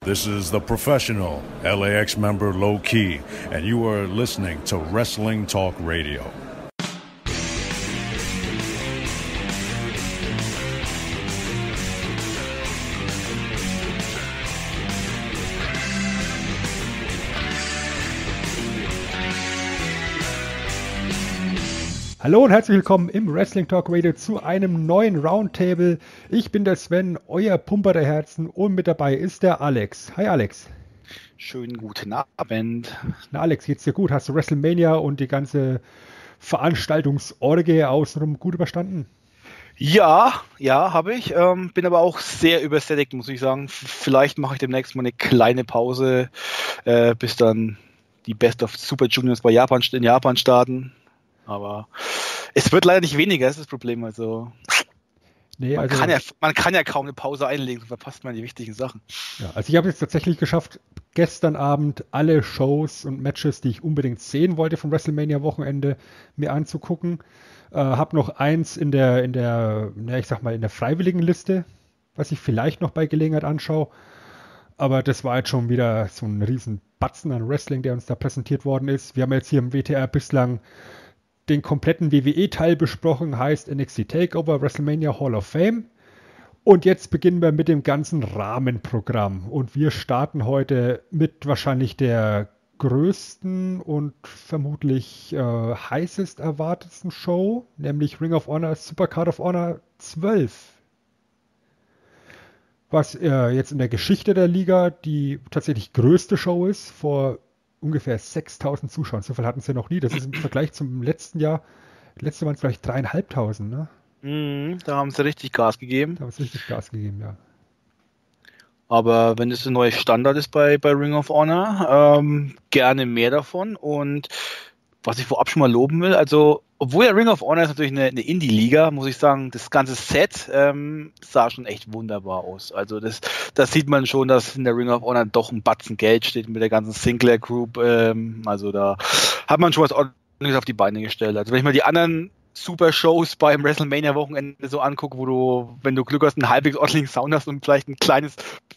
This is the professional LAX member Low Key, and you are listening to Wrestling Talk Radio. Hallo und herzlich willkommen im Wrestling Talk Radio zu einem neuen Roundtable. Ich bin der Sven, euer Pumper der Herzen, und mit dabei ist der Alex. Hi Alex. Schönen guten Abend. Na Alex, geht's dir gut? Hast du WrestleMania und die ganze Veranstaltungsorgie außenrum gut überstanden? Ja, habe ich. Bin aber auch sehr übersättigt, muss ich sagen. Vielleicht mache ich demnächst mal eine kleine Pause, bis dann die Best of Super Juniors in Japan starten. Aber es wird leider nicht weniger, das ist das Problem. Also, man kann ja kaum eine Pause einlegen, so verpasst man die wichtigen Sachen. Ja, also ich habe jetzt tatsächlich geschafft, gestern Abend alle Shows und Matches, die ich unbedingt sehen wollte vom WrestleMania-Wochenende, mir anzugucken. Habe noch eins in der freiwilligen Liste, was ich vielleicht noch bei Gelegenheit anschaue. Aber das war jetzt schon wieder so ein riesen Batzen an Wrestling, der uns da präsentiert worden ist. Wir haben jetzt hier im WTR bislang den kompletten WWE-Teil besprochen, heißt NXT TakeOver, WrestleMania Hall of Fame. Und jetzt beginnen wir mit dem ganzen Rahmenprogramm. Und wir starten heute mit wahrscheinlich der größten und vermutlich heißest erwartetsten Show, nämlich Ring of Honor Supercard of Honor 12. Was jetzt in der Geschichte der Liga die tatsächlich größte Show ist, vor ungefähr 6.000 Zuschauern. So viel hatten sie noch nie. Das ist im Vergleich zum letzten Jahr. Letzte waren es vielleicht 3.500, ne? Da haben sie richtig Gas gegeben. Ja. Aber wenn das ein neues Standard ist bei Ring of Honor, gerne mehr davon. Und was ich vorab schon mal loben will, also obwohl ja Ring of Honor ist natürlich eine Indie-Liga, muss ich sagen, das ganze Set sah schon echt wunderbar aus. Also das sieht man schon, dass in der Ring of Honor doch ein Batzen Geld steht mit der ganzen Sinclair Group. Also da hat man schon was Ordentliches auf die Beine gestellt. Also wenn ich mal die anderen Super-Shows beim WrestleMania-Wochenende so angucke, wo du, wenn du Glück hast, einen halbwegs ordentlichen Sound hast und vielleicht ein kleinen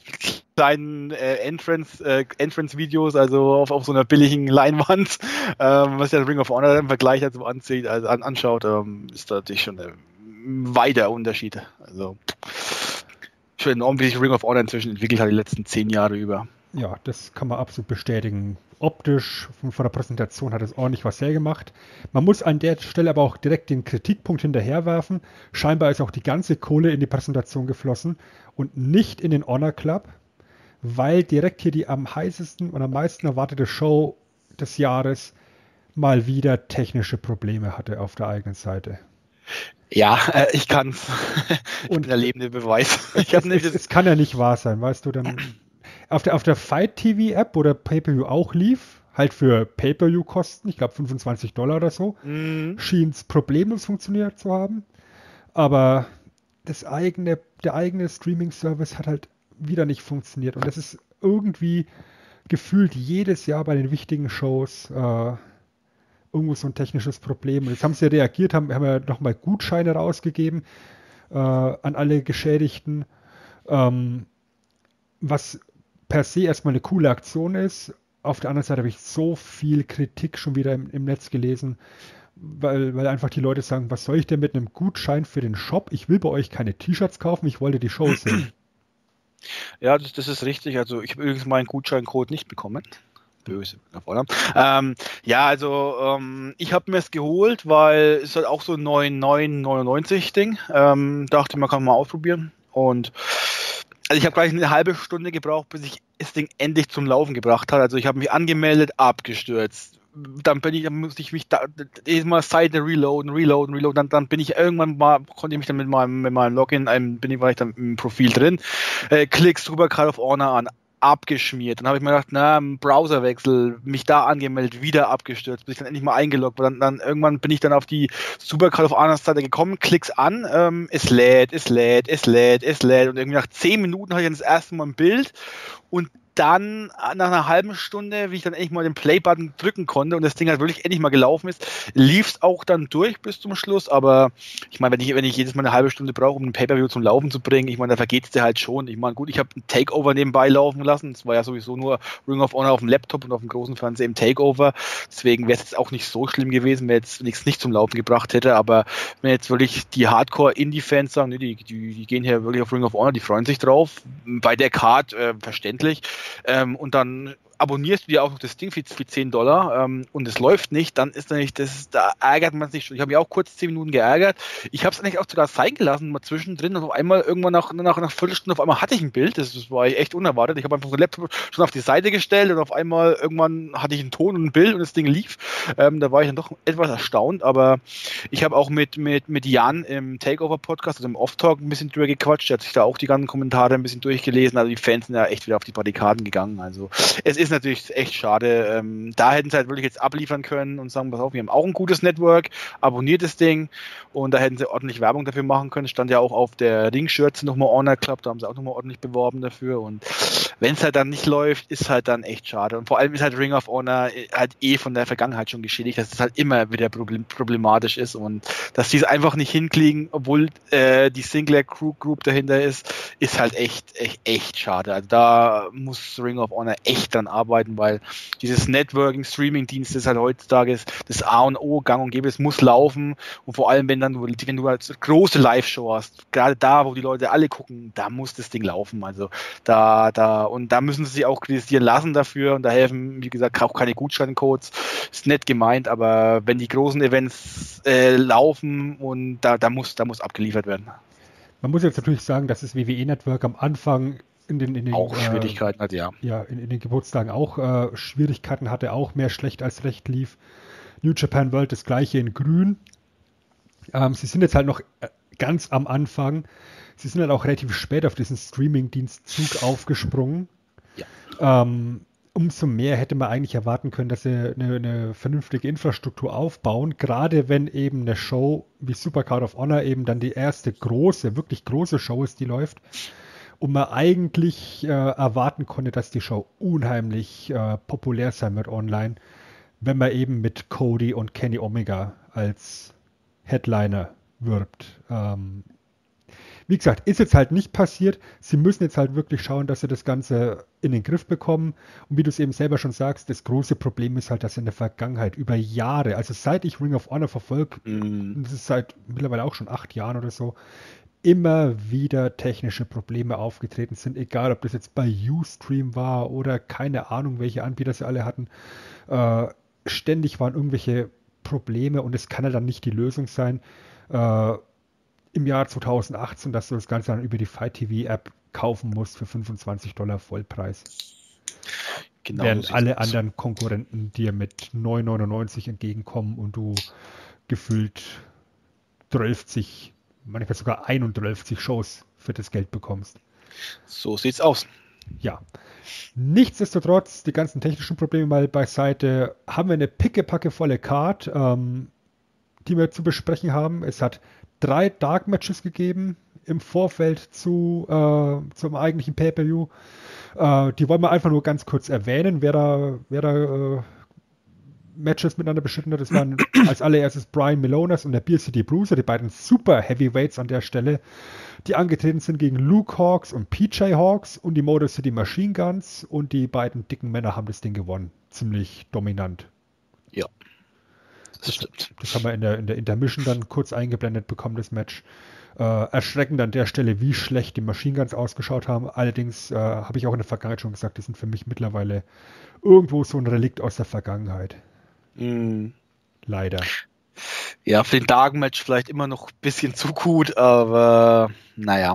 Entrance-Videos, also auf so einer billigen Leinwand, was der Ring of Honor im Vergleich dazu anschaut, ist da natürlich schon ein weiter Unterschied. Also schon enorm, wie sich Ring of Honor inzwischen entwickelt hat die letzten 10 Jahre über. Ja, das kann man absolut bestätigen. Optisch, von der Präsentation hat es ordentlich was hergemacht. Man muss an der Stelle aber auch direkt den Kritikpunkt hinterherwerfen. Scheinbar ist auch die ganze Kohle in die Präsentation geflossen und nicht in den Honor Club, weil direkt hier die am heißesten und am meisten erwartete Show des Jahres mal wieder technische Probleme hatte auf der eigenen Seite. Ja, ich kann's. Ich bin der lebende Beweis. Es kann ja nicht wahr sein, weißt du, dann auf der Fight TV App, wo der Pay-Per-View auch lief, halt für Pay-Per-View-Kosten, ich glaube $25 oder so, schien es problemlos funktioniert zu haben. Aber der eigene Streaming-Service hat halt wieder nicht funktioniert. Und das ist irgendwie gefühlt jedes Jahr bei den wichtigen Shows irgendwo so ein technisches Problem. Und jetzt haben sie reagiert, haben ja nochmal Gutscheine rausgegeben an alle Geschädigten, was per se erstmal eine coole Aktion ist. Auf der anderen Seite habe ich so viel Kritik schon wieder im Netz gelesen, weil einfach die Leute sagen, was soll ich denn mit einem Gutschein für den Shop? Ich will bei euch keine T-Shirts kaufen, ich wollte die Show sehen. Ja, das ist richtig. Also ich habe übrigens meinen Gutscheincode nicht bekommen. Böse. Ich habe mir es geholt, weil es halt auch so ein 9,99 Ding. Dachte, man kann mal ausprobieren. Und also ich habe gleich eine halbe Stunde gebraucht, bis ich das Ding endlich zum Laufen gebracht habe. Also ich habe mich angemeldet, abgestürzt. Dann musste ich mich immer Seite reloaden. Dann bin ich irgendwann mal, konnte ich mich dann mit meinem Login, war ich dann im Profil drin, klickst Supercard of Honor an, abgeschmiert. Dann habe ich mir gedacht, Browserwechsel, mich da angemeldet, wieder abgestürzt, bis ich dann endlich mal eingeloggt war. Dann irgendwann bin ich dann auf die Supercard of Honor Seite gekommen, klick's an, es lädt. Und irgendwie nach 10 Minuten hatte ich dann das erste Mal ein Bild und dann nach einer halben Stunde, wie ich dann endlich mal den Play-Button drücken konnte und das Ding halt wirklich endlich mal gelaufen ist, lief es auch dann durch bis zum Schluss, aber ich meine, wenn ich jedes Mal eine halbe Stunde brauche, um ein Pay-Per-View zum Laufen zu bringen, ich meine, da vergeht es dir halt schon. Ich meine, gut, ich habe ein Takeover nebenbei laufen lassen, es war ja sowieso nur Ring of Honor auf dem Laptop und auf dem großen Fernseher im Takeover, deswegen wäre es jetzt auch nicht so schlimm gewesen, wenn jetzt nichts nicht zum Laufen gebracht hätte, aber wenn jetzt wirklich die Hardcore-Indie-Fans sagen, nee, die gehen hier wirklich auf Ring of Honor, die freuen sich drauf, bei der Card verständlich, und dann abonnierst du dir auch noch das Ding für $10 und es läuft nicht, dann ist natürlich da ärgert man sich schon. Ich habe mich auch kurz 10 Minuten geärgert. Ich habe es eigentlich auch sogar sein gelassen, mal zwischendrin und auf einmal irgendwann nach Viertelstunde auf einmal hatte ich ein Bild, das war echt unerwartet. Ich habe einfach den Laptop schon auf die Seite gestellt und auf einmal irgendwann hatte ich einen Ton und ein Bild und das Ding lief. Da war ich dann doch etwas erstaunt, aber ich habe auch mit Jan im Takeover-Podcast, also im Off-Talk ein bisschen drüber gequatscht, der hat sich da auch die ganzen Kommentare ein bisschen durchgelesen, also die Fans sind ja echt wieder auf die Barrikaden gegangen, also es ist natürlich echt schade. Da hätten sie halt wirklich jetzt abliefern können und sagen, pass auf, wir haben auch ein gutes Network, abonniert das Ding und da hätten sie ordentlich Werbung dafür machen können. Stand ja auch auf der Ringschürze nochmal Honor Club, da haben sie auch nochmal ordentlich beworben dafür und wenn es halt dann nicht läuft, ist halt dann echt schade. Und vor allem ist halt Ring of Honor halt von der Vergangenheit schon geschädigt, dass es halt immer wieder problematisch ist und dass die es einfach nicht hinkriegen, obwohl die Sinclair Crew Group dahinter ist halt echt schade. Also da muss Ring of Honor echt dran arbeiten, weil dieses Networking, Streaming-Dienst ist halt heutzutage das A und O, gang und gäbe, es muss laufen und vor allem, wenn du halt große Live-Show hast, gerade da, wo die Leute alle gucken, da muss das Ding laufen. Also da müssen sie sich auch kritisieren lassen dafür und da helfen, wie gesagt, auch keine Gutscheincodes. Ist nett gemeint, aber wenn die großen Events laufen und da muss abgeliefert werden. Man muss jetzt natürlich sagen, dass das WWE-Network am Anfang in den auch Schwierigkeiten hat, ja. Ja, in den Geburtstagen auch Schwierigkeiten hatte, auch mehr schlecht als recht lief. New Japan World das gleiche in grün. Sie sind jetzt halt noch ganz am Anfang. Sie sind halt auch relativ spät auf diesen Streaming-Dienstzug aufgesprungen. Ja. Umso mehr hätte man eigentlich erwarten können, dass sie eine vernünftige Infrastruktur aufbauen, gerade wenn eben eine Show wie Supercard of Honor eben dann die erste wirklich große Show ist, die läuft. Und man eigentlich erwarten konnte, dass die Show unheimlich populär sein wird online, wenn man eben mit Cody und Kenny Omega als Headliner wirbt. Wie gesagt, ist jetzt halt nicht passiert. Sie müssen jetzt halt wirklich schauen, dass sie das Ganze in den Griff bekommen. Und wie du es eben selber schon sagst, das große Problem ist halt, dass in der Vergangenheit über Jahre, also seit ich Ring of Honor verfolge, das ist seit mittlerweile auch schon 8 Jahren oder so, immer wieder technische Probleme aufgetreten sind, egal ob das jetzt bei Ustream war oder keine Ahnung, welche Anbieter sie alle hatten. Ständig waren irgendwelche Probleme und es kann ja dann nicht die Lösung sein, im Jahr 2018, dass du das Ganze dann über die Fight TV App kaufen musst für $25 Vollpreis. Genau, während alle anderen Konkurrenten dir mit 9,99 entgegenkommen und du gefühlt 12, manchmal sogar 31 Shows für das Geld bekommst. So sieht's aus. Ja. Nichtsdestotrotz, die ganzen technischen Probleme mal beiseite, haben wir eine pickepackevolle Card, die wir zu besprechen haben. Es hat 3 Dark Matches gegeben im Vorfeld zum eigentlichen Pay-Per-View. Die wollen wir einfach nur ganz kurz erwähnen, wer da Matches miteinander bestritten hat. Das waren als allererstes Brian Milonas und der Beer City Bruiser, die beiden Super Heavyweights an der Stelle, die angetreten sind gegen Luke Hawx und PJ Hawx und die Motor City Machine Guns, und die beiden dicken Männer haben das Ding gewonnen. Ziemlich dominant. Ja. Das stimmt. Das haben wir in der Intermission dann kurz eingeblendet bekommen, das Match. Erschreckend an der Stelle, wie schlecht die Machine Guns ausgeschaut haben. Allerdings habe ich auch in der Vergangenheit schon gesagt, die sind für mich mittlerweile irgendwo so ein Relikt aus der Vergangenheit. Leider. Ja, für den Dark-Match vielleicht immer noch ein bisschen zu gut, aber naja,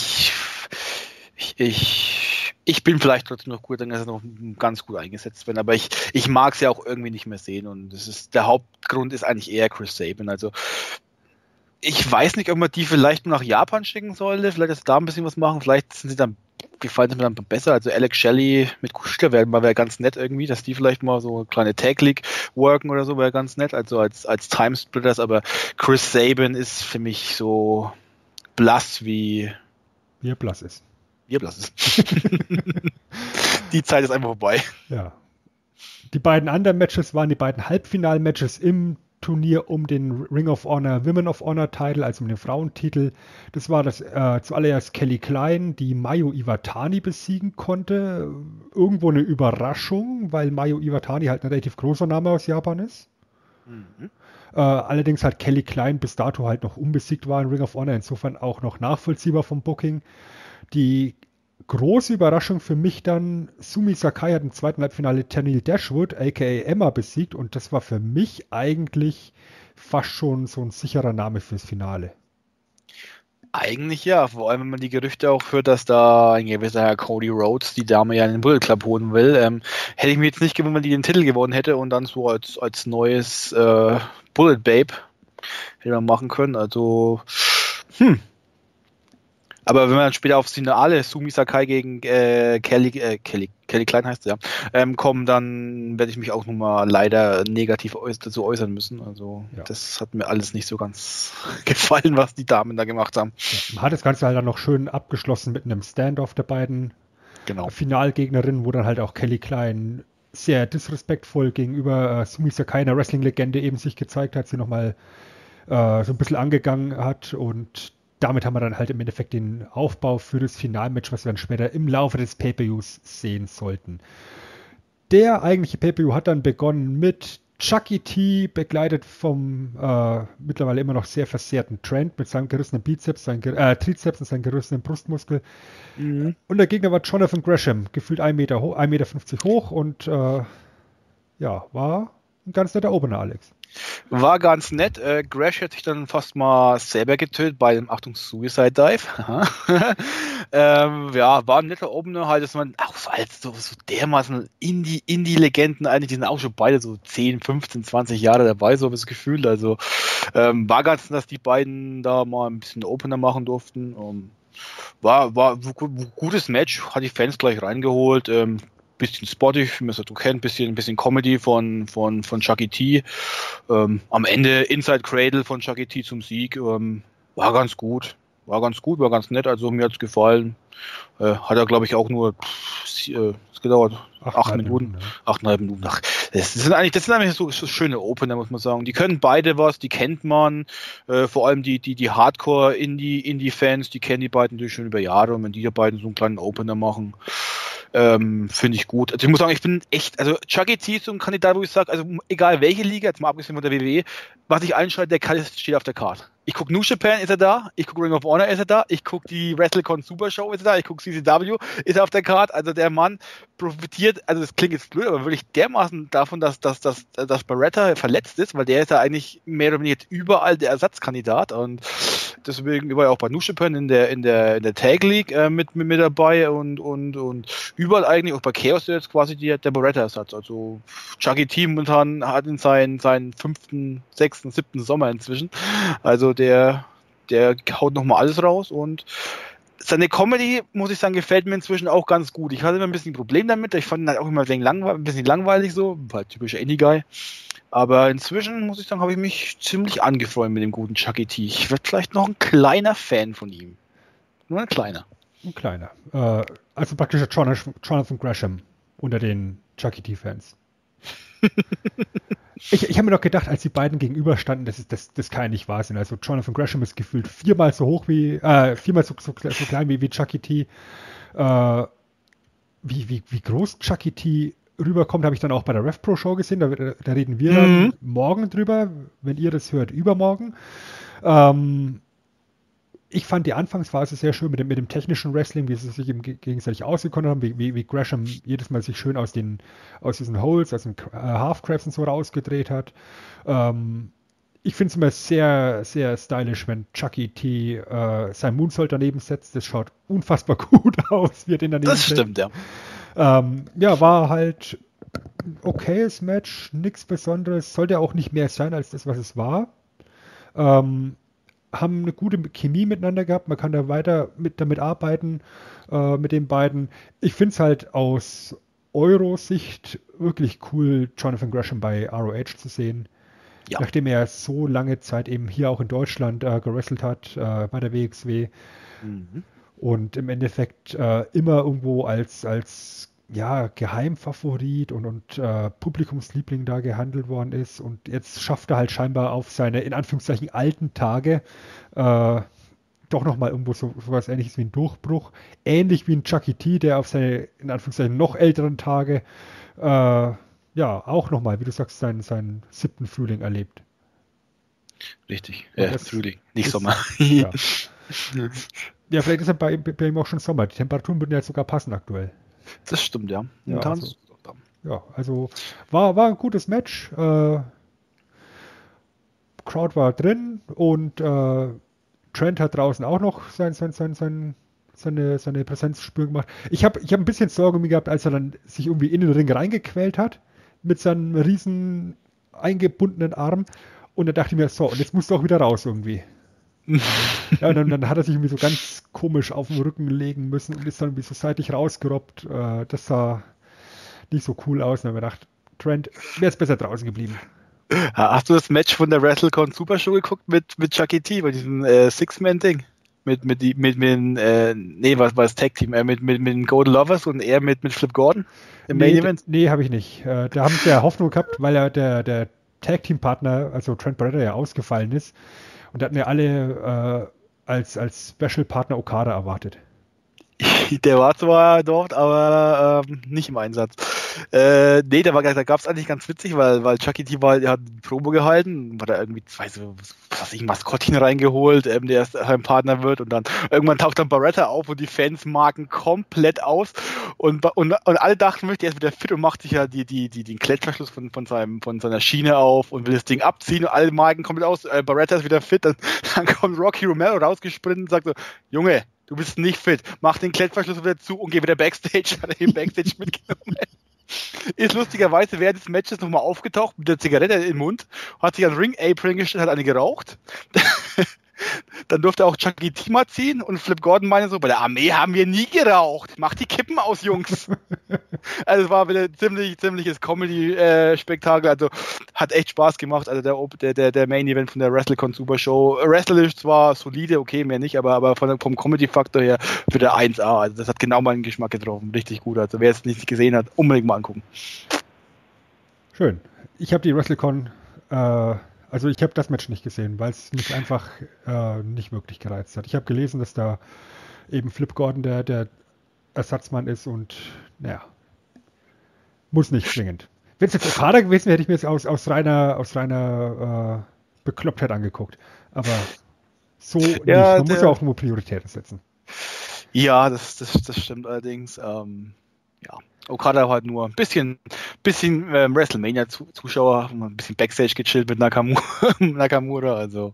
ich bin vielleicht trotzdem noch gut, dann ist er noch ganz gut eingesetzt werden, aber ich mag es ja auch irgendwie nicht mehr sehen, und der Hauptgrund ist eigentlich eher Chris Sabin. Also ich weiß nicht, ob man die vielleicht nur nach Japan schicken sollte, vielleicht dass sie da ein bisschen was machen, vielleicht gefallen sie mir dann besser. Also Alex Shelley mit Kushida wäre ganz nett irgendwie, dass die vielleicht mal so eine kleine Tag League worken oder so, wäre ganz nett, also als Timesplitters, aber Chris Sabin ist für mich so blass wie er blass ist. Wie er blass ist. Die Zeit ist einfach vorbei. Ja. Die beiden anderen Matches waren die beiden Halbfinal-Matches im Turnier um den Ring of Honor Women of Honor Title, also um den Frauentitel. Das war das zuallererst Kelly Klein, die Mayu Iwatani besiegen konnte. Irgendwo eine Überraschung, weil Mayu Iwatani halt ein relativ großer Name aus Japan ist. Allerdings hat Kelly Klein bis dato halt noch unbesiegt war in Ring of Honor, insofern auch noch nachvollziehbar vom Booking. Die große Überraschung für mich dann, Sumi Sakai hat im zweiten Halbfinale Tennille Dashwood, aka Emma, besiegt und das war für mich eigentlich fast schon so ein sicherer Name fürs Finale. Eigentlich ja, vor allem wenn man die Gerüchte auch hört, dass da ein gewisser Herr Cody Rhodes die Dame ja in den Bullet Club holen will. Hätte ich mir jetzt nicht gewundert, wenn die den Titel gewonnen hätte und dann so als neues Bullet Babe hätte man machen können. Also, Aber wenn man dann später aufs Finale Sumi Sakai gegen Kelly Klein heißt sie, ja, kommen, dann werde ich mich auch nochmal leider negativ dazu äußern müssen. Also das hat mir alles nicht so ganz gefallen, was die Damen da gemacht haben. Ja, man hat das Ganze halt dann noch schön abgeschlossen mit einem Standoff der beiden Finalgegnerinnen, wo dann halt auch Kelly Klein sehr disrespektvoll gegenüber Sumi Sakai, einer Wrestling-Legende, eben sich gezeigt hat, sie nochmal so ein bisschen angegangen hat und damit haben wir dann halt im Endeffekt den Aufbau für das Finalmatch, was wir dann später im Laufe des Pay-Per-Views sehen sollten. Der eigentliche Pay-Per-View hat dann begonnen mit Chucky T, begleitet vom mittlerweile immer noch sehr versehrten Trent mit seinem gerissenen Bizeps, Trizeps und seinem gerissenen Brustmuskel. Und der Gegner war Jonathan Gresham, gefühlt 1,50 Meter hoch und war ein ganz netter Opener, Alex. War ganz nett. Gresh hat sich dann fast mal selber getötet bei dem Suicide Dive. War ein netter Opener, halt, dass man auch als so dermaßen Indie-Legenden eigentlich, die sind auch schon beide so 10, 15, 20 Jahre dabei, so habe ich das Gefühl. Also war ganz nett, dass die beiden da mal ein bisschen Opener machen durften. War ein gutes Match, hat die Fans gleich reingeholt. Bisschen spotty, wie man es so kennt, bisschen Comedy von Chucky T. Am Ende Inside Cradle von Chucky T zum Sieg. War ganz gut, war ganz nett, also mir hat es gefallen. Hat er, glaube ich, auch nur es gedauert 8 Minuten. 8,5 Minuten. Ach, das sind eigentlich so schöne Opener, muss man sagen. Die können beide was, die kennt man. Vor allem die Hardcore-Indie-Fans, die kennen die beiden natürlich schon über Jahre und wenn die beiden so einen kleinen Opener machen, finde ich gut. Also ich muss sagen, ich bin echt, also Chucky T ist so ein Kandidat, wo ich sage, also egal welche Liga, jetzt mal abgesehen von der WWE, was ich einschalte, der steht auf der Karte. Ich gucke New Japan, ist er da, ich gucke Ring of Honor, ist er da, ich gucke die WrestleCon Super Show, ist er da, ich gucke CCW, ist er auf der Karte, also der Mann profitiert, also das klingt jetzt blöd, aber wirklich dermaßen davon, dass Beretta verletzt ist, weil der ist ja eigentlich mehr oder weniger überall der Ersatzkandidat und deswegen war er auch bei New Japan in der Tag League mit dabei und überall eigentlich, auch bei Chaos jetzt quasi der Beretta-Ersatz. Also Chucky T momentan hat in seinen 5., 6., 7. Sommer inzwischen. Also der haut nochmal alles raus und seine Comedy, muss ich sagen, gefällt mir inzwischen auch ganz gut. Ich hatte immer ein bisschen ein Problem damit. Ich fand ihn halt auch immer ein bisschen langweilig so, halt typischer Indie-Guy. Aber inzwischen, muss ich sagen, habe ich mich ziemlich angefreundet mit dem guten Chucky T. Ich werde vielleicht noch ein kleiner Fan von ihm. Nur ein kleiner. Ein kleiner. Also praktisch Jonathan Gresham unter den Chucky T-Fans. Ich habe mir noch gedacht, als die beiden gegenüberstanden, das kann ja nicht wahr sein. Also Jonathan Gresham ist gefühlt viermal so klein wie Chucky T. Wie groß Chucky T rüberkommt, habe ich dann auch bei der RevPro-Show gesehen. Da reden wir dann morgen drüber, wenn ihr das hört, übermorgen. Ich fand die Anfangsphase sehr schön mit dem technischen Wrestling, wie sie sich gegenseitig ausgekonnt haben, wie Gresham jedes Mal sich schön aus diesen Holds, aus den Half-Crabs und so rausgedreht hat. Ich finde es immer sehr, sehr stylisch, wenn Chucky T sein Moonsault daneben setzt. Das schaut unfassbar gut aus, wie er den daneben setzt. Das stimmt, ja. War halt ein okayes Match, nichts Besonderes, sollte auch nicht mehr sein als das, was es war. Haben eine gute Chemie miteinander gehabt, man kann da weiter damit arbeiten, mit den beiden. Ich finde es halt aus Euro-Sicht wirklich cool, Jonathan Gresham bei ROH zu sehen. Ja. Nachdem er so lange Zeit eben hier auch in Deutschland gewrestelt hat, bei der WXW. Und im Endeffekt immer irgendwo als Geheimfavorit und Publikumsliebling da gehandelt worden ist. Und jetzt schafft er halt scheinbar auf seine, in Anführungszeichen, alten Tage doch nochmal irgendwo sowas Ähnliches wie ein Durchbruch. Ähnlich wie ein Chucky T, der auf seine, in Anführungszeichen, noch älteren Tage auch nochmal, wie du sagst, seinen 7. Frühling erlebt. Richtig, Frühling, nicht Sommer. Ja. Ja, vielleicht ist er bei ihm auch schon Sommer. Die Temperaturen würden ja sogar passen aktuell. Das stimmt, ja. Also war ein gutes Match. Crowd war drin und Trent hat draußen auch noch seine Präsenz spüren gemacht. Ich hab ein bisschen Sorge um ihn gehabt, als er dann sich irgendwie in den Ring reingequält hat mit seinem riesen eingebundenen Arm. Und dann dachte ich mir, so, und jetzt musst du auch wieder raus irgendwie. Ja, und dann hat er sich irgendwie so ganz komisch auf den Rücken legen müssen und ist dann irgendwie so seitlich rausgerobbt. Das sah nicht so cool aus. Und dann habe ich gedacht, Trent, wäre es besser draußen geblieben. Hast du das Match von der WrestleCon Super Show geguckt mit Chucky T bei diesem Six-Man-Ding? Mit Tag Team, mit den Golden Lovers und er mit Flip Gordon im Main Event? Nee, habe ich nicht. Da haben sie ja Hoffnung gehabt, weil ja der Tag Team Partner, also Trent Barretta, ja ausgefallen ist. Und da hatten ja alle als Special Partner Okada erwartet. Der war zwar dort, aber nicht im Einsatz. Da gab es eigentlich ganz witzig, weil Chucky T hat die Probe gehalten, hat er irgendwie ein Maskottchen reingeholt, der erst sein Partner wird und dann irgendwann taucht dann Barretta auf und die Fans marken komplett aus und alle dachten, möchte er ist wieder fit und macht sich ja den Klettverschluss von seiner Schiene auf und will das Ding abziehen und alle marken komplett aus, Barretta ist wieder fit, dann kommt Rocky Romero rausgesprintet und sagt so, Junge, du bist nicht fit, mach den Klettverschluss wieder zu und geh wieder Backstage, hat er den Backstage mitgenommen. Ist lustigerweise während des Matches nochmal aufgetaucht mit der Zigarette im Mund, hat sich an Ring Apron gestellt, hat eine geraucht. Dann durfte auch Chucky T mal ziehen und Flip Gordon meinte so, bei der Armee haben wir nie geraucht. Macht die Kippen aus, Jungs. Also es war wieder ziemliches Comedy-Spektakel. Also hat echt Spaß gemacht. Also der Main Event von der WrestleCon Super Show. Wrestlerisch zwar solide, okay, mehr nicht, aber vom Comedy-Faktor her wieder 1A. Also das hat genau meinen Geschmack getroffen. Richtig gut. Also wer es nicht gesehen hat, unbedingt mal angucken. Schön. Ich habe die WrestleCon also ich habe das Match nicht gesehen, weil es mich einfach nicht wirklich gereizt hat. Ich habe gelesen, dass da eben Flip Gordon der Ersatzmann ist und naja, muss nicht zwingend. Wenn es jetzt Okada gewesen wäre, hätte ich mir jetzt aus reiner Beklopptheit angeguckt. Aber so nicht. Man muss ja auch nur Prioritäten setzen. Ja, das stimmt allerdings. Okada halt nur ein bisschen WrestleMania-Zuschauer, ein bisschen Backstage gechillt mit Nakamura, also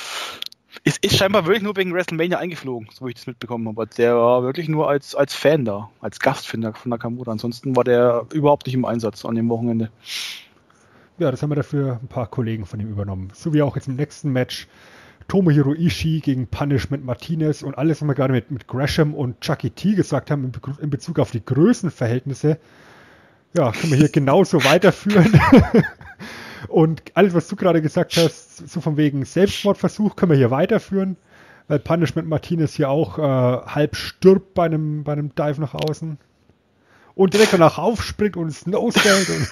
ist scheinbar wirklich nur wegen WrestleMania eingeflogen, so wie ich das mitbekommen habe. Der war wirklich nur als Fan da, als Gast von Nakamura. Ansonsten war der überhaupt nicht im Einsatz an dem Wochenende. Ja, das haben wir dafür ein paar Kollegen von ihm übernommen. So wie auch jetzt im nächsten Match Tomohiro Ishii gegen Punishment Martinez und alles, was wir gerade mit Gresham und Chucky T gesagt haben in Bezug auf die Größenverhältnisse, ja, können wir hier genauso weiterführen. Und alles, was du gerade gesagt hast, so von wegen Selbstmordversuch, können wir hier weiterführen, weil Punishment Martinez hier auch halb stirbt bei einem Dive nach außen und direkt danach aufspringt und es Nosebelt und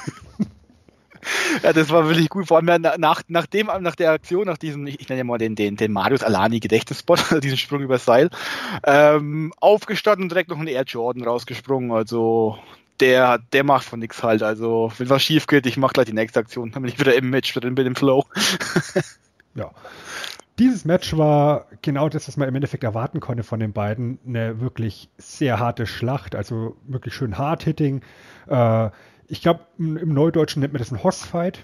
ja, das war wirklich gut, vor allem nach der Aktion, nach diesem, ich nenne ja mal den Marius Alani Gedächtnisspot, diesen Sprung übers Seil, aufgestanden und direkt noch einen Air Jordan rausgesprungen, also der macht von nichts halt, also wenn was schief geht, ich mach gleich die nächste Aktion, dann bin ich wieder im Match, wieder mit dem Flow. Ja. Dieses Match war genau das, was man im Endeffekt erwarten konnte von den beiden, eine wirklich sehr harte Schlacht, also wirklich schön Hard-Hitting, ich glaube, im Neudeutschen nennt man das ein Hoss-Fight,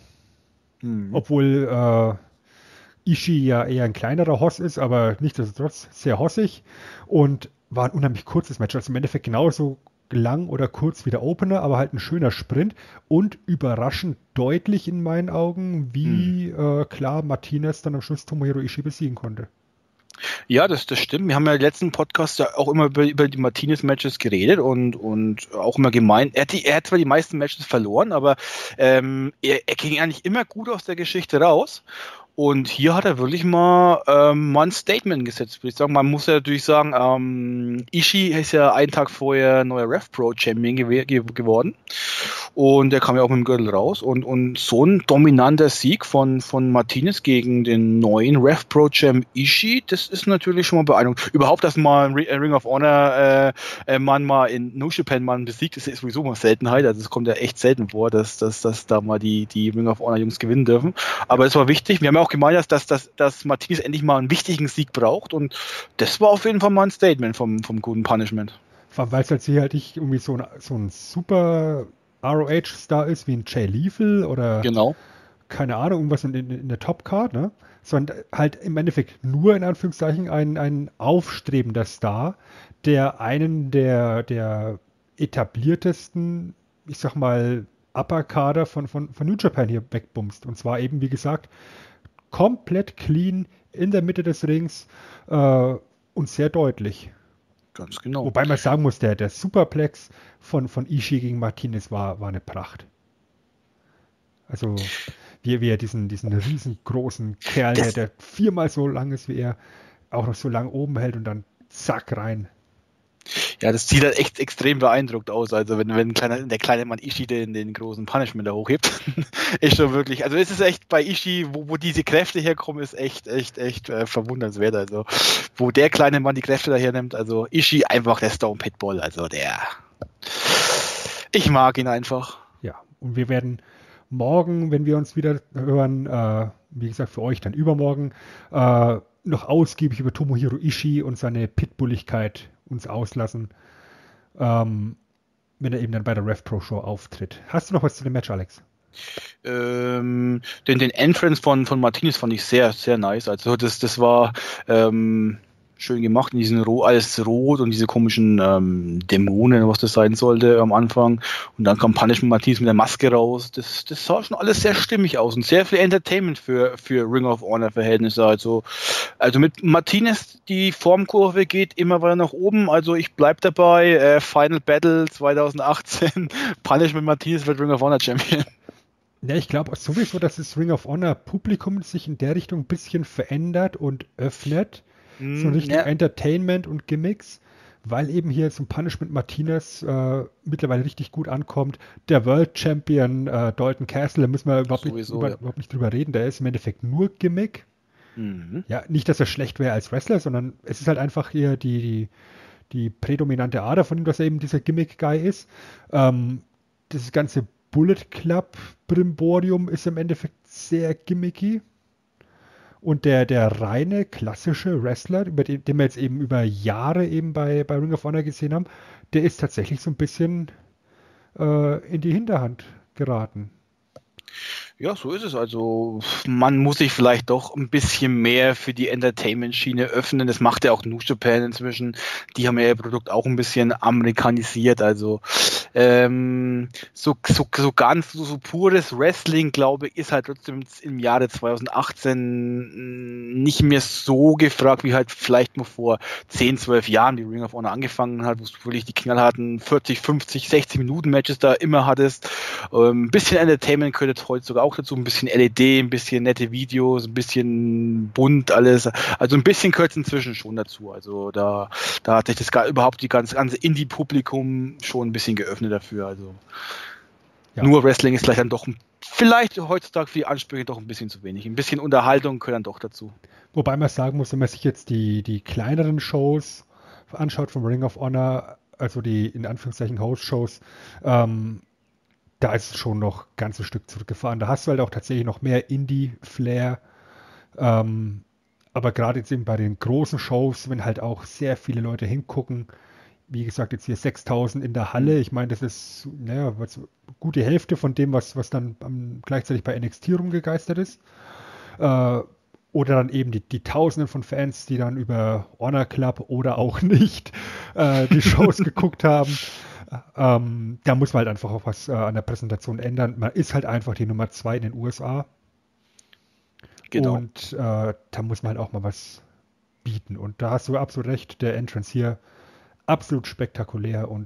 obwohl Ishii ja eher ein kleinerer Hoss ist, aber nichtsdestotrotz sehr hossig und war ein unheimlich kurzes Match, also im Endeffekt genauso lang oder kurz wie der Opener, aber halt ein schöner Sprint und überraschend deutlich in meinen Augen, wie klar Martinez dann am Schluss Tomohiro Ishii besiegen konnte. Ja, das stimmt. Wir haben ja im letzten Podcast ja auch immer über die Martinez-Matches geredet und auch immer gemeint, er hat zwar die meisten Matches verloren, aber er ging eigentlich immer gut aus der Geschichte raus Und hier hat er wirklich mal ein Statement gesetzt, würde ich sagen. Man muss ja natürlich sagen, Ishii ist ja einen Tag vorher neuer Rev Pro Champion geworden. Und der kam ja auch mit dem Gürtel raus. Und so ein dominanter Sieg von Martinez gegen den neuen Rev Pro Champ Ishii, das ist natürlich schon mal beeindruckend. Überhaupt, dass mal ein Ring of Honor Mann mal in No Japan Mann besiegt, ist sowieso mal Seltenheit. Also es kommt ja echt selten vor, dass da mal die Ring of Honor Jungs gewinnen dürfen. Aber es war wichtig. Wir haben ja auch gemeint, dass Martinez endlich mal einen wichtigen Sieg braucht. Und das war auf jeden Fall mal ein Statement vom guten Punishment. Weil es halt sicherlich irgendwie so ein super ROH-Star ist, wie ein Jay Lethal oder Genau. keine Ahnung, irgendwas in der Top-Card, ne? Sondern halt im Endeffekt nur in Anführungszeichen ein aufstrebender Star, der einen der etabliertesten, ich sag mal, Upper-Kader von New Japan hier wegbumst. Und zwar eben, wie gesagt, komplett clean in der Mitte des Rings und sehr deutlich. Ganz genau. Wobei man sagen muss, der Superplex von Ishii gegen Martinez war eine Pracht. Also wie er diesen riesengroßen Kerl, der viermal so lang ist wie er, auch noch so lang oben hält und dann zack rein. Ja, das sieht halt echt extrem beeindruckt aus. Also wenn der kleine Mann Ishii den großen Punishment da hochhebt, ist schon wirklich, also es ist echt bei Ishii, wo diese Kräfte herkommen, ist echt verwundernswert. Also wo der kleine Mann die Kräfte daher nimmt, also Ishii einfach der Stone Pitbull, also ich mag ihn einfach. Ja, und wir werden morgen, wenn wir uns wieder hören, wie gesagt für euch dann übermorgen, noch ausgiebig über Tomohiro Ishii und seine Pitbulligkeit uns auslassen, wenn er eben dann bei der Rev Pro Show auftritt. Hast du noch was zu dem Match, Alex? Den Entrance von Martinez fand ich sehr, sehr nice. Also das war schön gemacht in diesen alles rot und diese komischen Dämonen, was das sein sollte am Anfang. Und dann kam Punishment Martinez mit der Maske raus. Das sah schon alles sehr stimmig aus und sehr viel Entertainment für Ring of Honor Verhältnisse. Also mit Martinez, die Formkurve geht immer weiter nach oben. Also ich bleib dabei. Final Battle 2018. Punishment Martinez wird Ring of Honor Champion. Ja, ich glaube sowieso, dass das Ring of Honor Publikum sich in der Richtung ein bisschen verändert und öffnet. So in Richtung Entertainment und Gimmicks, weil eben hier so ein Punishment Martinez mittlerweile richtig gut ankommt. Der World Champion Dalton Castle, da müssen wir überhaupt nicht drüber reden, der ist im Endeffekt nur Gimmick. Mhm. Ja, nicht, dass er schlecht wäre als Wrestler, sondern es ist halt einfach hier die prädominante Ader von ihm, dass er eben dieser Gimmick-Guy ist. Das ganze Bullet Club Brimborium ist im Endeffekt sehr gimmicky. Und der reine, klassische Wrestler, den wir jetzt eben über Jahre eben bei Ring of Honor gesehen haben, der ist tatsächlich so ein bisschen in die Hinterhand geraten. Ja, so ist es. Also man muss sich vielleicht doch ein bisschen mehr für die Entertainment-Schiene öffnen. Das macht ja auch New Japan inzwischen. Die haben ja ihr Produkt auch ein bisschen amerikanisiert. Also so pures Wrestling, glaube ich, ist halt trotzdem im Jahre 2018 nicht mehr so gefragt, wie halt vielleicht noch vor 10, 12 Jahren, wie Ring of Honor angefangen hat, wo du wirklich die knallharten 40, 50, 60 Minuten Matches da immer hattest. Ein bisschen Entertainment gehört jetzt heute sogar auch dazu, ein bisschen LED, ein bisschen nette Videos, ein bisschen bunt alles. Also ein bisschen gehört es inzwischen schon dazu. Also da hat sich das überhaupt die ganze Indie-Publikum schon ein bisschen geöffnet dafür. Also nur Wrestling ist vielleicht dann doch vielleicht heutzutage für die Ansprüche doch ein bisschen zu wenig. Ein bisschen Unterhaltung gehört dann doch dazu. Wobei man sagen muss, wenn man sich jetzt die kleineren Shows anschaut vom Ring of Honor, also die in Anführungszeichen Host-Shows, da ist es schon noch ein ganzes Stück zurückgefahren. Da hast du halt auch tatsächlich noch mehr Indie-Flair. Aber gerade jetzt eben bei den großen Shows, wenn halt auch sehr viele Leute hingucken, wie gesagt, jetzt hier 6.000 in der Halle. Ich meine, das ist gut die Hälfte von dem, was dann gleichzeitig bei NXT rumgegeistert ist. Oder dann eben die Tausenden von Fans, die dann über Honor Club oder auch nicht die Shows geguckt haben. Da muss man halt einfach auch was an der Präsentation ändern. Man ist halt einfach die Nummer 2 in den USA. Genau. Und da muss man halt auch mal was bieten. Und da hast du absolut recht, der Entrance hier absolut spektakulär und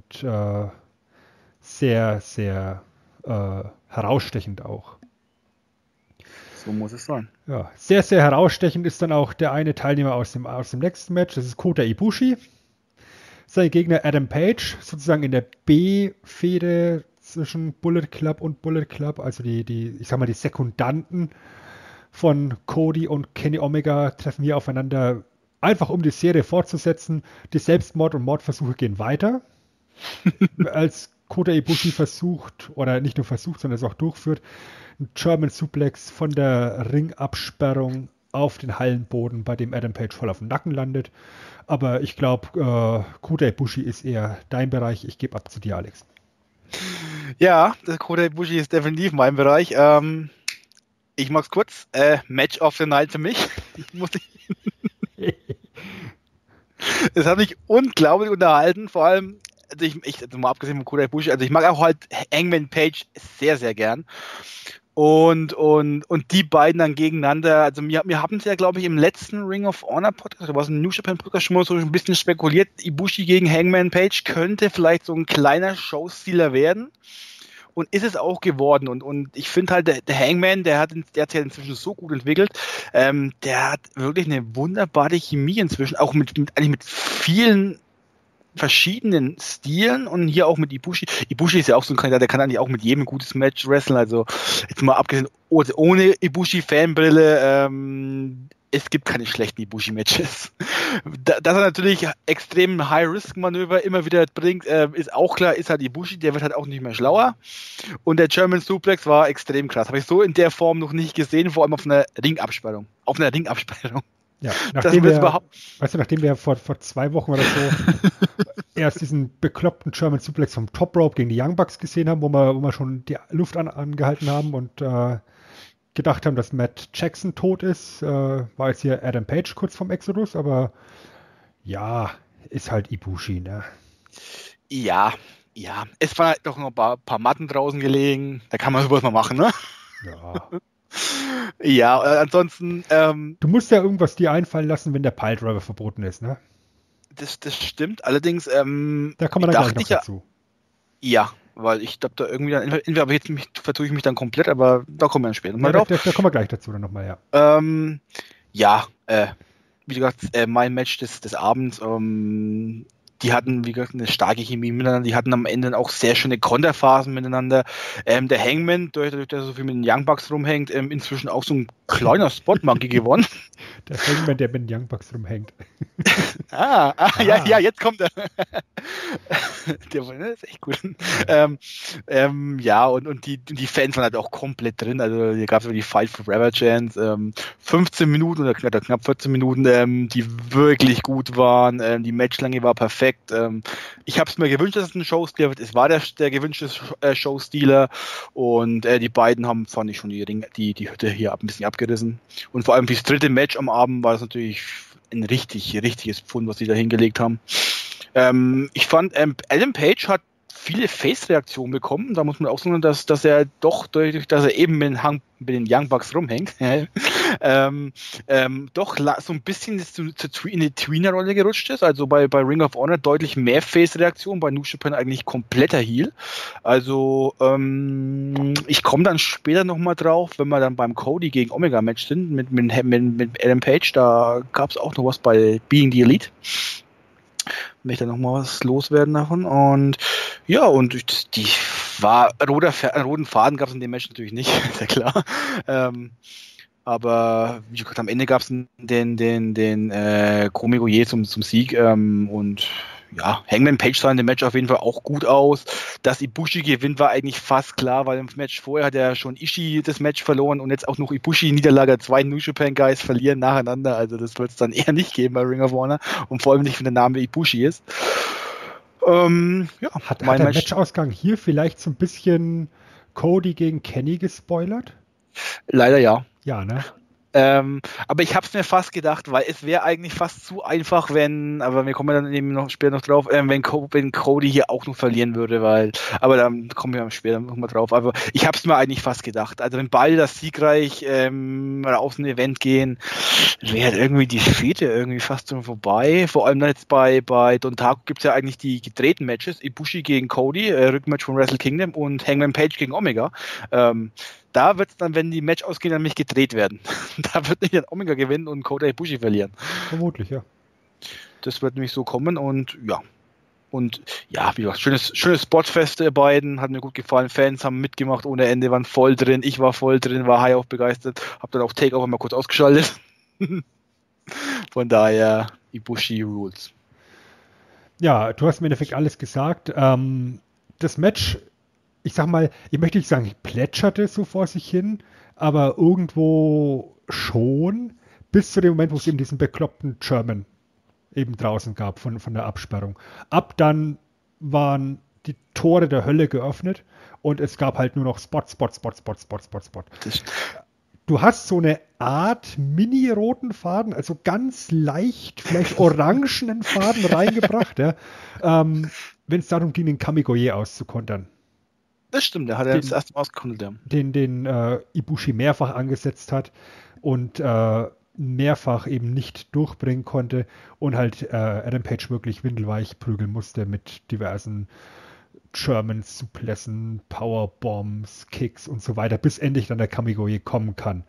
sehr, sehr herausstechend auch. So muss es sein. Ja, sehr, sehr herausstechend ist dann auch der eine Teilnehmer aus dem nächsten Match. Das ist Kota Ibushi. Sein Gegner Adam Page, sozusagen in der B-Fehde zwischen Bullet Club und Bullet Club, also ich sag mal, die Sekundanten von Cody und Kenny Omega treffen hier aufeinander, einfach um die Serie fortzusetzen. Die Selbstmord- und Mordversuche gehen weiter. Als Kota Ibushi versucht, oder nicht nur versucht, sondern es auch durchführt, einen German Suplex von der Ringabsperrung auf den Hallenboden, bei dem Adam Page voll auf dem Nacken landet. Aber ich glaube, Kota Ibushi ist eher dein Bereich. Ich gebe ab zu dir, Alex. Ja, das Kota Ibushi ist definitiv mein Bereich. Ich mach's kurz. Match of the Night für mich. Es hat mich unglaublich unterhalten, vor allem, also mal abgesehen von Kota Ibushi, also ich mag auch halt Hangman Page sehr, sehr gern. Und die beiden dann gegeneinander, also wir haben es ja, glaube ich, im letzten Ring of Honor Podcast, da war es ein New Japan Podcast schon mal so ein bisschen spekuliert, Ibushi gegen Hangman Page könnte vielleicht so ein kleiner Showstealer werden. Und ist es auch geworden. Und ich finde halt, der Hangman, der hat sich inzwischen so gut entwickelt, der hat wirklich eine wunderbare Chemie inzwischen, auch eigentlich mit vielen verschiedenen Stilen und hier auch mit Ibushi. Ibushi ist ja auch so ein Kandidat, der kann eigentlich auch mit jedem ein gutes Match wrestlen, also jetzt mal abgesehen, ohne Ibushi-Fanbrille, es gibt keine schlechten Ibushi-Matches. Dass er natürlich extrem High-Risk-Manöver immer wieder bringt, ist auch klar, ist halt Ibushi, der wird halt auch nicht mehr schlauer. Und der German Suplex war extrem krass. Habe ich so in der Form noch nicht gesehen, vor allem auf einer Ringabsperrung. Ja, nachdem wir vor 2 Wochen oder so erst diesen bekloppten German Suplex vom Top Rope gegen die Young Bucks gesehen haben, wo wir schon die Luft angehalten haben und gedacht haben, dass Matt Jackson tot ist, war jetzt hier Adam Page kurz vorm Exodus, aber ja, ist halt Ibushi, ne? Ja, es waren halt noch ein paar Matten draußen gelegen, da kann man sowas mal machen, ne? Ja. Ja, ansonsten... du musst ja irgendwas dir einfallen lassen, wenn der Piledriver verboten ist, ne? Das stimmt, allerdings... da kommen wir dann gleich noch dazu. Ja, weil ich glaube, da irgendwie dann... Entweder aber jetzt vertue ich mich dann komplett, aber da kommen wir dann später mal drauf. Da kommen wir gleich dazu dann nochmal, ja. Wie gesagt, mein Match des Abends... die hatten, wie gesagt, eine starke Chemie miteinander. Die hatten am Ende auch sehr schöne Konterphasen miteinander. Der Hangman, dadurch, dass er so viel mit den Young Bucks rumhängt, inzwischen auch so ein kleiner Spot-Monkey gewonnen. Der Hangman, der mit den Young Bucks rumhängt. Ja, jetzt kommt er. Der ist echt gut. Ja, und die Fans waren halt auch komplett drin. Also hier gab es die Fight Forever Chance. 15 Minuten oder knapp 14 Minuten, die wirklich gut waren. Die Matchlänge war perfekt. Ich habe es mir gewünscht, dass es ein Showstealer wird. Es war der gewünschte Showstealer und die beiden haben, fand ich schon, die Hütte hier ein bisschen abgerissen. Und vor allem fürs dritte Match am Abend war das natürlich ein richtiges Pfund, was sie da hingelegt haben. Ich fand, Adam Page hat viele Face-Reaktionen bekommen. Da muss man auch sagen, dass er doch, dadurch, dass er eben mit den Young Bucks rumhängt, doch so ein bisschen in die Tweener-Rolle gerutscht ist. Also bei Ring of Honor deutlich mehr Face-Reaktionen, bei New Japan eigentlich kompletter Heel. Also ich komme dann später nochmal drauf, wenn wir dann beim Cody gegen Omega-Match sind, mit Adam Page, da gab es auch noch was bei Being the Elite. Möchte noch mal was loswerden davon und ja, und die roten Faden gab es in dem Match natürlich nicht, ist ja klar. Aber wie gesagt, am Ende gab es den Komigoye zum Sieg und ja, Hangman Page sah in dem Match auf jeden Fall auch gut aus. Dass Ibushi gewinnt, war eigentlich fast klar, weil im Match vorher hat er schon Ishii das Match verloren und jetzt auch noch Ibushi Niederlage, 2 New Japan Guys verlieren nacheinander. Also das wird es dann eher nicht geben bei Ring of Honor und vor allem nicht, wenn der Name Ibushi ist. Hat der Matchausgang hier vielleicht so ein bisschen Cody gegen Kenny gespoilert? Leider ja. Ja, ne? Aber ich habe es mir fast gedacht, weil es wäre eigentlich fast zu einfach, aber wir kommen dann eben noch später noch drauf, wenn Cody hier auch noch verlieren würde, aber dann kommen wir später noch mal drauf. Aber ich habe es mir eigentlich fast gedacht. Also wenn beide das siegreich aus dem Event gehen, wäre irgendwie die Fete irgendwie fast schon vorbei. Vor allem jetzt bei Dontaku gibt es ja eigentlich die gedrehten Matches, Ibushi gegen Cody, Rückmatch von Wrestle Kingdom und Hangman Page gegen Omega. Da wird es dann, wenn die Match ausgehen, nämlich gedreht werden. Da wird nicht ein Omega gewinnen und Kota Ibushi verlieren. Vermutlich, ja. Das wird nämlich so kommen und ja. Und ja, wie gesagt, schönes Spotfest der beiden, hat mir gut gefallen. Fans haben mitgemacht ohne Ende, waren voll drin. Ich war voll drin, war high auf begeistert. Hab dann auch Takeover mal kurz ausgeschaltet. Von daher, Ibushi rules. Ja, du hast im Endeffekt alles gesagt. Das Match, ich sag mal, ich möchte nicht sagen, plätscherte so vor sich hin, aber irgendwo schon, bis zu dem Moment, wo es eben diesen bekloppten German eben draußen gab von der Absperrung. Ab dann waren die Tore der Hölle geöffnet und es gab halt nur noch Spot. Du hast so eine Art mini-roten Faden, also ganz leicht, vielleicht orangenen Faden reingebracht, ja, wenn es darum ging, den Kamigoye auszukontern. Das stimmt, der hat ja das erste Mal ausgekontert. Ja. Den Ibushi mehrfach angesetzt hat und mehrfach eben nicht durchbringen konnte und halt Adam Page wirklich windelweich prügeln musste mit diversen German Suplessen, Powerbombs, Kicks und so weiter, bis endlich dann der Kamigoye kommen kann.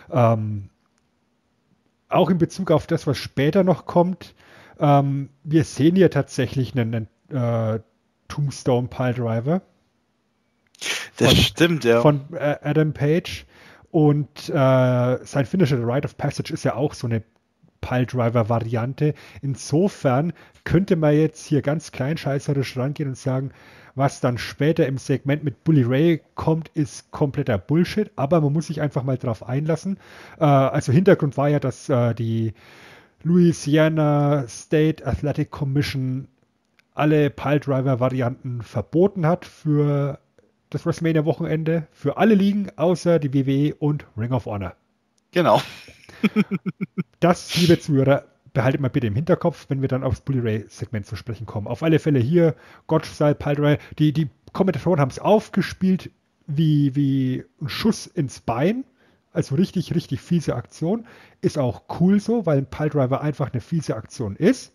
Auch in Bezug auf das, was später noch kommt, wir sehen hier tatsächlich einen Tombstone Piledriver. Das stimmt, ja. Von Adam Page. Und sein Finisher, The Rite of Passage, ist ja auch so eine Piledriver-Variante. Insofern könnte man jetzt hier ganz kleinscheißerisch rangehen und sagen, was dann später im Segment mit Bully Ray kommt, ist kompletter Bullshit, aber man muss sich einfach mal drauf einlassen. Also Hintergrund war ja, dass die Louisiana State Athletic Commission alle Piledriver-Varianten verboten hat für das WrestleMania-Wochenende, für alle Ligen, außer die WWE und Ring of Honor. Genau. Das, liebe Zuhörer, behaltet mal bitte im Hinterkopf, wenn wir dann aufs Bully Ray-Segment zu sprechen kommen. Auf alle Fälle hier, Gotch-Style, Piledriver, die Kommentatoren haben es aufgespielt wie ein Schuss ins Bein. Also richtig, richtig fiese Aktion. Ist auch cool so, weil ein Piledriver einfach eine fiese Aktion ist.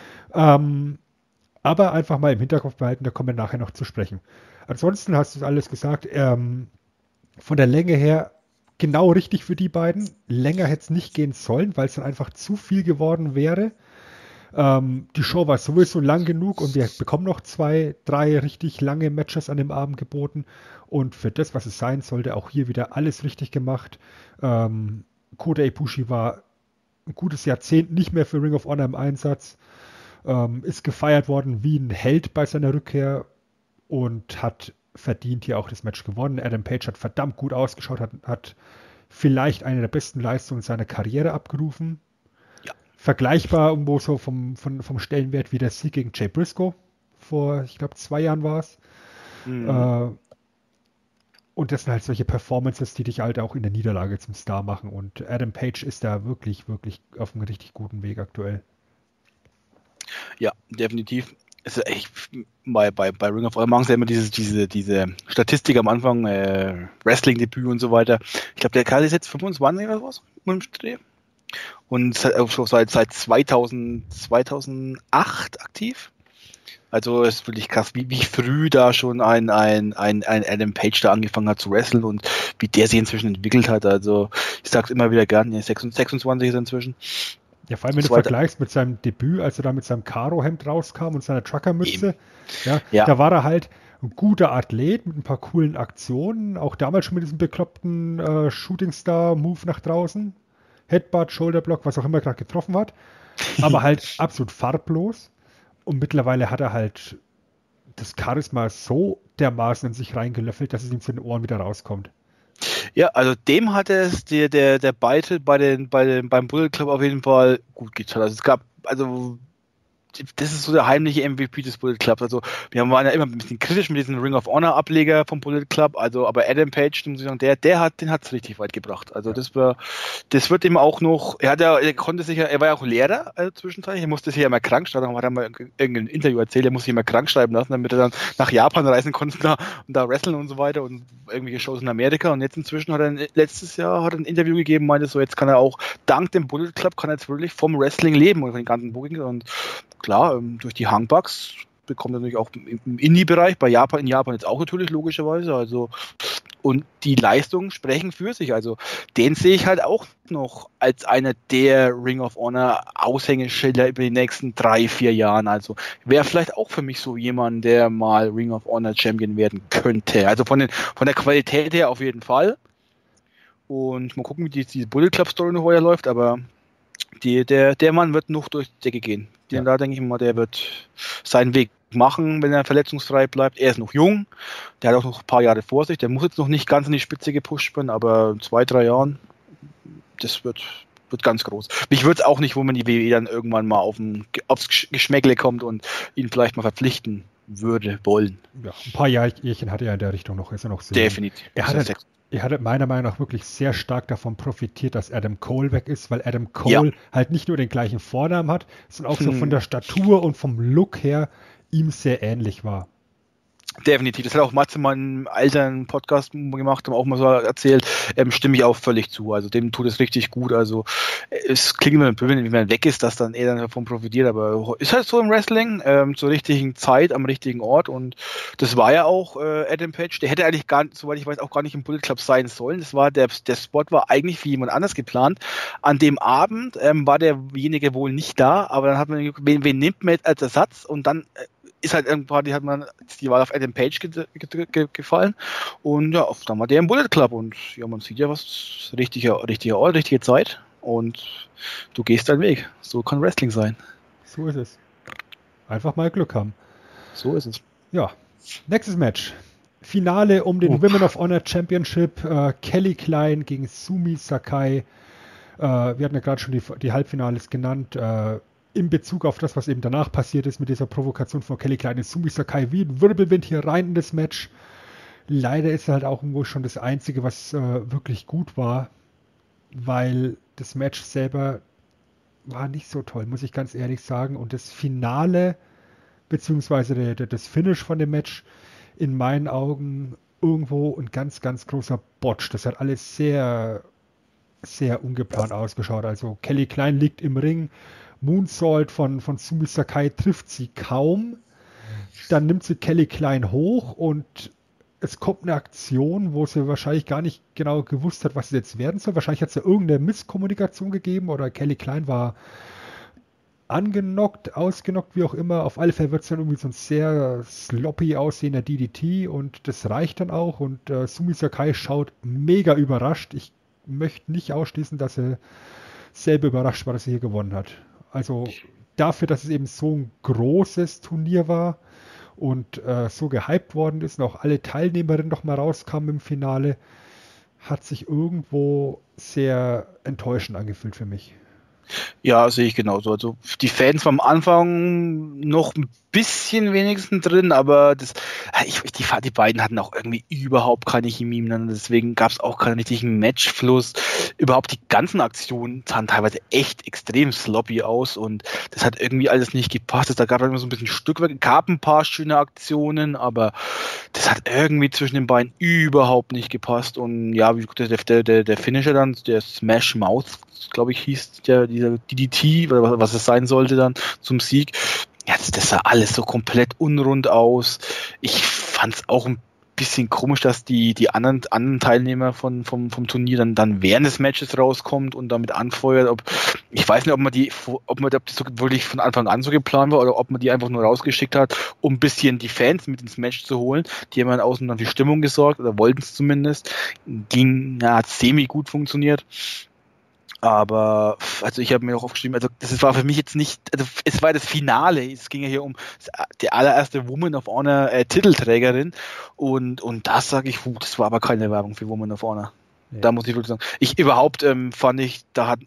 Aber einfach mal im Hinterkopf behalten, da kommen wir nachher noch zu sprechen. Ansonsten hast du alles gesagt. Von der Länge her genau richtig für die beiden. Länger hätte es nicht gehen sollen, weil es dann einfach zu viel geworden wäre. Die Show war sowieso lang genug und wir bekommen noch 2, 3 richtig lange Matches an dem Abend geboten. Und für das, was es sein sollte, auch hier wieder alles richtig gemacht. Kota Ibushi war ein gutes Jahrzehnt nicht mehr für Ring of Honor im Einsatz. Ist gefeiert worden wie ein Held bei seiner Rückkehr und hat verdient hier auch das Match gewonnen. Adam Page hat verdammt gut ausgeschaut, hat vielleicht eine der besten Leistungen seiner Karriere abgerufen. Ja. Vergleichbar irgendwo so vom Stellenwert wie der Sieg gegen Jay Briscoe vor, ich glaube, 2 Jahren war es. Mhm. Und das sind halt solche Performances, die dich halt auch in der Niederlage zum Star machen. Und Adam Page ist da wirklich, wirklich auf einem richtig guten Weg aktuell. Ja, definitiv. Also echt, bei Ring of Honor machen sie ja immer diese Statistik am Anfang, Wrestling-Debüt und so weiter. Ich glaube, der Kerl ist jetzt 25 oder was mit dem Dreh. Und seit 2008 aktiv. Also es ist wirklich krass, wie früh da schon ein Adam Page da angefangen hat zu wrestlen und wie der sich inzwischen entwickelt hat. Also ich sag's immer wieder gern, 26 ist er inzwischen. Ja, vor allem wenn du vergleichst mit seinem Debüt, als er da mit seinem Karo-Hemd rauskam und seiner Truckermütze, ja, da war er halt ein guter Athlet mit ein paar coolen Aktionen, auch damals schon mit diesem bekloppten Shooting Star Move nach draußen, Headbutt, Shoulderblock, was auch immer gerade getroffen hat, aber halt absolut farblos und mittlerweile hat er halt das Charisma so dermaßen in sich reingelöffelt, dass es ihm zu den Ohren wieder rauskommt. Ja, also dem hat es der Beitritt beim Bullet Club auf jeden Fall gut getan. Also es gab, das ist so der heimliche MVP des Bullet Clubs. Also wir waren ja immer ein bisschen kritisch mit diesem Ring of Honor Ableger vom Bullet Club. Also aber Adam Page, muss ich sagen, den hat's richtig weit gebracht. Also das wird ihm auch noch. Er war ja auch Lehrer zwischenzeitlich. Er musste sich ja mal krank schreiben. Hat er mal irgendein Interview erzählt. Er musste sich mal krank schreiben lassen, damit er dann nach Japan reisen konnte und da wrestlen und so weiter und irgendwelche Shows in Amerika. Und jetzt inzwischen letztes Jahr ein Interview gegeben, meinte so, jetzt kann er auch dank dem Bullet Club kann er jetzt wirklich vom Wrestling leben und von den ganzen Bookings und klar, durch die Hangbugs bekommt er natürlich auch im Indie-Bereich, in Japan jetzt auch natürlich logischerweise, also Und die Leistungen sprechen für sich. Also den sehe ich halt auch noch als einer der Ring of Honor Aushängeschilder über die nächsten 3-4 Jahren. Also wäre vielleicht auch für mich so jemand, der mal Ring of Honor Champion werden könnte. Also von der Qualität her auf jeden Fall. Und mal gucken, wie die Bullet Club Story noch weiter läuft, aber der Mann wird noch durch die Decke gehen. Da denke ich mal, der wird seinen Weg machen, wenn er verletzungsfrei bleibt. Er ist noch jung, der hat auch noch ein paar Jahre vor sich, der muss jetzt noch nicht ganz in die Spitze gepusht werden, aber in 2-3 Jahren, das wird ganz groß. Mich würde es auch nicht wundern, wenn die WWE dann irgendwann mal aufs Geschmäckle kommt und ihn vielleicht mal verpflichten wollen. Ja, ein paar Jährchen hat er in der Richtung noch, ist er noch sehr. Definitiv. Er hat meiner Meinung nach wirklich sehr stark davon profitiert, dass Adam Cole weg ist, weil Adam Cole halt nicht nur den gleichen Vornamen hat, sondern auch so von der Statur und vom Look her ihm sehr ähnlich war. Definitiv. Das hat auch Matze mal im alten Podcast gemacht und auch mal so erzählt, stimme ich auch völlig zu. Also dem tut es richtig gut. Also es klingt immer blöd, wenn man weg ist, dass dann er dann davon profitiert, aber ist halt so im Wrestling, zur richtigen Zeit, am richtigen Ort und das war ja auch Adam Page. Der hätte eigentlich soweit ich weiß, auch gar nicht im Bullet Club sein sollen. Das war der Spot war eigentlich für jemand anders geplant. An dem Abend war derjenige wohl nicht da, aber dann hat man geguckt, wen nimmt man jetzt als Ersatz und dann ist halt irgendwann, die Wahl auf Adam Page gefallen und ja, dann war der im Bullet Club und ja, man sieht ja was, richtige Ort, richtige Zeit und du gehst deinen Weg. So kann Wrestling sein. So ist es. Einfach mal Glück haben. So ist es. Ja, nächstes Match. Finale um den Women of Honor Championship. Kelly Klein gegen Sumi Sakai. Wir hatten ja gerade schon die Halbfinales genannt. In Bezug auf das, was eben danach passiert ist mit dieser Provokation von Kelly Klein, ist Sumi Sakai wie ein Wirbelwind hier rein in das Match. Leider ist er halt auch irgendwo schon das Einzige, was wirklich gut war, weil das Match selber war nicht so toll, muss ich ganz ehrlich sagen. Und das Finale, beziehungsweise das Finish von dem Match, in meinen Augen irgendwo ein ganz, ganz großer Botch. Das hat alles sehr, sehr ungeplant ausgeschaut. Also Kelly Klein liegt im Ring, Moonsault von Sumi Sakai trifft sie kaum. Dann nimmt sie Kelly Klein hoch und es kommt eine Aktion, wo sie wahrscheinlich gar nicht genau gewusst hat, was es jetzt werden soll. Wahrscheinlich hat es ja irgendeine Misskommunikation gegeben oder Kelly Klein war ausgenockt, wie auch immer. Auf alle Fälle wird es dann irgendwie so ein sehr sloppy aussehender DDT und das reicht dann auch und Sumi Sakai schaut mega überrascht. Ich möchte nicht ausschließen, dass er selber überrascht war, dass er hier gewonnen hat. Also dafür, dass es eben so ein großes Turnier war und so gehypt worden ist und auch alle Teilnehmerinnen noch mal rauskamen im Finale, hat sich irgendwo sehr enttäuschend angefühlt für mich. Ja, sehe ich genauso. Also die Fans waren am Anfang noch ein bisschen wenigstens drin, aber die beiden hatten auch irgendwie überhaupt keine Chemie miteinander, deswegen gab es auch keinen richtigen Matchfluss. Überhaupt die ganzen Aktionen sahen teilweise echt extrem sloppy aus und das hat irgendwie alles nicht gepasst. Da gab es immer so ein bisschen Stückwerk, gab ein paar schöne Aktionen, aber das hat irgendwie zwischen den beiden überhaupt nicht gepasst und ja, wie der Finisher dann, der Smash Mouth, glaube ich, hieß dieser DDT, oder was es sein sollte dann zum Sieg. Ja, das sah alles so komplett unrund aus. Ich fand es auch ein bisschen komisch, dass die anderen Teilnehmer vom Turnier dann während des Matches rauskommt und damit anfeuert. Ich weiß nicht, ob das so wirklich von Anfang an so geplant war oder ob man die einfach nur rausgeschickt hat, um ein bisschen die Fans mit ins Match zu holen. Die haben dann außen dann für Stimmung gesorgt oder wollten es zumindest. Hat semi gut funktioniert. Aber, also ich habe mir auch aufgeschrieben, also das war für mich jetzt nicht, also es war das Finale, es ging ja hier um die allererste Woman of Honor Titelträgerin und das sage ich, das war aber keine Werbung für Woman of Honor. Ja. Da muss ich wirklich sagen. Fand ich,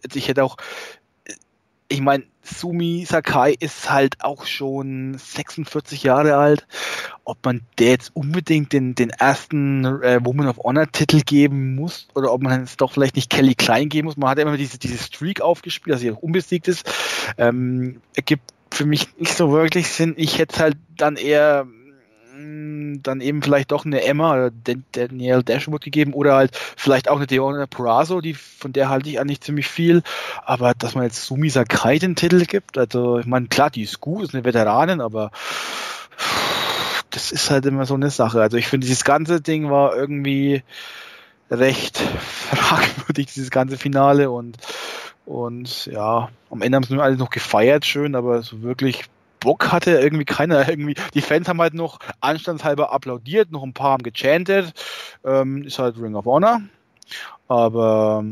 ich meine, Sumi Sakai ist halt auch schon 46 Jahre alt. Ob man der jetzt unbedingt den ersten Woman of Honor Titel geben muss oder ob man jetzt doch vielleicht nicht Kelly Klein geben muss. Man hat ja immer diese Streak aufgespielt, dass sie auch unbesiegt ist. Ergibt für mich nicht so wirklich Sinn. Ich hätte halt dann eher dann eben vielleicht doch eine Emma oder Danielle Dashwood gegeben oder halt vielleicht auch eine Deonna Purrazzo, von der halte ich eigentlich ziemlich viel, aber dass man jetzt Sumi Sakai den Titel gibt, also ich meine, klar, die ist gut, ist eine Veteranin, aber das ist halt immer so eine Sache. Also ich finde, dieses ganze Ding war irgendwie recht fragwürdig, dieses ganze Finale und ja, am Ende haben sie nur alle noch gefeiert, schön, aber so wirklich Bock hatte irgendwie keiner. Irgendwie, die Fans haben halt noch anstandshalber applaudiert, noch ein paar haben gechantet. Ist halt Ring of Honor. Aber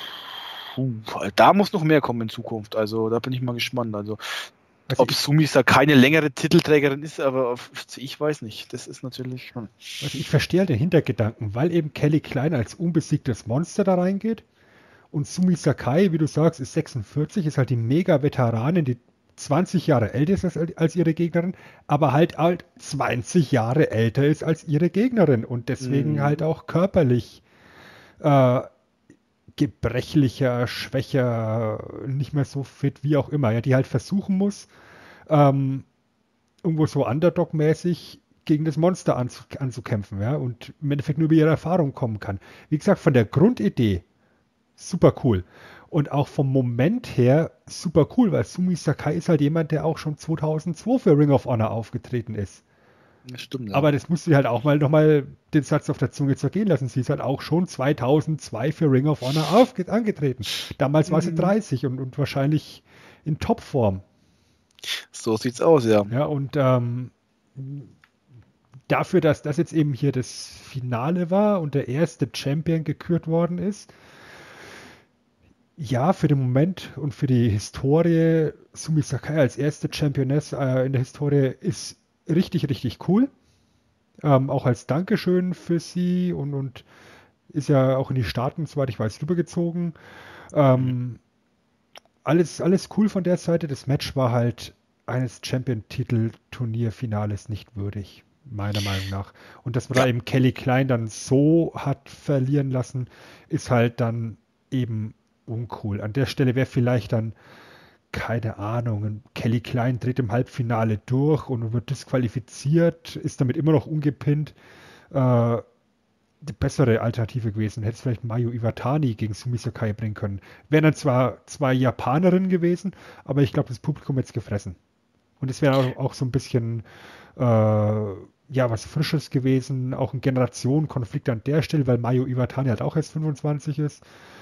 da muss noch mehr kommen in Zukunft. Also da bin ich mal gespannt. Also ob Sumi Sakai keine längere Titelträgerin ist, aber ich weiß nicht. Das ist natürlich... Also ich verstehe halt den Hintergedanken, weil eben Kelly Klein als unbesiegtes Monster da reingeht und Sumi Sakai, wie du sagst, ist 46, ist halt die Mega-Veteranin, die 20 Jahre älter ist als ihre Gegnerin, aber halt 20 Jahre älter ist als ihre Gegnerin und deswegen halt auch körperlich gebrechlicher, schwächer, nicht mehr so fit, wie auch immer, ja, die halt versuchen muss, irgendwo so Underdog-mäßig gegen das Monster anzukämpfen, ja, und im Endeffekt nur über ihre Erfahrung kommen kann. Wie gesagt, von der Grundidee super cool. Und auch vom Moment her super cool, weil Sumi Sakai ist halt jemand, der auch schon 2002 für Ring of Honor aufgetreten ist. Das stimmt, ja. Aber das musst du halt auch mal nochmal den Satz auf der Zunge zergehen lassen. Sie ist halt auch schon 2002 für Ring of Honor angetreten. Damals war sie 30 und wahrscheinlich in Topform. So sieht's aus, ja. Ja, und dafür, dass das jetzt eben hier das Finale war und der erste Champion gekürt worden ist, ja, für den Moment und für die Historie, Sumi Sakai als erste Championess in der Historie ist richtig, richtig cool. Auch als Dankeschön für sie und ist ja auch in die Staaten, soweit ich weiß, rübergezogen. Alles cool von der Seite. Das Match war halt eines Champion-Titel-Turnierfinales nicht würdig, meiner Meinung nach. Und dass man da eben Kelly Klein dann so hat verlieren lassen, ist halt dann eben uncool. An der Stelle wäre vielleicht dann, keine Ahnung, Kelly Klein dreht im Halbfinale durch und wird disqualifiziert, ist damit immer noch ungepinnt. Die bessere Alternative gewesen. Hätte es vielleicht Mayu Iwatani gegen Sumi Sakai bringen können. Wären dann zwar zwei Japanerinnen gewesen, aber ich glaube, das Publikum hätte es gefressen. Und es wäre auch so ein bisschen was Frisches gewesen, auch ein Generationenkonflikt an der Stelle, weil Mayu Iwatani halt auch erst 25 ist.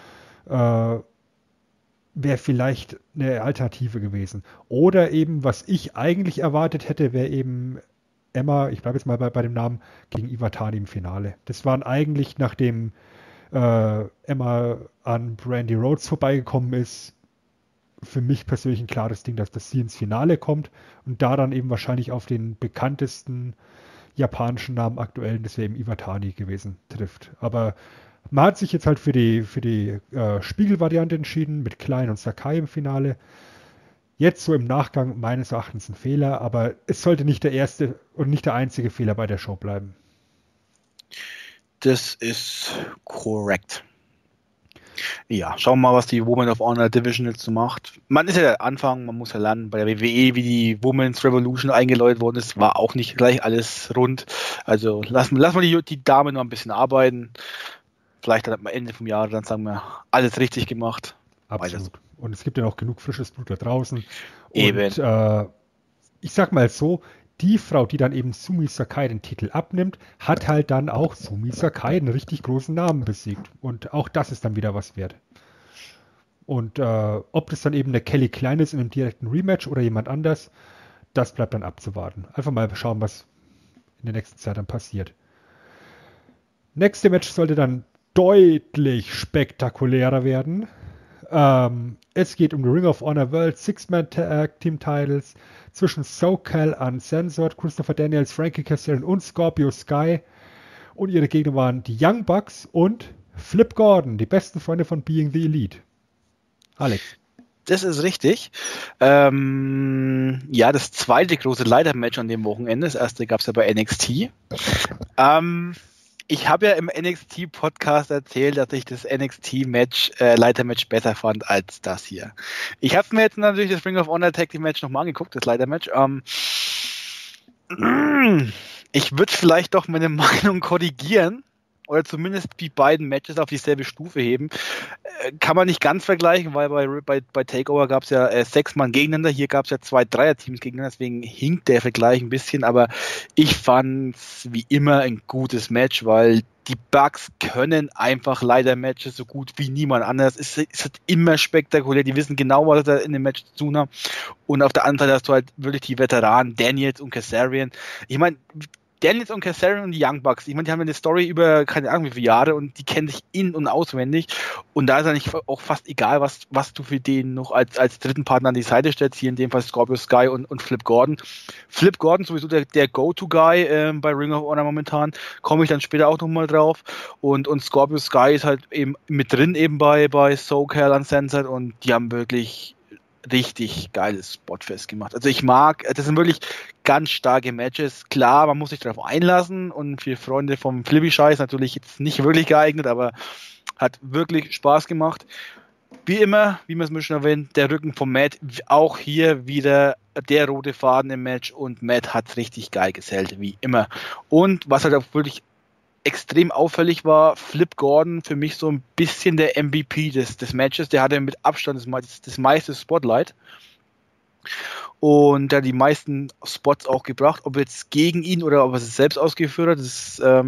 Wäre vielleicht eine Alternative gewesen. Oder eben, was ich eigentlich erwartet hätte, wäre eben Emma, ich bleibe jetzt mal bei dem Namen, gegen Iwatani im Finale. Das waren eigentlich, nachdem Emma an Brandy Rhodes vorbeigekommen ist, für mich persönlich ein klares Ding, dass sie ins Finale kommt und da dann eben wahrscheinlich auf den bekanntesten japanischen Namen aktuellen, das wäre eben Iwatani gewesen, trifft. Aber man hat sich jetzt halt für die Spiegelvariante entschieden, mit Klein und Sakai im Finale. Jetzt so im Nachgang meines Erachtens ein Fehler, aber es sollte nicht der erste und nicht der einzige Fehler bei der Show bleiben. Das ist korrekt. Ja, schauen wir mal, was die Women of Honor Division jetzt so macht. Man ist ja der Anfang, man muss ja lernen. Bei der WWE, wie die Women's Revolution eingeläutet worden ist, war auch nicht gleich alles rund. Also lassen wir die Damen noch ein bisschen arbeiten. Vielleicht dann am Ende vom Jahr, dann sagen wir, alles richtig gemacht. Absolut. Und es gibt ja noch genug frisches Blut da draußen. Eben. Und ich sag mal so, die Frau, die dann eben Sumi Sakai den Titel abnimmt, hat halt dann auch Sumi Sakai einen richtig großen Namen besiegt. Und auch das ist dann wieder was wert. Und ob das dann eben der Kelly Klein ist in einem direkten Rematch oder jemand anders, das bleibt dann abzuwarten. Einfach mal schauen, was in der nächsten Zeit dann passiert. Nächste Match sollte dann deutlich spektakulärer werden. Es geht um die Ring of Honor World Six-Man Tag Team Titles zwischen SoCal Uncensored, Christopher Daniels, Frankie Kazarian und Scorpio Sky. Und ihre Gegner waren die Young Bucks und Flip Gordon, die besten Freunde von Being the Elite. Alex. Das ist richtig. Das zweite große Leiter-Match an dem Wochenende. Das erste gab es ja bei NXT. Ich habe ja im NXT-Podcast erzählt, dass ich das NXT-Match, Leiter-Match besser fand als das hier. Ich habe mir jetzt natürlich das Ring of Honor Tag Team Match nochmal angeguckt, das Leiter-Match. Ich würde vielleicht doch meine Meinung korrigieren. oder zumindest die beiden Matches auf dieselbe Stufe heben. Kann man nicht ganz vergleichen, weil bei Takeover gab es ja 6 Mann gegeneinander, hier gab es ja 2 Dreier-Teams gegeneinander, deswegen hinkt der Vergleich ein bisschen, aber ich fand es wie immer ein gutes Match, weil die Bucks können einfach leider Matches so gut wie niemand anders. Es ist immer spektakulär, die wissen genau, was sie in dem Match zu tun haben. Und auf der anderen Seite hast du halt wirklich die Veteranen, Daniels und Kazarian. Ich meine, Daniels und Kazarian und die Young Bucks, ich meine, die haben eine Story über keine Ahnung wie viele Jahre und die kennen sich in- und auswendig und da ist eigentlich auch fast egal, was du für den noch als dritten Partner an die Seite stellst, hier in dem Fall Scorpio Sky und Flip Gordon. Flip Gordon sowieso der Go-To-Guy bei Ring of Honor momentan, komme ich dann später auch nochmal drauf und Scorpio Sky ist halt eben mit drin eben bei SoCal Uncensored und die haben wirklich richtig geiles Spotfest gemacht. Also ich mag, das sind wirklich ganz starke Matches. Klar, man muss sich darauf einlassen und für Freunde vom Flippy-Scheiß natürlich jetzt nicht wirklich geeignet, aber hat wirklich Spaß gemacht. Wie immer, wie man es mir schon erwähnt, der Rücken von Matt, auch hier wieder der rote Faden im Match und Matt hat richtig geil gesellt, wie immer. Und was halt auch wirklich extrem auffällig war, Flip Gordon für mich so ein bisschen der MVP des Matches. Der hatte mit Abstand das meiste Spotlight und der hat die meisten Spots auch gebracht, ob jetzt gegen ihn oder ob er es selbst ausgeführt hat.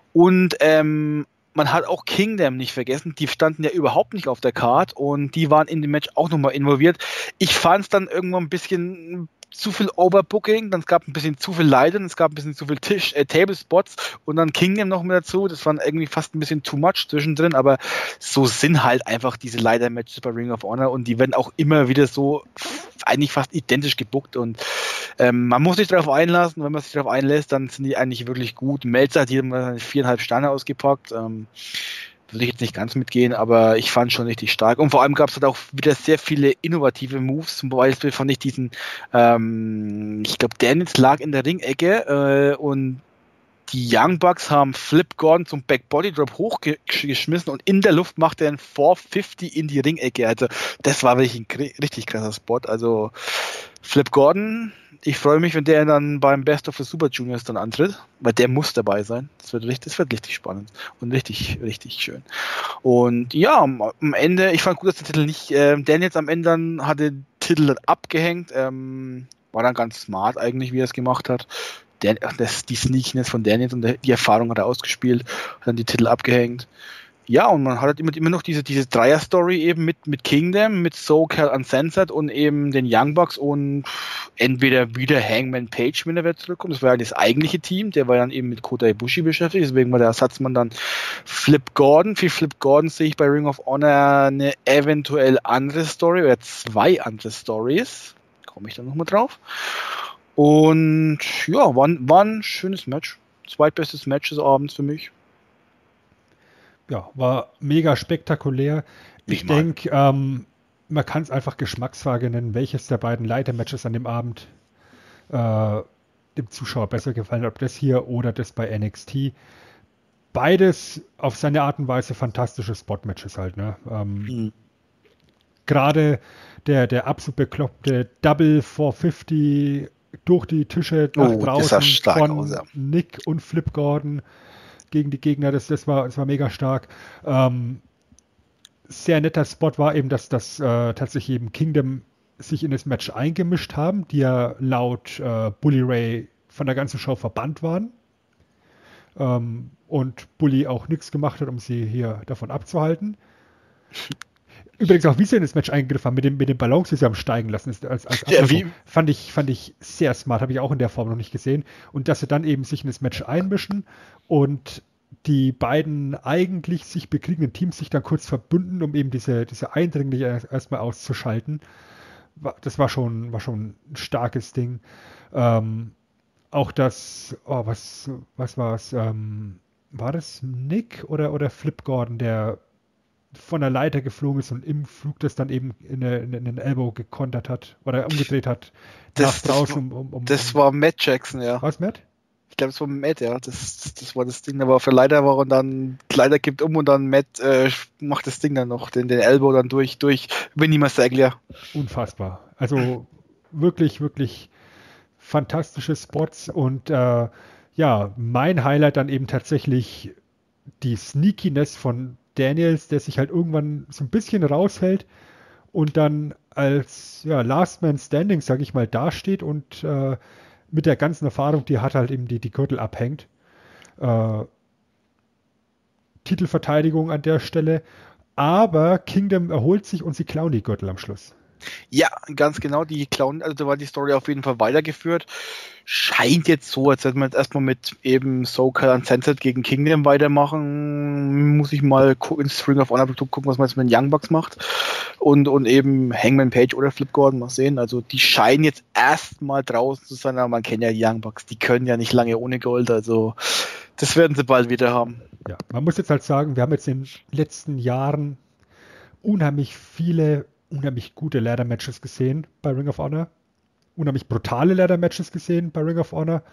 Man hat auch Kingdom nicht vergessen, die standen ja überhaupt nicht auf der Card und die waren in dem Match auch nochmal involviert. Ich fand es dann irgendwann ein bisschen zu viel Overbooking, dann gab es ein bisschen zu viel Leiden, es gab ein bisschen zu viel Table-Spots und dann Kingdom noch mit dazu, das war irgendwie fast ein bisschen too much zwischendrin, aber so sind halt einfach diese Leiter-Matches bei Ring of Honor und die werden auch immer wieder so eigentlich fast identisch gebuckt und man muss sich darauf einlassen, wenn man sich darauf einlässt, dann sind die eigentlich wirklich gut. Melzer hat hier mal 4,5 Sterne ausgepackt, würde ich jetzt nicht ganz mitgehen, aber ich fand schon richtig stark. Und vor allem gab es halt auch wieder sehr viele innovative Moves. Zum Beispiel fand ich diesen, ich glaube, Daniels lag in der Ringecke und die Young Bucks haben Flip Gordon zum Back Body Drop hochgeschmissen und in der Luft macht er einen 450 in die Ringecke. Also das war wirklich ein richtig krasser Spot. Also Flip Gordon, ich freue mich, wenn der dann beim Best of the Super Juniors dann antritt, weil der muss dabei sein. Das wird richtig spannend und richtig, richtig schön. Und ja, am Ende, ich fand gut, dass der Titel nicht, Daniels am Ende dann hatte den Titel dann abgehängt, war dann ganz smart eigentlich, wie er es gemacht hat. Die Sneakiness von Daniels und die Erfahrung hat er ausgespielt, hat dann die Titel abgehängt. Ja, und man hat halt immer noch diese Dreier-Story eben mit Kingdom, mit SoCal Uncensored und eben den Young Bucks und entweder wieder Hangman Page, wenn er wieder zurückkommt. Das war ja das eigentliche Team, der war dann eben mit Kota Ibushi beschäftigt, deswegen war der Ersatzmann dann Flip Gordon. Für Flip Gordon sehe ich bei Ring of Honor eine eventuell andere Story oder 2 andere Stories. Komme ich dann nochmal drauf. Und ja, war ein schönes Match. Zweitbestes Match des Abends für mich. Ja, war mega spektakulär. Ich denke, man kann es einfach Geschmacksfrage nennen, welches der beiden Leiter-Matches an dem Abend dem Zuschauer besser gefallen hat, ob das hier oder das bei NXT. Beides auf seine Art und Weise fantastische Spot-Matches halt. Ne? Gerade der absolut bekloppte Double 450 durch die Tische nach draußen von Nick und Flip Gordon gegen die Gegner, das war mega stark. Sehr netter Spot war eben, dass tatsächlich eben Kingdom sich in das Match eingemischt haben, die ja laut Bully Ray von der ganzen Show verbannt waren. Und Bully auch nichts gemacht hat, um sie hier davon abzuhalten. Übrigens auch, wie sie in das Match eingegriffen haben, mit den Ballons, die sie haben steigen lassen, als fand ich sehr smart, habe ich auch in der Form noch nicht gesehen. Und dass sie dann eben sich in das Match einmischen und die beiden eigentlich sich bekriegenden Teams sich dann kurz verbünden, um eben diese Eindringliche erstmal auszuschalten. Das war schon ein starkes Ding. Auch das, was war es? War das Nick oder Flip Gordon, der von der Leiter geflogen ist und im Flug das dann eben in den Elbow gekontert hat oder umgedreht hat. Das war Matt Jackson, ja. Was, Matt? Ich glaube, es war Matt, ja. Das war das Ding, da war auf der Leiter war und dann Leiter kippt um und dann Matt macht das Ding dann noch, den Elbow dann durch Winnie Massaglia. Unfassbar. Also wirklich, wirklich fantastische Spots und mein Highlight dann eben tatsächlich die Sneakiness von Daniels, der sich halt irgendwann so ein bisschen raushält und dann als Last Man Standing, sag ich mal, dasteht und mit der ganzen Erfahrung, die er hat, halt eben die Gürtel abhängt. Titelverteidigung an der Stelle, aber Kingdom erholt sich und sie klauen die Gürtel am Schluss. Ja, ganz genau, die klauen, also da war die Story auf jeden Fall weitergeführt. Scheint jetzt so, als hätte man jetzt erstmal mit eben SoCal Uncensored gegen Kingdom weitermachen. Muss ich mal ins Ring of Honor gucken, was man jetzt mit den Young Bucks macht. Und eben Hangman Page oder Flip Gordon, mal sehen. Also die scheinen jetzt erstmal draußen zu sein, aber man kennt ja die Young Bucks, die können ja nicht lange ohne Gold, also das werden sie bald wieder haben. Ja, man muss jetzt halt sagen, wir haben jetzt in den letzten Jahren unheimlich gute Ladder-Matches gesehen bei Ring of Honor. Unheimlich brutale Ladder-Matches gesehen bei Ring of Honor.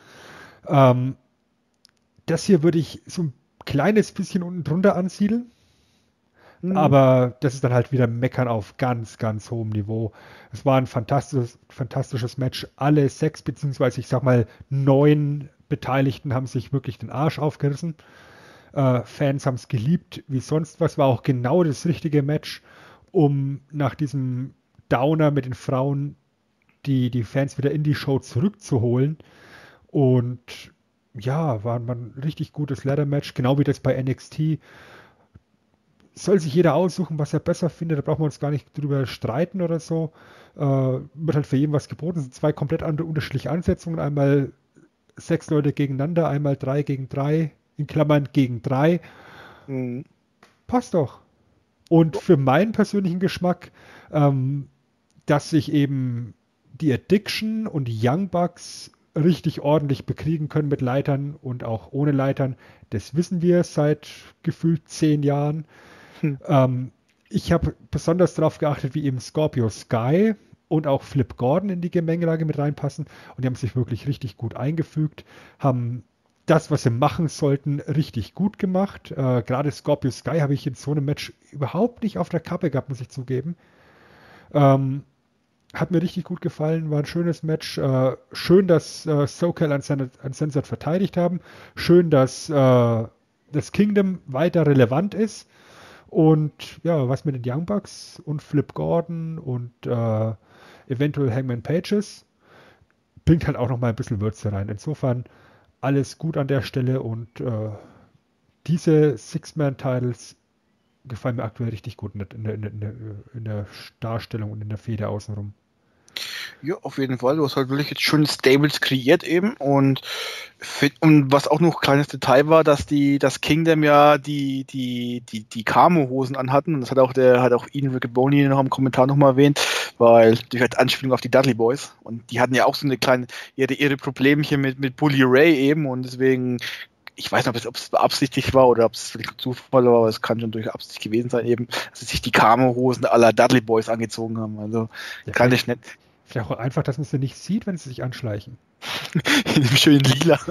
Das hier würde ich so ein kleines bisschen unten drunter ansiedeln. Aber das ist dann halt wieder Meckern auf ganz, ganz hohem Niveau. Es war ein fantastisches Match. Alle 6 beziehungsweise ich sag mal 9 Beteiligten haben sich wirklich den Arsch aufgerissen. Fans haben es geliebt wie sonst was. War auch genau das richtige Match, um nach diesem Downer mit den Frauen die Fans wieder in die Show zurückzuholen. Und ja, war ein richtig gutes Ladder-Match, genau wie das bei NXT. Soll sich jeder aussuchen, was er besser findet, da brauchen wir uns gar nicht drüber streiten oder so. Wird halt für jeden was geboten. Es sind 2 komplett andere unterschiedliche Ansetzungen. Einmal 6 Leute gegeneinander, einmal 3 gegen 3, in Klammern gegen 3. Passt doch. Und für meinen persönlichen Geschmack, dass sich eben die Addiction und die Young Bucks richtig ordentlich bekriegen können mit Leitern und auch ohne Leitern, das wissen wir seit gefühlt 10 Jahren. Ich habe besonders darauf geachtet, wie eben Scorpio Sky und auch Flip Gordon in die Gemengelage mit reinpassen und die haben sich wirklich richtig gut eingefügt, haben das, was sie machen sollten, richtig gut gemacht. Gerade Scorpio Sky habe ich in so einem Match überhaupt nicht auf der Kappe gehabt, muss ich zugeben. Hat mir richtig gut gefallen, war ein schönes Match. Schön, dass SoCal Uncensored verteidigt haben. Schön, dass das Kingdom weiter relevant ist. Und ja, was mit den Young Bucks und Flip Gordon und eventuell Hangman Pages bringt halt auch nochmal ein bisschen Würze rein. Insofern alles gut an der Stelle und diese Six-Man-Titles gefallen mir aktuell richtig gut in der Darstellung und in der Fehde außenrum. Ja, auf jeden Fall. Du hast halt wirklich jetzt schöne Stables kreiert eben und was auch noch ein kleines Detail war, dass das Kingdom ja die Camo-Hosen anhatten und das hat auch Ian Riccoboni noch im Kommentar nochmal erwähnt, weil durch halt Anspielung auf die Dudley Boys und die hatten ja auch so eine kleine ihre Problemchen mit Bully Ray eben und deswegen ich weiß nicht, ob es beabsichtigt war oder ob es vielleicht Zufall war, aber es kann schon durch Absicht gewesen sein, eben, dass sie sich die Camo-Hosen aller Dudley Boys angezogen haben. Also, ja, kann ich nicht. Vielleicht auch einfach, dass man sie nicht sieht, wenn sie sich anschleichen. In dem schönen Lila.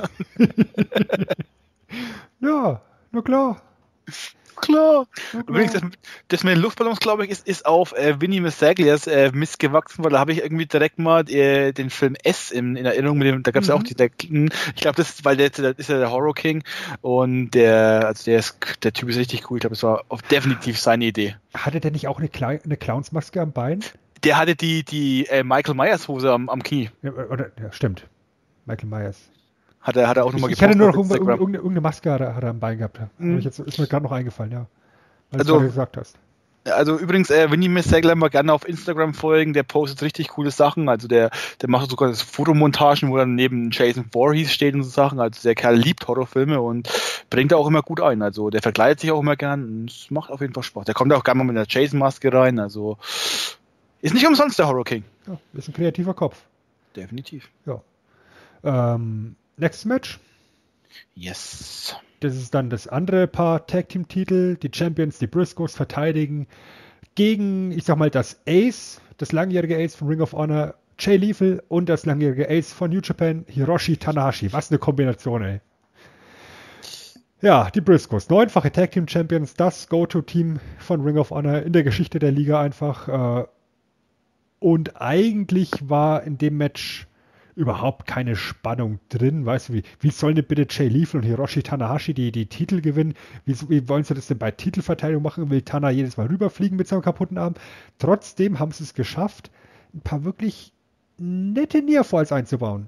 Ja, na klar. Klar. Übrigens, das mit den Luftballons, glaube ich, ist auf Vinny Missaglias Mist gewachsen, weil da habe ich irgendwie direkt mal den Film S in Erinnerung mit dem, da gab es ja auch ich glaube, das ist, weil der ist ja der Horror King und der Typ ist richtig cool. Ich glaube, das war definitiv seine Idee. Hatte der nicht auch eine Clownsmaske am Bein? Der hatte die Michael Myers Hose am Knie. Ja, stimmt. Michael Myers. Hat er auch nochmal gepostet. Ich hatte nur noch irgendeine Maske hat er am Bein gehabt. Ist mir gerade noch eingefallen, ja. Weil du gesagt hast. Also übrigens, Vinny Missagler mal gerne auf Instagram folgen, der postet richtig coole Sachen. Also der macht sogar das Fotomontagen, wo dann neben Jason Voorhees steht und so Sachen. Also der Kerl liebt Horrorfilme und bringt da auch immer gut ein. Also der verkleidet sich auch immer gern und es macht auf jeden Fall Spaß. Der kommt auch gerne mal mit einer Jason-Maske rein. Also ist nicht umsonst der Horror King. Ja, ist ein kreativer Kopf. Definitiv. Ja. Nächstes Match. Yes. Das ist dann das andere Paar Tag-Team-Titel. Die Champions, die Briscoes, verteidigen gegen, ich sag mal, das Ace, das langjährige Ace von Ring of Honor, Jay Lethal und das langjährige Ace von New Japan, Hiroshi Tanahashi. Was eine Kombination, ey. Ja, die Briscoes, 9-fache Tag-Team-Champions, das Go-To-Team von Ring of Honor in der Geschichte der Liga einfach. Und eigentlich war in dem Match überhaupt keine Spannung drin. Weißt du, wie sollen denn bitte Jay Lethal und Hiroshi Tanahashi die Titel gewinnen? Wie wollen sie das denn bei Titelverteidigung machen? Will Tana jedes Mal rüberfliegen mit seinem kaputten Arm? Trotzdem haben sie es geschafft, ein paar wirklich nette Nearfalls einzubauen.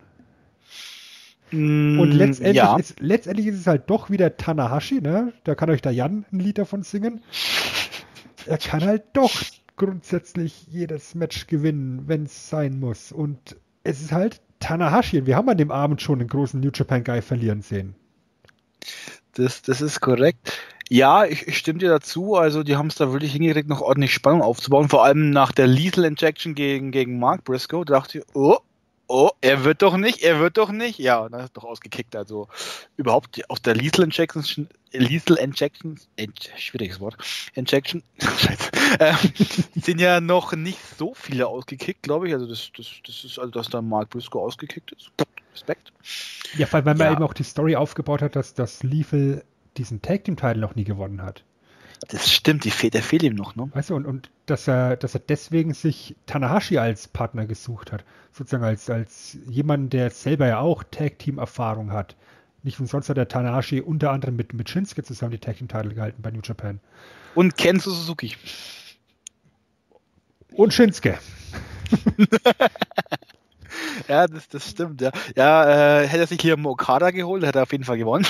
Und letztendlich ist es halt doch wieder Tanahashi, ne? Da kann euch der Jan ein Lied davon singen. Er kann halt doch grundsätzlich jedes Match gewinnen, wenn es sein muss. Und es ist halt Tanahashi. Wir haben an dem Abend schon einen großen New Japan Guy verlieren sehen. Das ist korrekt. Ja, ich stimme dir dazu. Also die haben es da wirklich hingekriegt, noch ordentlich Spannung aufzubauen. Vor allem nach der Lethal Injection gegen Mark Briscoe. Da dachte ich, er wird doch nicht. Ja, dann ist doch ausgekickt. Also überhaupt auf der Lethal Injection, schwieriges Wort, Injection, scheiße, sind ja noch nicht so viele ausgekickt, glaube ich. Also das ist, also dass da Mark Briscoe ausgekickt ist. Respekt. Ja, vor allem, weil man eben auch die Story aufgebaut hat, dass Lethal diesen Tag Team Title noch nie gewonnen hat. Das stimmt, der fehlt ihm noch, ne? Weißt du, und dass er deswegen sich Tanahashi als Partner gesucht hat. Sozusagen als jemand, der selber ja auch Tag-Team-Erfahrung hat. Nicht umsonst hat der Tanahashi unter anderem mit Shinsuke zusammen die Tag-Team-Title gehalten bei New Japan. Und Kenzo Suzuki. Und Shinsuke. Ja, das stimmt, ja. Ja, hätte er sich hier Okada geholt, hätte er auf jeden Fall gewonnen.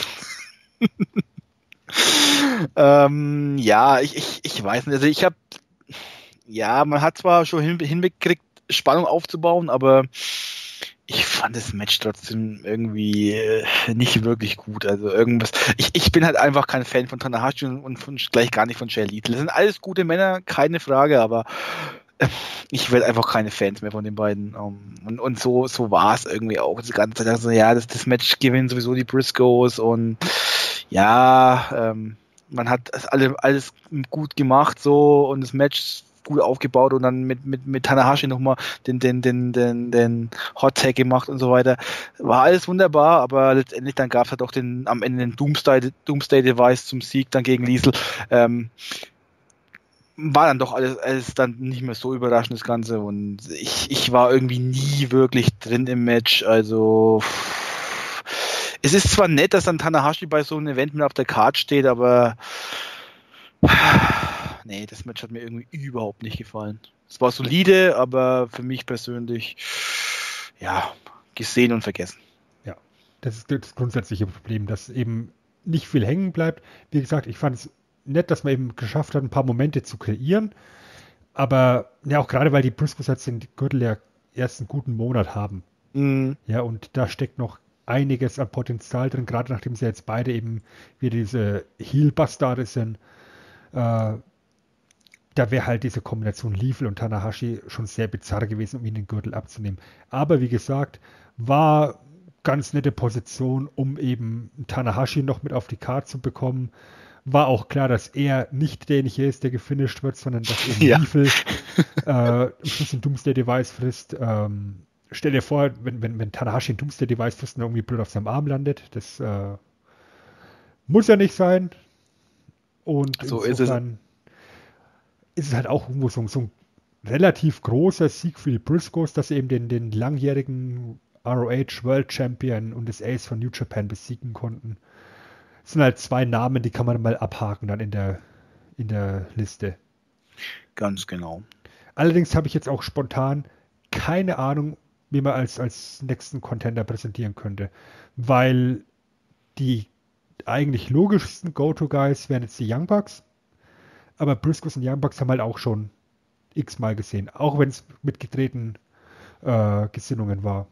Ja, ich weiß nicht. Also man hat zwar schon hinbekriegt, Spannung aufzubauen, aber ich fand das Match trotzdem irgendwie nicht wirklich gut. Also irgendwas. Ich bin halt einfach kein Fan von Tanahashi und gleich gar nicht von Jay Lethal. Das sind alles gute Männer, keine Frage, aber ich werde einfach keine Fans mehr von den beiden. Und so war es irgendwie auch die ganze Zeit. Also ja, das Match gewinnen sowieso die Briscoes und ja, man hat das alles gut gemacht so und das Match gut aufgebaut und dann mit Tanahashi nochmal den Hot Tag gemacht und so weiter. War alles wunderbar, aber letztendlich dann gab es halt auch am Ende den Doomsday Device zum Sieg dann gegen Liesl. War dann doch alles dann nicht mehr so überraschend, das Ganze, und ich war irgendwie nie wirklich drin im Match, also es ist zwar nett, dass dann Tanahashi bei so einem Event mit auf der Card steht, aber nee, das Match hat mir irgendwie überhaupt nicht gefallen. Es war solide, aber für mich persönlich, ja, gesehen und vergessen. Ja, das ist das grundsätzliche Problem, dass eben nicht viel hängen bleibt. Wie gesagt, ich fand es nett, dass man eben geschafft hat, ein paar Momente zu kreieren, aber ja, auch gerade, weil die Briscoes jetzt den Gürtel ja erst einen guten Monat haben. Mhm. Ja, und da steckt noch einiges an Potenzial drin, gerade nachdem sie jetzt beide eben wieder diese Heel-Bastarde sind. Da wäre halt diese Kombination Lethal und Tanahashi schon sehr bizarr gewesen, um ihnen den Gürtel abzunehmen. Aber wie gesagt, war ganz nette Position, um eben Tanahashi noch mit auf die Karte zu bekommen. War auch klar, dass er nicht derjenige ist, der gefinisht wird, sondern dass eben Lethal am Schluss ein Doomsday Device frisst. Stell dir vor, wenn Tanahashi ein Doomsday Device frisst und irgendwie blöd auf seinem Arm landet. Das muss ja nicht sein. Und so insofern ist es halt auch irgendwo so ein relativ großer Sieg für die Briscoes, dass sie eben den langjährigen ROH World Champion und das Ace von New Japan besiegen konnten. Das sind halt zwei Namen, die kann man mal abhaken dann in der Liste. Ganz genau. Allerdings habe ich jetzt auch spontan keine Ahnung, wie man als nächsten Contender präsentieren könnte. Weil die eigentlich logischsten Go-To-Guys wären jetzt die Young Bucks. Aber Briscoes und Young Bucks haben halt auch schon x-mal gesehen. Auch wenn es mit gedrehten Gesinnungen war.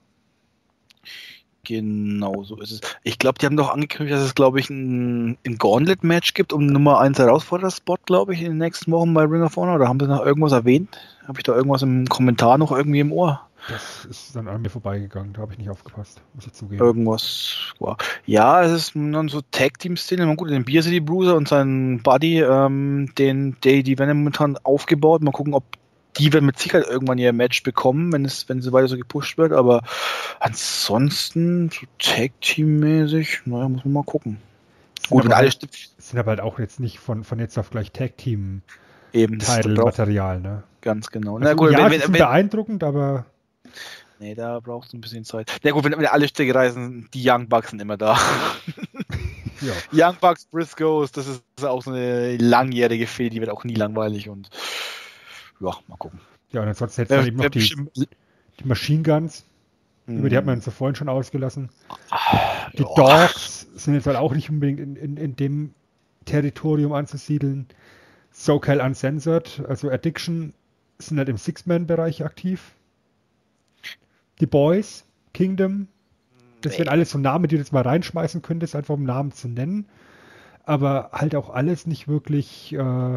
Genau, so ist es. Ich glaube, die haben doch angekündigt, dass es, glaube ich, ein Gauntlet-Match gibt um Nummer 1 Herausforderer-Spot, glaube ich, in den nächsten Wochen bei Ring of Honor. Oder haben sie noch irgendwas erwähnt? Habe ich da irgendwas im Kommentar noch irgendwie im Ohr? Das ist dann an mir vorbeigegangen, da habe ich nicht aufgepasst, muss ich zugeben. Irgendwas, ja, es ist dann so Tag-Team-Szene. Gut, den Beer City Bruiser und seinen Buddy, die werden momentan aufgebaut. Mal gucken, ob die werden mit Sicherheit irgendwann ihr Match bekommen, wenn sie weiter so gepusht wird, aber ansonsten so Tag-Team-mäßig, naja, muss man mal gucken. Gut, und alle sind aber halt auch jetzt nicht von jetzt auf gleich Tag-Team-Title-Material, ne? Ganz genau. Also, na gut, ja, das ist beeindruckend, aber Nee, da brauchst du ein bisschen Zeit. Na gut, wenn alle Stricke reißen, die Young Bucks sind immer da. Ja. Young Bucks, Briscoes, das ist auch so eine langjährige Fehde, die wird auch nie langweilig und ja, mal gucken. Ja, und ansonsten hätte es dann eben noch die Machine Guns, über die hat man so vorhin schon ausgelassen. Die Dogs sind jetzt halt auch nicht unbedingt in dem Territorium anzusiedeln. SoCal Uncensored, also Addiction, sind halt im Six-Man-Bereich aktiv. Die Boys, Kingdom, das wären alles so Namen, die du jetzt mal reinschmeißen könntest, einfach um Namen zu nennen. Aber halt auch alles nicht wirklich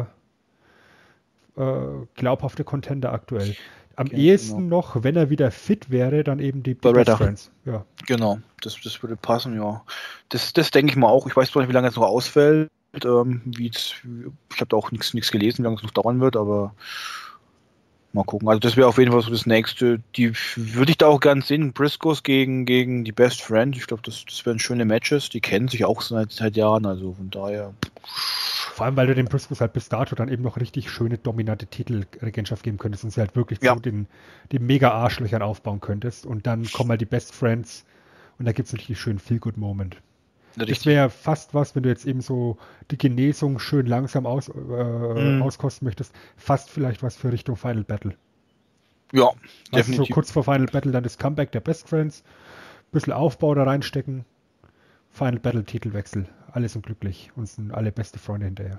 glaubhafte Contender aktuell. Am ehesten noch, wenn er wieder fit wäre, dann eben die Best Friends. Ja. Genau, das würde passen, ja. Das denke ich mal auch. Ich weiß zwar nicht, wie lange es noch ausfällt. Ich habe da auch nichts gelesen, wie lange es noch dauern wird, aber mal gucken. Also das wäre auf jeden Fall so das Nächste. Die würde ich da auch gern sehen. Briscoes gegen die Best Friends. Ich glaube, das wären schöne Matches. Die kennen sich auch seit Jahren, also von daher. Vor allem, weil du den Briscoes halt bis dato dann eben noch richtig schöne, dominante Titelregentschaft geben könntest und sie halt wirklich zu den Mega-Arschlöchern aufbauen könntest. Und dann kommen halt die Best Friends und da gibt es natürlich einen schönen Feel-Good-Moment. Das wäre fast was, wenn du jetzt eben so die Genesung schön langsam auskosten möchtest, fast vielleicht was für Richtung Final Battle. Ja, definitiv. Also so kurz vor Final Battle dann das Comeback der Best Friends, bisschen Aufbau da reinstecken, Final Battle Titelwechsel, alle sind glücklich und sind alle beste Freunde hinterher.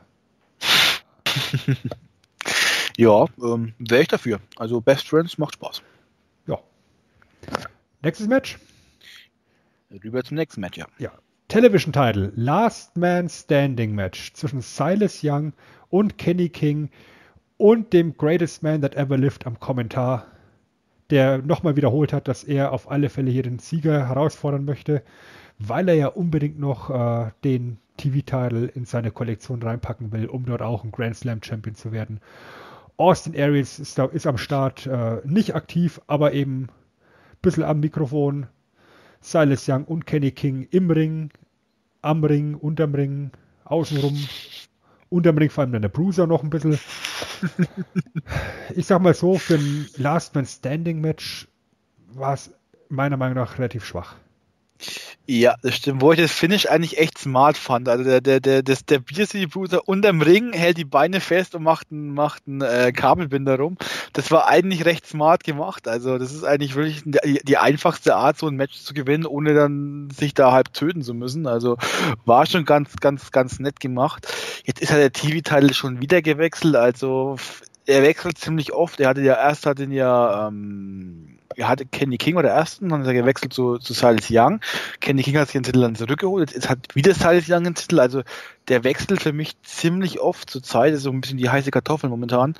Ja, wäre ich dafür. Also Best Friends macht Spaß. Ja. Nächstes Match? Rüber zum nächsten Match, ja. Ja. Television Title, Last Man Standing Match zwischen Silas Young und Kenny King und dem Greatest Man That Ever Lived am Kommentar, der nochmal wiederholt hat, dass er auf alle Fälle hier den Sieger herausfordern möchte, weil er ja unbedingt noch den TV-Title in seine Kollektion reinpacken will, um dort auch ein Grand Slam Champion zu werden. Austin Aries ist am Start nicht aktiv, aber eben ein bisschen am Mikrofon. Silas Young und Kenny King im Ring, am Ring, unterm Ring, außenrum, unterm Ring vor allem dann der Bruiser noch ein bisschen. Ich sag mal so, für ein Last Man Standing Match war es meiner Meinung nach relativ schwach. Ja, das stimmt, wo ich das Finish eigentlich echt smart fand. Also der BC Bruiser unterm Ring hält die Beine fest und macht einen Kabelbinder rum. Das war eigentlich recht smart gemacht. Also das ist eigentlich wirklich die einfachste Art, so ein Match zu gewinnen, ohne dann sich da halb töten zu müssen. Also war schon ganz nett gemacht. Jetzt ist der TV-Title schon wieder gewechselt. Also er wechselt ziemlich oft. Er hatte Kenny King war der Erste, dann ist er gewechselt zu Silas Young. Kenny King hat sich den Titel dann zurückgeholt. Jetzt hat wieder Silas Young den Titel. Also der wechselt für mich ziemlich oft zur Zeit. Das ist so ein bisschen die heiße Kartoffel momentan.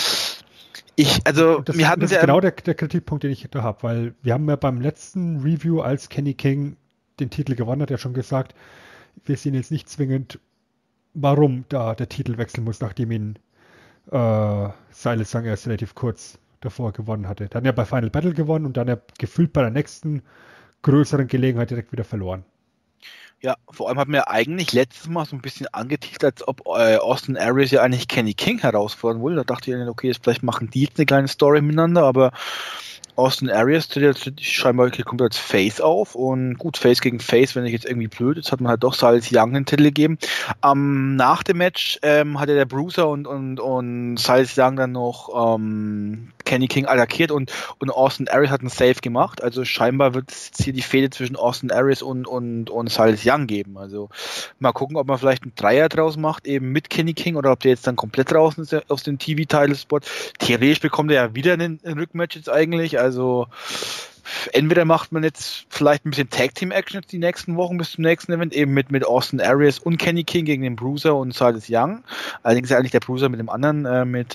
Das ist genau der Kritikpunkt, den ich da habe, weil wir haben ja beim letzten Review, als Kenny King den Titel gewonnen hat, ja schon gesagt, wir sehen jetzt nicht zwingend, warum da der Titel wechseln muss, nachdem ihn Silas Young erst relativ kurz davor gewonnen hatte. Dann ja bei Final Battle gewonnen und dann ja gefühlt bei der nächsten größeren Gelegenheit direkt wieder verloren. Ja, vor allem hat mir eigentlich letztes Mal so ein bisschen angeteased, als ob Austin Aries ja eigentlich Kenny King herausfordern will. Da dachte ich, okay, vielleicht machen die jetzt eine kleine Story miteinander, aber Austin Aries tritt jetzt scheinbar kommt als Face auf und gut, Face gegen Face, wenn ich jetzt irgendwie blöd, jetzt hat man halt doch Silas Young den Titel gegeben. Nach dem Match hatte der Bruiser und Silas Young dann noch Kenny King attackiert und Austin Aries hat einen Save gemacht, also scheinbar wird es hier die Fehde zwischen Austin Aries und Silas Young geben, also mal gucken, ob man vielleicht einen Dreier draus macht, eben mit Kenny King oder ob der jetzt dann komplett draußen ist aus dem TV-Title-Spot. Theoretisch bekommt er ja wieder einen Rückmatch jetzt eigentlich, also entweder macht man jetzt vielleicht ein bisschen Tag-Team-Action jetzt die nächsten Wochen bis zum nächsten Event, eben mit Austin Aries und Kenny King gegen den Bruiser und Silas Young. Allerdings ist ja eigentlich der Bruiser mit dem anderen,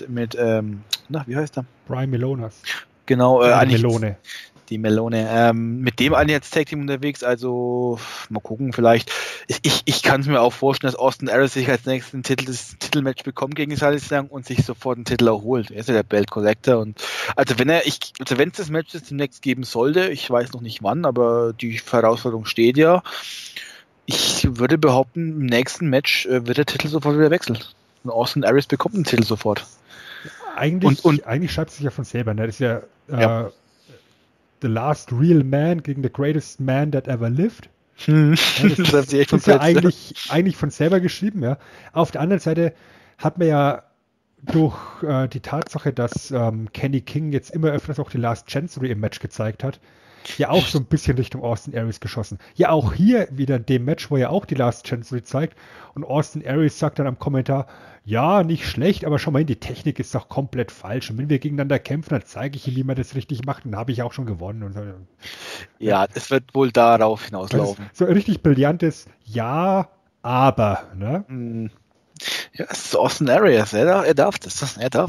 wie heißt er? Brian Melonas. Genau, Melone. Die Melone. Mit dem eigentlich jetzt Tag-Team unterwegs, also mal gucken, vielleicht. Ich kann es mir auch vorstellen, dass Austin Aries sich als nächsten das Titelmatch bekommt gegen Silas Young und sich sofort den Titel auch holt. Er ist ja der Belt Collector und wenn es das Match jetzt demnächst geben sollte, ich weiß noch nicht wann, aber die Herausforderung steht ja. Ich würde behaupten, im nächsten Match wird der Titel sofort wieder wechseln. Und Austin Aries bekommt den Titel sofort. Eigentlich schreibt es sich ja von selber, ne? Das ist ja. The Last Real Man gegen The Greatest Man That Ever Lived. Ja, das ist ja eigentlich von selber geschrieben, ja. Auf der anderen Seite hat man ja durch die Tatsache, dass Kenny King jetzt immer öfters auch die Last Chancery im Match gezeigt hat, ja auch so ein bisschen Richtung Austin Aries geschossen. Ja, auch hier wieder in dem Match, wo er auch die Last Chancery zeigt und Austin Aries sagt dann am Kommentar, ja, nicht schlecht, aber schau mal hin, die Technik ist doch komplett falsch und wenn wir gegeneinander kämpfen, dann zeige ich ihm, wie man das richtig macht und dann habe ich auch schon gewonnen. Und so. Ja, es wird wohl darauf hinauslaufen. So ein richtig brillantes Ja, aber, ne? Ja, es ist Austin Aries, er darf das.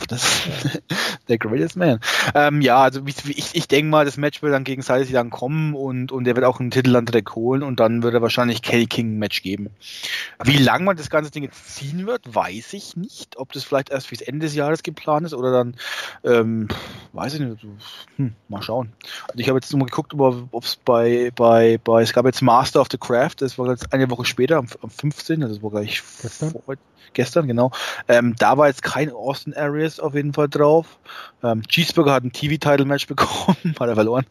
Der Greatest Man. Ja, also ich denke mal, das Match wird dann gegen Silas Young kommen und er wird auch einen Titel dann direkt holen und dann wird er wahrscheinlich Kenny King ein Match geben. Wie lange man das ganze Ding jetzt ziehen wird, weiß ich nicht. Ob das vielleicht erst fürs Ende des Jahres geplant ist oder dann, weiß ich nicht. Mal schauen. Also ich habe jetzt nur mal geguckt, ob es es gab jetzt Master of the Craft, das war jetzt eine Woche später, am 15. Also das war gleich gestern, genau. Da war jetzt kein Austin Aries auf jeden Fall drauf. Cheeseburger hat ein TV-Title-Match bekommen, hat er verloren.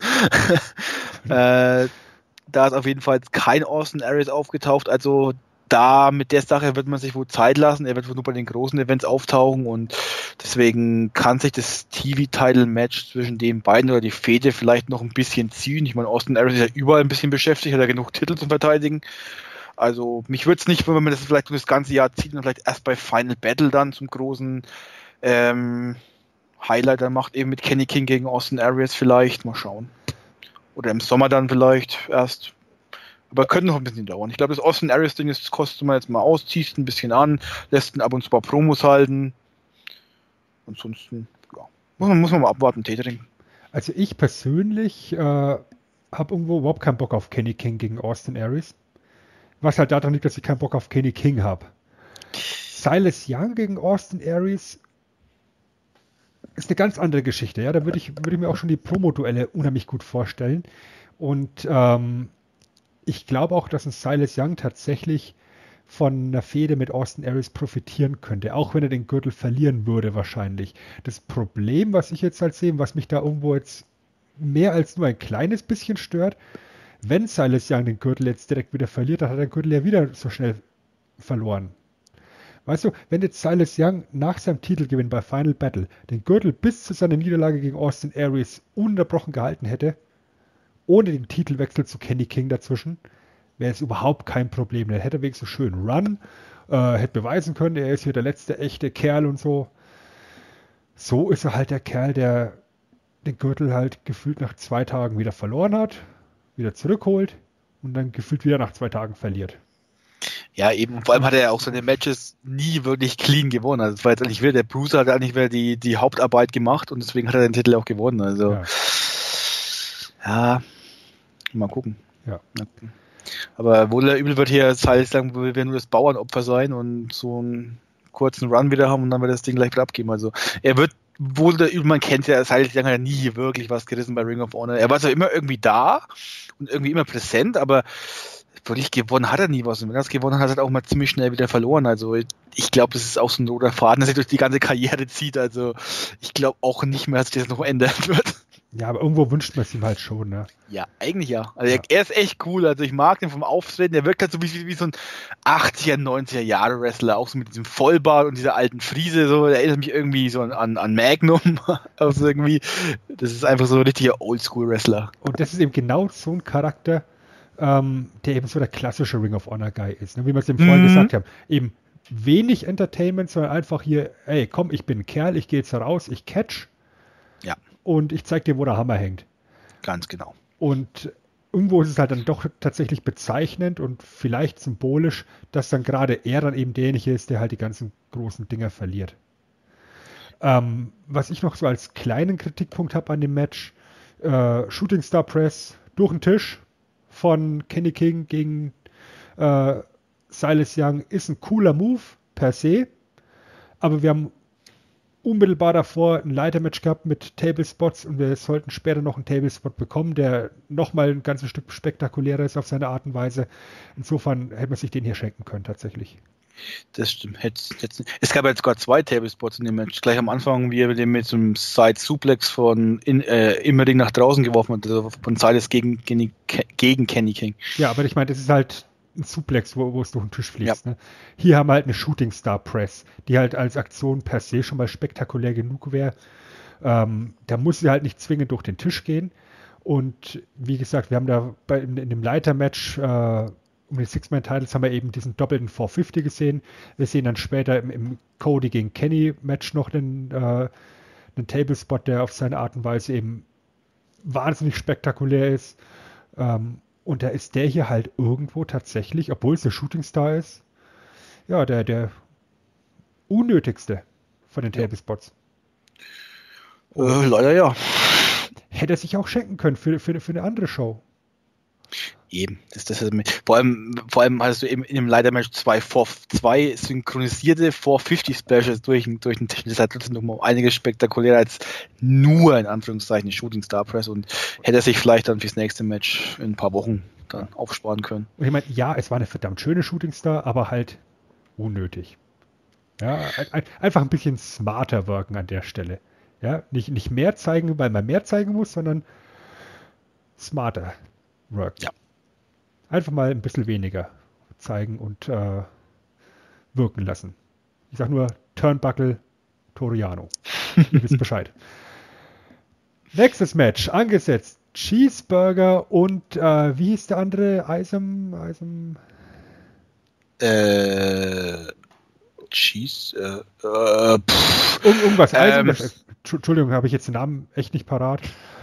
Da ist auf jeden Fall jetzt kein Austin Aries aufgetaucht, also da mit der Sache wird man sich wohl Zeit lassen, er wird wohl nur bei den großen Events auftauchen und deswegen kann sich das TV-Title-Match zwischen den beiden oder die Fehde vielleicht noch ein bisschen ziehen. Ich meine, Austin Aries ist ja überall ein bisschen beschäftigt, hat ja genug Titel zum Verteidigen. Also mich würde es nicht, wenn man das vielleicht das ganze Jahr zieht und vielleicht erst bei Final Battle dann zum großen Highlight dann macht, eben mit Kenny King gegen Austin Aries vielleicht, mal schauen. Oder im Sommer dann vielleicht erst. Aber könnte noch ein bisschen dauern. Ich glaube, das Austin Aries Ding, das kostet man jetzt mal aus, ziehst ein bisschen an, lässt ihn ab und zu ein paar Promos halten. Ansonsten, ja, muss man mal abwarten, Tätering. Also ich persönlich habe irgendwo überhaupt keinen Bock auf Kenny King gegen Austin Aries. Was halt daran liegt, dass ich keinen Bock auf Kenny King habe. Silas Young gegen Austin Aries ist eine ganz andere Geschichte. Ja, da würde ich mir auch schon die Promo-Duelle unheimlich gut vorstellen. Und ich glaube auch, dass ein Silas Young tatsächlich von einer Fehde mit Austin Aries profitieren könnte, auch wenn er den Gürtel verlieren würde wahrscheinlich. Das Problem, was ich jetzt halt sehe, was mich da irgendwo jetzt mehr als nur ein kleines bisschen stört, wenn Silas Young den Gürtel jetzt direkt wieder verliert, dann hat der Gürtel ja wieder so schnell verloren. Weißt du, wenn jetzt Silas Young nach seinem Titelgewinn bei Final Battle den Gürtel bis zu seiner Niederlage gegen Austin Aries ununterbrochen gehalten hätte, ohne den Titelwechsel zu Kenny King dazwischen, wäre es überhaupt kein Problem. Dann hätte er wenigstens schön Run, hätte beweisen können, er ist hier der letzte echte Kerl und so. So ist er halt der Kerl, der den Gürtel halt gefühlt nach 2 Tagen wieder verloren hat, wieder zurückholt und dann gefühlt wieder nach 2 Tagen verliert. Ja, eben. Und vor allem hat er ja auch seine Matches nie wirklich clean gewonnen. Also es war jetzt eigentlich wieder, der Bruce hat eigentlich wieder die Hauptarbeit gemacht und deswegen hat er den Titel auch gewonnen. Also ja mal gucken. Ja. Aber wohl übel wird hier Silas sagen, wir werden nur das Bauernopfer sein und so einen kurzen Run wieder haben und dann wird das Ding gleich wieder abgeben. Also er wird wohl der übel, man kennt ja, Silas Young hat ja nie wirklich was gerissen bei Ring of Honor. Er war zwar immer irgendwie da und irgendwie immer präsent, aber wirklich gewonnen hat er nie was. Und wenn er es gewonnen hat, hat er auch mal ziemlich schnell wieder verloren. Also ich glaube, das ist auch so ein roter Faden, der sich durch die ganze Karriere zieht. Also ich glaube auch nicht mehr, dass sich das noch ändern wird. Ja, aber irgendwo wünscht man es ihm halt schon, ne? Ja, eigentlich ja. Also er ist echt cool. Also ich mag den vom Auftreten. Der wirkt halt so wie so ein 80er, 90er Jahre Wrestler. Auch so mit diesem Vollbart und dieser alten Friese. So, der erinnert mich irgendwie so an Magnum. Also irgendwie, das ist einfach so ein richtiger Oldschool-Wrestler. Und das ist eben genau so ein Charakter, der eben so der klassische Ring of Honor Guy ist. Ne? Wie wir es eben vorhin gesagt haben. Eben wenig Entertainment, sondern einfach hier, ey, komm, ich bin ein Kerl, ich gehe jetzt raus, ich catch. Ja. Und ich zeig dir, wo der Hammer hängt. Ganz genau. Und irgendwo ist es halt dann doch tatsächlich bezeichnend und vielleicht symbolisch, dass dann gerade er dann eben derjenige ist, der halt die ganzen großen Dinger verliert. Was ich noch so als kleinen Kritikpunkt habe an dem Match, Shooting Star Press durch den Tisch von Kenny King gegen Silas Young ist ein cooler Move per se, aber wir haben unmittelbar davor ein Leitermatch gehabt mit Tablespots und wir sollten später noch einen Tablespot bekommen, der nochmal ein ganzes Stück spektakulärer ist auf seine Art und Weise. Insofern hätte man sich den hier schenken können tatsächlich. Das stimmt. Es gab jetzt sogar 2 Tablespots in dem Match. Gleich am Anfang, wie er den mit so einem Side-Suplex von Immering nach draußen geworfen hat, also von Sides gegen Kenny King. Ja, aber ich meine, das ist halt ein Suplex, wo es durch den Tisch fliegt. Ja. Ne? Hier haben wir halt eine Shooting Star Press, die halt als Aktion per se schon mal spektakulär genug wäre. Da muss sie halt nicht zwingend durch den Tisch gehen. Und wie gesagt, wir haben da in dem Leiter-Match um die Six-Man-Titles haben wir eben diesen doppelten 450 gesehen. Wir sehen dann später im Cody gegen Kenny-Match noch einen Tablespot, der auf seine Art und Weise eben wahnsinnig spektakulär ist. Und da ist der hier halt irgendwo tatsächlich, obwohl es der Shooting Star ist, ja, der unnötigste von den Tablespots. Leider ja. Hätte er sich auch schenken können für eine andere Show. Eben. Vor allem hast du eben in dem Leiter-Match 2 synchronisierte 450 Specials durch den Tisch. Das hat trotzdem noch mal einiges spektakulärer als nur in Anführungszeichen Shooting Star Press und hätte er sich vielleicht dann fürs nächste Match in ein paar Wochen dann aufsparen können. Und ich meine, ja, es war eine verdammt schöne Shooting Star, aber halt unnötig. Ja, einfach ein bisschen smarter wirken an der Stelle. Ja, nicht mehr zeigen, weil man mehr zeigen muss, sondern smarter wirken. Ja. Einfach mal ein bisschen weniger zeigen und wirken lassen. Ich sag nur Turnbuckle Toriano. Ihr wisst Bescheid. Nächstes Match angesetzt. Cheeseburger und wie hieß der andere? Cheese? Irgendwas. Entschuldigung, habe ich jetzt den Namen echt nicht parat.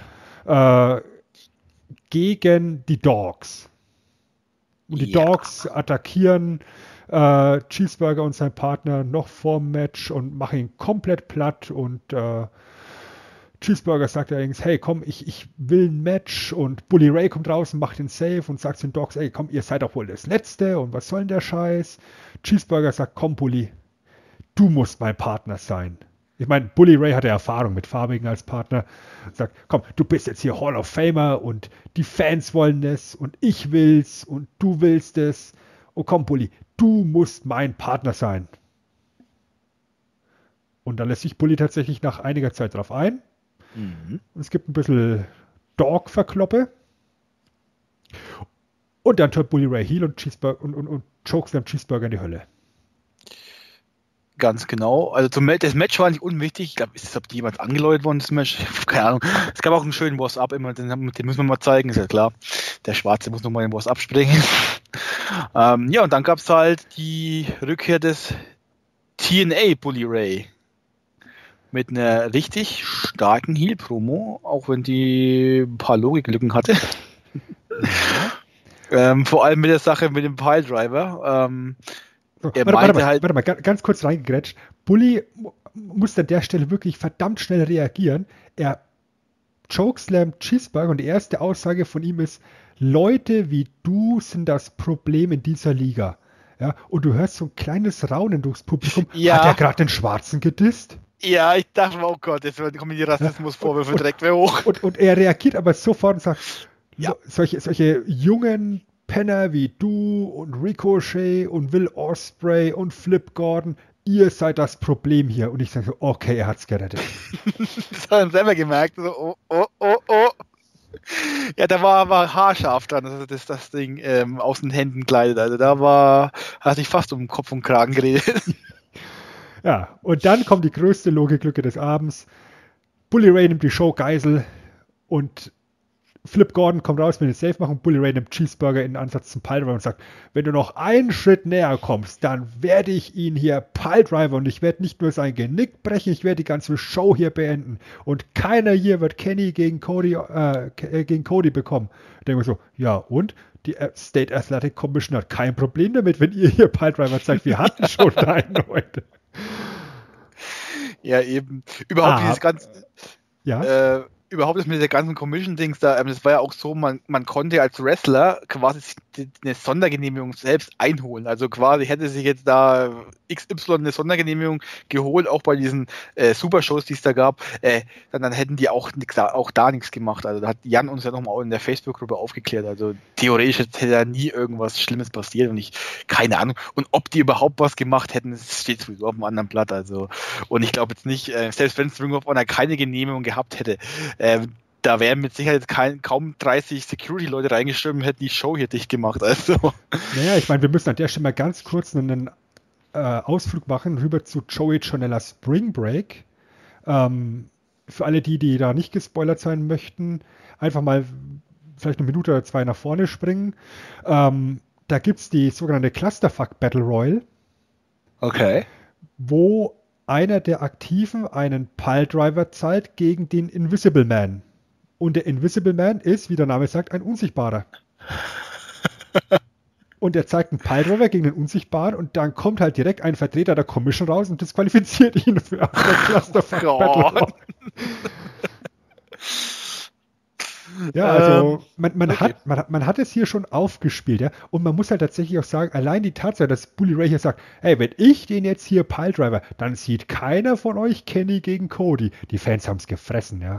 Gegen die Dogs. Und die Dogs attackieren Cheeseburger und sein Partner noch vorm Match und machen ihn komplett platt. Und Cheeseburger sagt allerdings, hey komm, ich will ein Match. Und Bully Ray kommt raus und macht den Save und sagt zu den Dogs, ey komm, ihr seid doch wohl das Letzte und was soll denn der Scheiß? Cheeseburger sagt, komm Bully, du musst mein Partner sein. Ich meine, Bully Ray hatte Erfahrung mit Farbigen als Partner. Sagt, komm, du bist jetzt hier Hall of Famer und die Fans wollen es und ich will's und du willst es. Oh komm, Bully, du musst mein Partner sein. Und dann lässt sich Bully tatsächlich nach einiger Zeit drauf ein. Mhm. Und es gibt ein bisschen Dog-Verkloppe. Und dann tut Bully Ray Heel und chokes dann Cheeseburger in die Hölle. Ganz genau. Also das Match war nicht unwichtig. Ich glaube, ist das jemand angeläutet worden, das Match? Keine Ahnung. Es gab auch einen schönen Boss-Up immer, den müssen wir mal zeigen, ist ja klar. Der Schwarze muss nochmal den Boss-Up springen. Ja, und dann gab es halt die Rückkehr des TNA Bully Ray. Mit einer richtig starken Heel-Promo, auch wenn die ein paar Logiklücken hatte. Vor allem mit der Sache mit dem Piledriver. Warte mal, ganz kurz reingegrätscht. Bully muss an der Stelle wirklich verdammt schnell reagieren. Er chokeslammt Cheeseburger und die erste Aussage von ihm ist, Leute wie du sind das Problem in dieser Liga. Ja, und du hörst so ein kleines Raunen durchs Publikum. Ja. Hat er gerade den Schwarzen gedisst? Ja, ich dachte mir, oh Gott, jetzt kommen die Rassismusvorwürfe direkt wieder hoch. Und er reagiert aber sofort und sagt, ja, solche jungen Penner wie du und Ricochet und Will Ospreay und Flip Gordon, ihr seid das Problem hier. Und ich sage so, okay, er hat's gerettet. Das hat er selber gemerkt. So, oh. Ja, da war haarscharf dran, dass das Ding aus den Händen gleitet. Also da hat sich fast um den Kopf und Kragen geredet. Ja, und dann kommt die größte Logiklücke des Abends. Bully Ray nimmt die Show Geisel und Flip Gordon kommt raus, will den Safe machen. Bully Ray nimmt Cheeseburger in den Ansatz zum Piledriver und sagt, wenn du noch einen Schritt näher kommst, dann werde ich ihn hier Piledriver und ich werde nicht nur sein Genick brechen, ich werde die ganze Show hier beenden. Und keiner hier wird Kenny gegen Cody bekommen. Ich denke mir so, ja und? Die State Athletic Commission hat kein Problem damit, wenn ihr hier Piledriver zeigt. Wir hatten schon einen heute. Ja, eben. Überhaupt dieses ganze... Ja. überhaupt das mit der ganzen Commission-Dings da, das war ja auch so, man konnte als Wrestler quasi eine Sondergenehmigung selbst einholen. Also quasi hätte sich jetzt da XY eine Sondergenehmigung geholt, auch bei diesen Super-Shows, die es da gab, dann hätten die auch da nichts gemacht. Also da hat Jan uns ja nochmal in der Facebook-Gruppe aufgeklärt. Also theoretisch hätte da nie irgendwas Schlimmes passiert und keine Ahnung. Und ob die überhaupt was gemacht hätten, das steht sowieso auf einem anderen Blatt. Also, und ich glaube jetzt nicht, selbst wenn Ring of Honor keine Genehmigung gehabt hätte, da wären mit Sicherheit jetzt kaum 30 Security-Leute reingestimmt, hätten die Show hier dicht gemacht. Also. Naja, ich meine, wir müssen an der Stelle mal ganz kurz einen Ausflug machen rüber zu Joey Janela Spring Break. Für alle die da nicht gespoilert sein möchten, einfach mal vielleicht eine Minute oder zwei nach vorne springen. Da gibt es die sogenannte Clusterfuck Battle Royal. Okay. Wo einer der Aktiven einen Piledriver zeigt gegen den Invisible Man. Und der Invisible Man ist, wie der Name sagt, ein Unsichtbarer. Und er zeigt einen Piledriver gegen den Unsichtbaren und dann kommt halt direkt ein Vertreter der Commission raus und disqualifiziert ihn für der Clusterfuck Battle Royal. Ja, also man hat es hier schon aufgespielt, ja, und man muss halt tatsächlich auch sagen, allein die Tatsache, dass Bully Ray hier sagt, hey, wenn ich den jetzt hier Piledriver, dann sieht keiner von euch Kenny gegen Cody. Die Fans haben es gefressen, ja.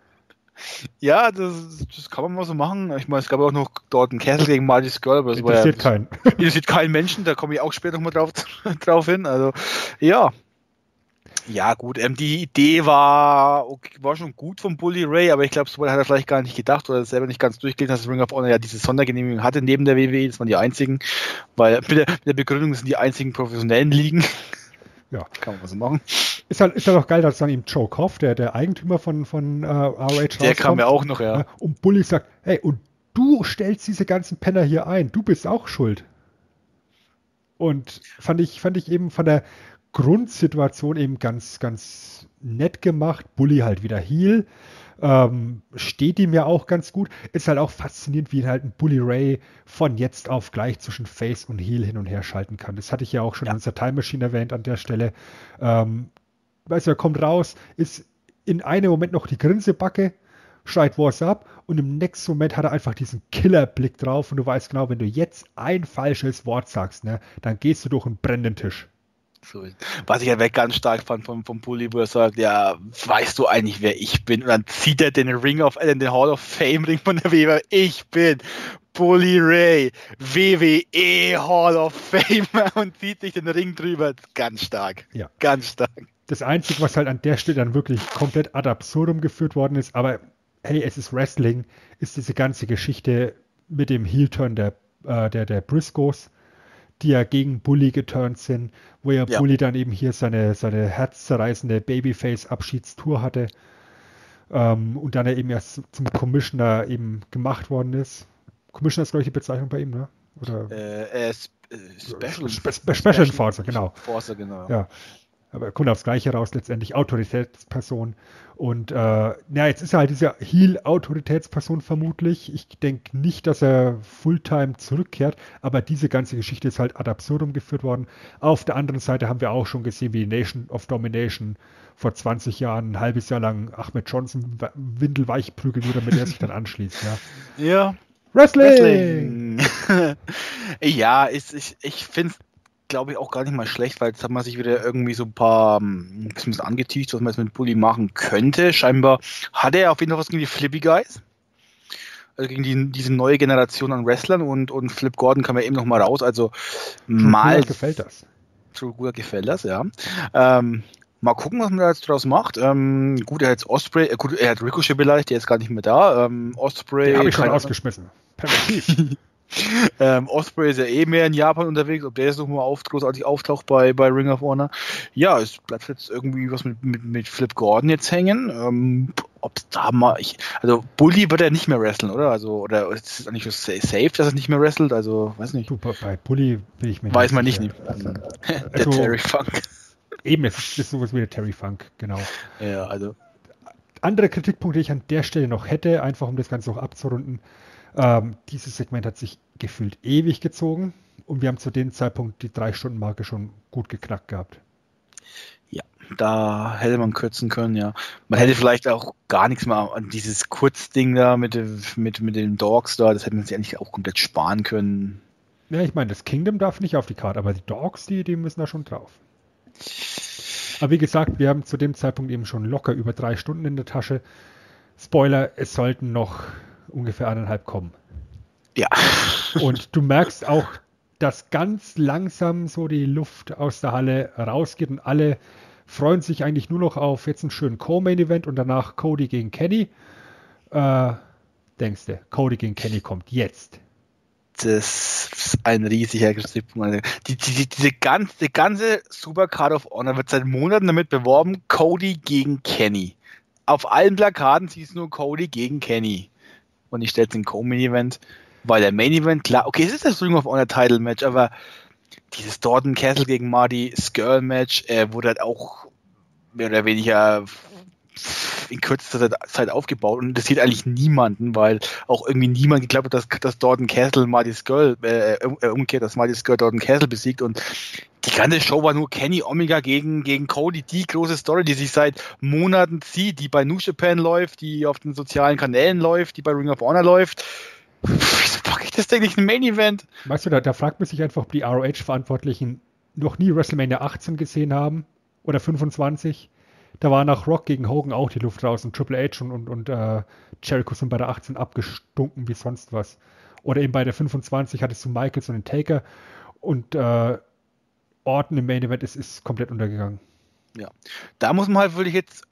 Ja, das kann man mal so machen. Ich meine, es gab auch noch dort einen Castle gegen Marty Scurll, aber das interessiert keinen. Interessiert keinen Menschen, da komme ich auch später nochmal drauf hin. Also, ja. Ja, gut, die Idee war schon gut von Bully Ray, aber ich glaube, so hat er vielleicht gar nicht gedacht oder selber nicht ganz durchgelesen, dass Ring of Honor ja diese Sondergenehmigung hatte neben der WWE. Das waren die einzigen, weil mit der Begründung, das sind die einzigen professionellen Ligen. Ja. Kann man was machen. Ist halt auch geil, dass dann ihm Joe Koff, der Eigentümer von ROH, der kam ja auch noch, ja. Und Bully sagt, hey, und du stellst diese ganzen Penner hier ein, du bist auch schuld. Und fand ich eben von der Grundsituation eben ganz, ganz nett gemacht. Bully halt wieder Heel. Steht ihm ja auch ganz gut. Ist halt auch faszinierend, wie halt ein Bully Ray von jetzt auf gleich zwischen Face und Heel hin und her schalten kann. Das hatte ich ja auch schon in unserer Time Machine erwähnt an der Stelle. Weißt du, er kommt raus, ist in einem Moment noch die Grinsebacke, schreit What's up und im nächsten Moment hat er einfach diesen Killerblick drauf und du weißt genau, wenn du jetzt ein falsches Wort sagst, ne, dann gehst du durch einen brennenden Tisch. So, was ich ja ganz stark fand vom Bully, wo er sagt, ja, weißt du eigentlich, wer ich bin? Und dann zieht er den den Hall of Fame Ring von der WWE. Ich bin Bully Ray, WWE Hall of Fame und zieht sich den Ring drüber. Ganz stark. Ja. Ganz stark. Das Einzige, was halt an der Stelle dann wirklich komplett ad absurdum geführt worden ist, aber hey, es ist Wrestling, ist diese ganze Geschichte mit dem Heel-Turn der Briscoes, die ja gegen Bully geturnt sind, wo ja Bully dann eben hier seine herzzerreißende Babyface-Abschiedstour hatte und dann er eben erst zum Commissioner eben gemacht worden ist. Commissioner ist, glaube ich, die Bezeichnung bei ihm, ne? Oder? Special Enforcer, genau. Enforcer, genau. Ja. Aber kommt aufs Gleiche raus, letztendlich Autoritätsperson. Und jetzt ist er halt diese Heel-Autoritätsperson vermutlich. Ich denke nicht, dass er Fulltime zurückkehrt, aber diese ganze Geschichte ist halt ad absurdum geführt worden. Auf der anderen Seite haben wir auch schon gesehen, wie Nation of Domination vor 20 Jahren ein halbes Jahr lang Ahmed Johnson windelweich prügeln würde, damit er sich dann anschließt. Ja. Ja. Wrestling! Ja, ich finde es, glaube ich, auch gar nicht mal schlecht, weil jetzt hat man sich wieder irgendwie so ein paar bisschen angeteased, was man jetzt mit Bully machen könnte. Scheinbar hat er auf jeden Fall was gegen die Flippy Guys. Also gegen diese neue Generation an Wrestlern und Flip Gordon kam ja eben noch mal raus. Also mal gefällt das. Gut gefällt das, ja. Mal gucken, was man da jetzt draus macht. Gut, er hat jetzt Osprey, er hat Ricochet beleidigt, der ist gar nicht mehr da. Osprey. Den habe ich schon rausgeschmissen. Perfekt. Osprey ist ja eh mehr in Japan unterwegs, ob der jetzt nochmal großartig auftaucht bei Ring of Honor. Ja, es bleibt jetzt irgendwie was mit Flip Gordon jetzt hängen. Ob da mal, also Bully wird er nicht mehr wrestlen, oder? Also, oder ist es eigentlich safe, dass er nicht mehr wrestelt? Also, weiß nicht. Du, bei Bully will ich mir weiß man nicht. Der Terry Funk. Eben, es ist sowas wie der Terry Funk, genau. Ja, also. Andere Kritikpunkte, die ich an der Stelle noch hätte, einfach um das Ganze auch abzurunden. Dieses Segment hat sich gefühlt ewig gezogen und wir haben zu dem Zeitpunkt die 3-Stunden-Marke schon gut geknackt gehabt. Ja. da hätte man kürzen können, ja. Man hätte vielleicht auch gar nichts mehr an dieses Kurzding da mit den Dogs da, das hätte man sich eigentlich auch komplett sparen können. Ja, ich meine, das Kingdom darf nicht auf die Karte, aber die Dogs, die müssen da schon drauf. Aber wie gesagt, wir haben zu dem Zeitpunkt eben schon locker über 3 Stunden in der Tasche. Spoiler, es sollten noch ungefähr 1,5 kommen. Ja. Und du merkst auch, dass ganz langsam so die Luft aus der Halle rausgeht und alle freuen sich eigentlich nur noch auf jetzt einen schönen Co-Main-Event und danach Cody gegen Kenny. Denkst du, Cody gegen Kenny kommt jetzt. Das ist ein riesiger Kritikpunkt. Diese ganze Supercard of Honor wird seit Monaten damit beworben, Cody gegen Kenny. Auf allen Plakaten siehst du nur Cody gegen Kenny. Und ich stelle es in Co-Main-Event, weil der Main-Event, klar, okay, es ist das Ring of Honor Title Match, aber dieses Thornton Castle gegen Marty Scurll Match wurde halt auch mehr oder weniger in kürzester Zeit aufgebaut und interessiert eigentlich niemanden, weil auch irgendwie niemand geglaubt hat, dass Thornton Castle Marty Scurll, umgekehrt, dass Marty Scurll Thornton Castle besiegt und die ganze Show war nur Kenny Omega gegen Cody, die große Story, die sich seit Monaten zieht, die bei New Japan läuft, die auf den sozialen Kanälen läuft, die bei Ring of Honor läuft. Wieso packe ich das denn nicht in ein Main Event? Weißt du, da fragt man sich einfach, ob die ROH-Verantwortlichen noch nie WrestleMania 18 gesehen haben oder 25. Da war nach Rock gegen Hogan auch die Luft raus und Triple H und Jericho sind bei der 18 abgestunken wie sonst was. Oder eben bei der 25 hattest du Michaels und den Taker und Orton im Main Event ist komplett untergegangen. Ja, da muss man halt wirklich jetzt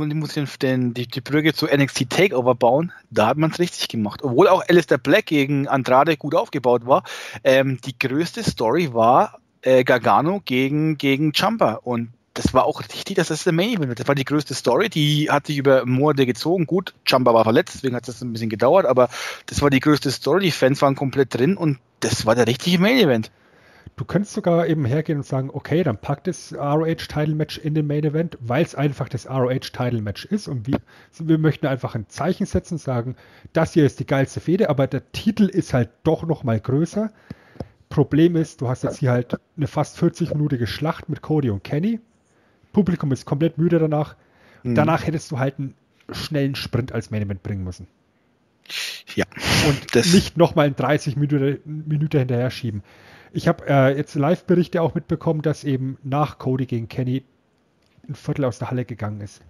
die Brücke zu NXT Takeover bauen. Da hat man es richtig gemacht. Obwohl auch Aleister Black gegen Andrade gut aufgebaut war. Die größte Story war Gargano gegen Ciampa. Und das war auch richtig, dass das der Main Event wird. Das war die größte Story. Die hat sich über Monate gezogen. Gut, Ciampa war verletzt, deswegen hat das ein bisschen gedauert. Aber das war die größte Story. Die Fans waren komplett drin. Und das war der richtige Main Event. Du könntest sogar eben hergehen und sagen, okay, dann packt das ROH-Title-Match in den Main-Event, weil es einfach das ROH-Title-Match ist und wir möchten einfach ein Zeichen setzen und sagen, das hier ist die geilste Fehde, aber der Titel ist halt doch noch mal größer. Problem ist, du hast jetzt hier halt eine fast 40-minütige Schlacht mit Cody und Kenny. Publikum ist komplett müde danach. Danach hättest du halt einen schnellen Sprint als Main-Event bringen müssen. Ja. Und nicht nochmal in 30 Minuten hinterher schieben. Ich habe jetzt Live-Berichte auch mitbekommen, dass eben nach Cody gegen Kenny ein Viertel aus der Halle gegangen ist.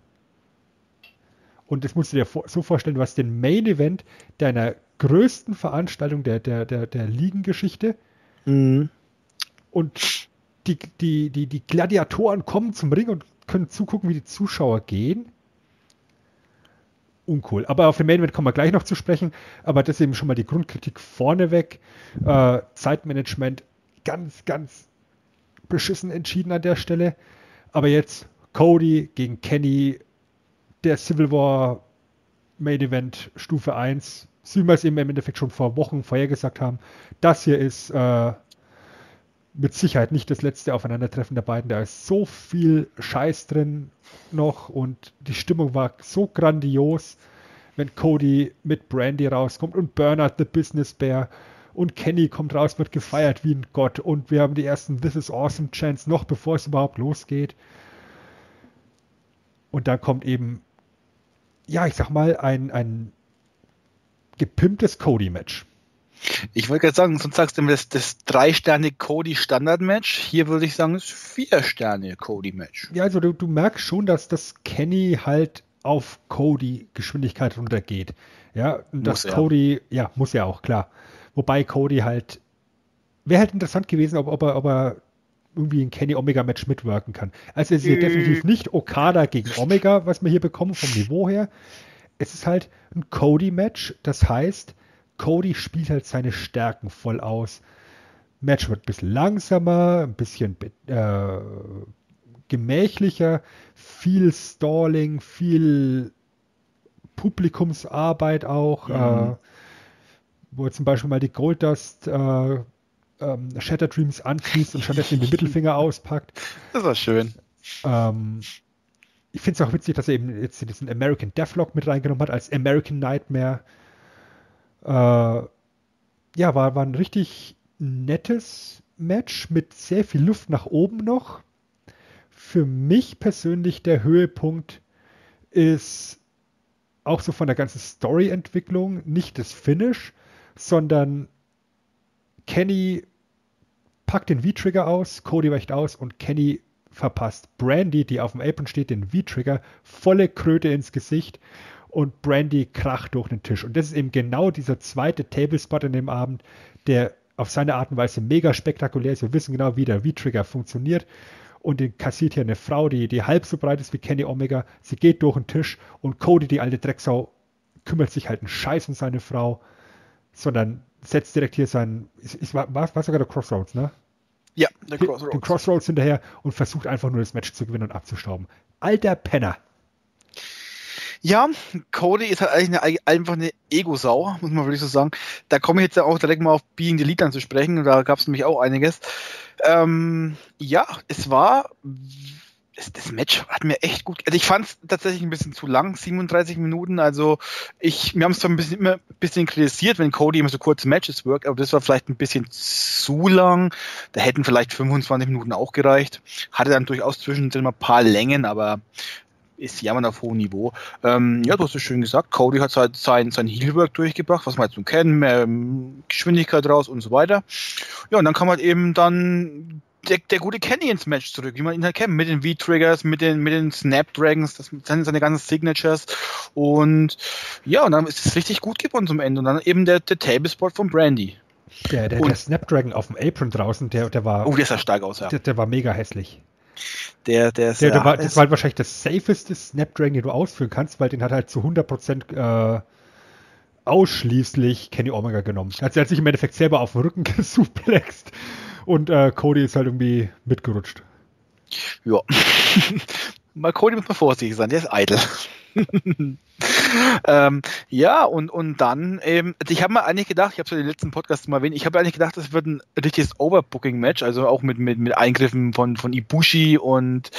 Und das musst du dir so vorstellen, du hast den Main-Event deiner größten Veranstaltung der Ligengeschichte. Und die Gladiatoren kommen zum Ring und können zugucken, wie die Zuschauer gehen. Uncool. Aber auf den Main-Event kommen wir gleich noch zu sprechen. Aber das ist eben schon mal die Grundkritik vorneweg. Zeitmanagement ganz, ganz beschissen entschieden an der Stelle. Aber jetzt Cody gegen Kenny, der Civil War Main Event Stufe 1, wie wir es eben im Endeffekt schon vor Wochen vorhergesagt haben. Das hier ist mit Sicherheit nicht das letzte Aufeinandertreffen der beiden. Da ist so viel Scheiß drin noch und die Stimmung war so grandios, wenn Cody mit Brandy rauskommt und Bernard the Business Bear und Kenny kommt raus, wird gefeiert wie ein Gott und wir haben die ersten This is Awesome Chants noch bevor es überhaupt losgeht. Und dann kommt eben, ja, ich sag mal, ein gepimptes Cody-Match. Ich wollte gerade sagen, sonst sagst du immer das 3-Sterne-Cody-Standard-Match. Hier würde ich sagen, es ist 4-Sterne-Cody-Match. Ja, also du merkst schon, dass das Kenny halt auf Cody Geschwindigkeit runtergeht. Ja, und dass Cody, ja, muss ja auch, klar. Wobei Cody halt, wäre halt interessant gewesen, ob er irgendwie ein Kenny-Omega-Match mitwirken kann. Also es ist definitiv nicht Okada gegen Omega, was wir hier bekommen vom Niveau her. Es ist halt ein Cody-Match, das heißt, Cody spielt halt seine Stärken voll aus. Match wird ein bisschen langsamer, ein bisschen gemächlicher, viel Stalling, viel Publikumsarbeit auch, wo zum Beispiel mal die Goldust Shatter Dreams anschließt und stattdessen den Mittelfinger auspackt. Das war schön. Ich finde es auch witzig, dass er eben jetzt diesen American Deathlock mit reingenommen hat als American Nightmare. Ja, war ein richtig nettes Match mit sehr viel Luft nach oben noch. für mich persönlich der Höhepunkt ist auch so von der ganzen Story-Entwicklung nicht das Finish, sondern Kenny packt den V-Trigger aus, Cody weicht aus und Kenny verpasst Brandy, die auf dem Apron steht, den V-Trigger, volle Kröte ins Gesicht und Brandy kracht durch den Tisch. Und das ist eben genau dieser zweite Tablespot in dem Abend, der auf seine Art und Weise mega spektakulär ist. Wir wissen genau, wie der V-Trigger funktioniert. Und den kassiert hier eine Frau, die halb so breit ist wie Kenny Omega. Sie geht durch den Tisch und Cody, die alte Drecksau, kümmert sich halt einen Scheiß um seine Frau, sondern setzt direkt hier war sogar der Crossroads, ne? Ja, der Crossroads. Den Crossroads hinterher und versucht einfach nur das Match zu gewinnen und abzustauben. Alter Penner. Ja, Cody ist halt eigentlich einfach eine Ego-Sau, muss man wirklich so sagen. Da komme ich jetzt auch direkt mal auf Being the Lead zu sprechen, und da gab es nämlich auch einiges. Ja, das Match hat mir echt gut, also ich fand es tatsächlich ein bisschen zu lang, 37 Minuten, also wir haben es zwar immer ein bisschen kritisiert, wenn Cody immer so kurze Matches wirkt, aber das war vielleicht ein bisschen zu lang, da hätten vielleicht 25 Minuten auch gereicht, hatte dann durchaus zwischendrin mal ein paar Längen, aber ist jammern auf hohem Niveau. Ja, du hast es schön gesagt, Cody hat halt sein Heelwork durchgebracht, was wir jetzt so kennen, mehr Geschwindigkeit raus und so weiter. Ja, und dann kam halt eben dann der gute Kenny ins Match zurück, wie man ihn halt kennt, mit den V-Triggers, mit den Snapdragons, das sind seine ganzen Signatures, und ja, und dann ist es richtig gut geworden zum Ende, und dann eben der Tablespot von Brandy. Der Snapdragon auf dem Apron draußen, der war... Oh, der sah stark aus, ja. Der war mega hässlich. Das war halt wahrscheinlich das safeste Snapdragon, den du ausführen kannst, weil den hat halt zu 100% ausschließlich Kenny Omega genommen. Er hat sich im Endeffekt selber auf den Rücken gesuplext und Cody ist halt irgendwie mitgerutscht. Ja. Mal Cody muss man vorsichtig sein, der ist eitel. Ja, und dann eben, also ich habe mir eigentlich gedacht, ich habe es ja in den letzten Podcasts mal erwähnt, ich habe eigentlich gedacht, das wird ein richtiges Overbooking-Match, also auch mit Eingriffen von Ibushi und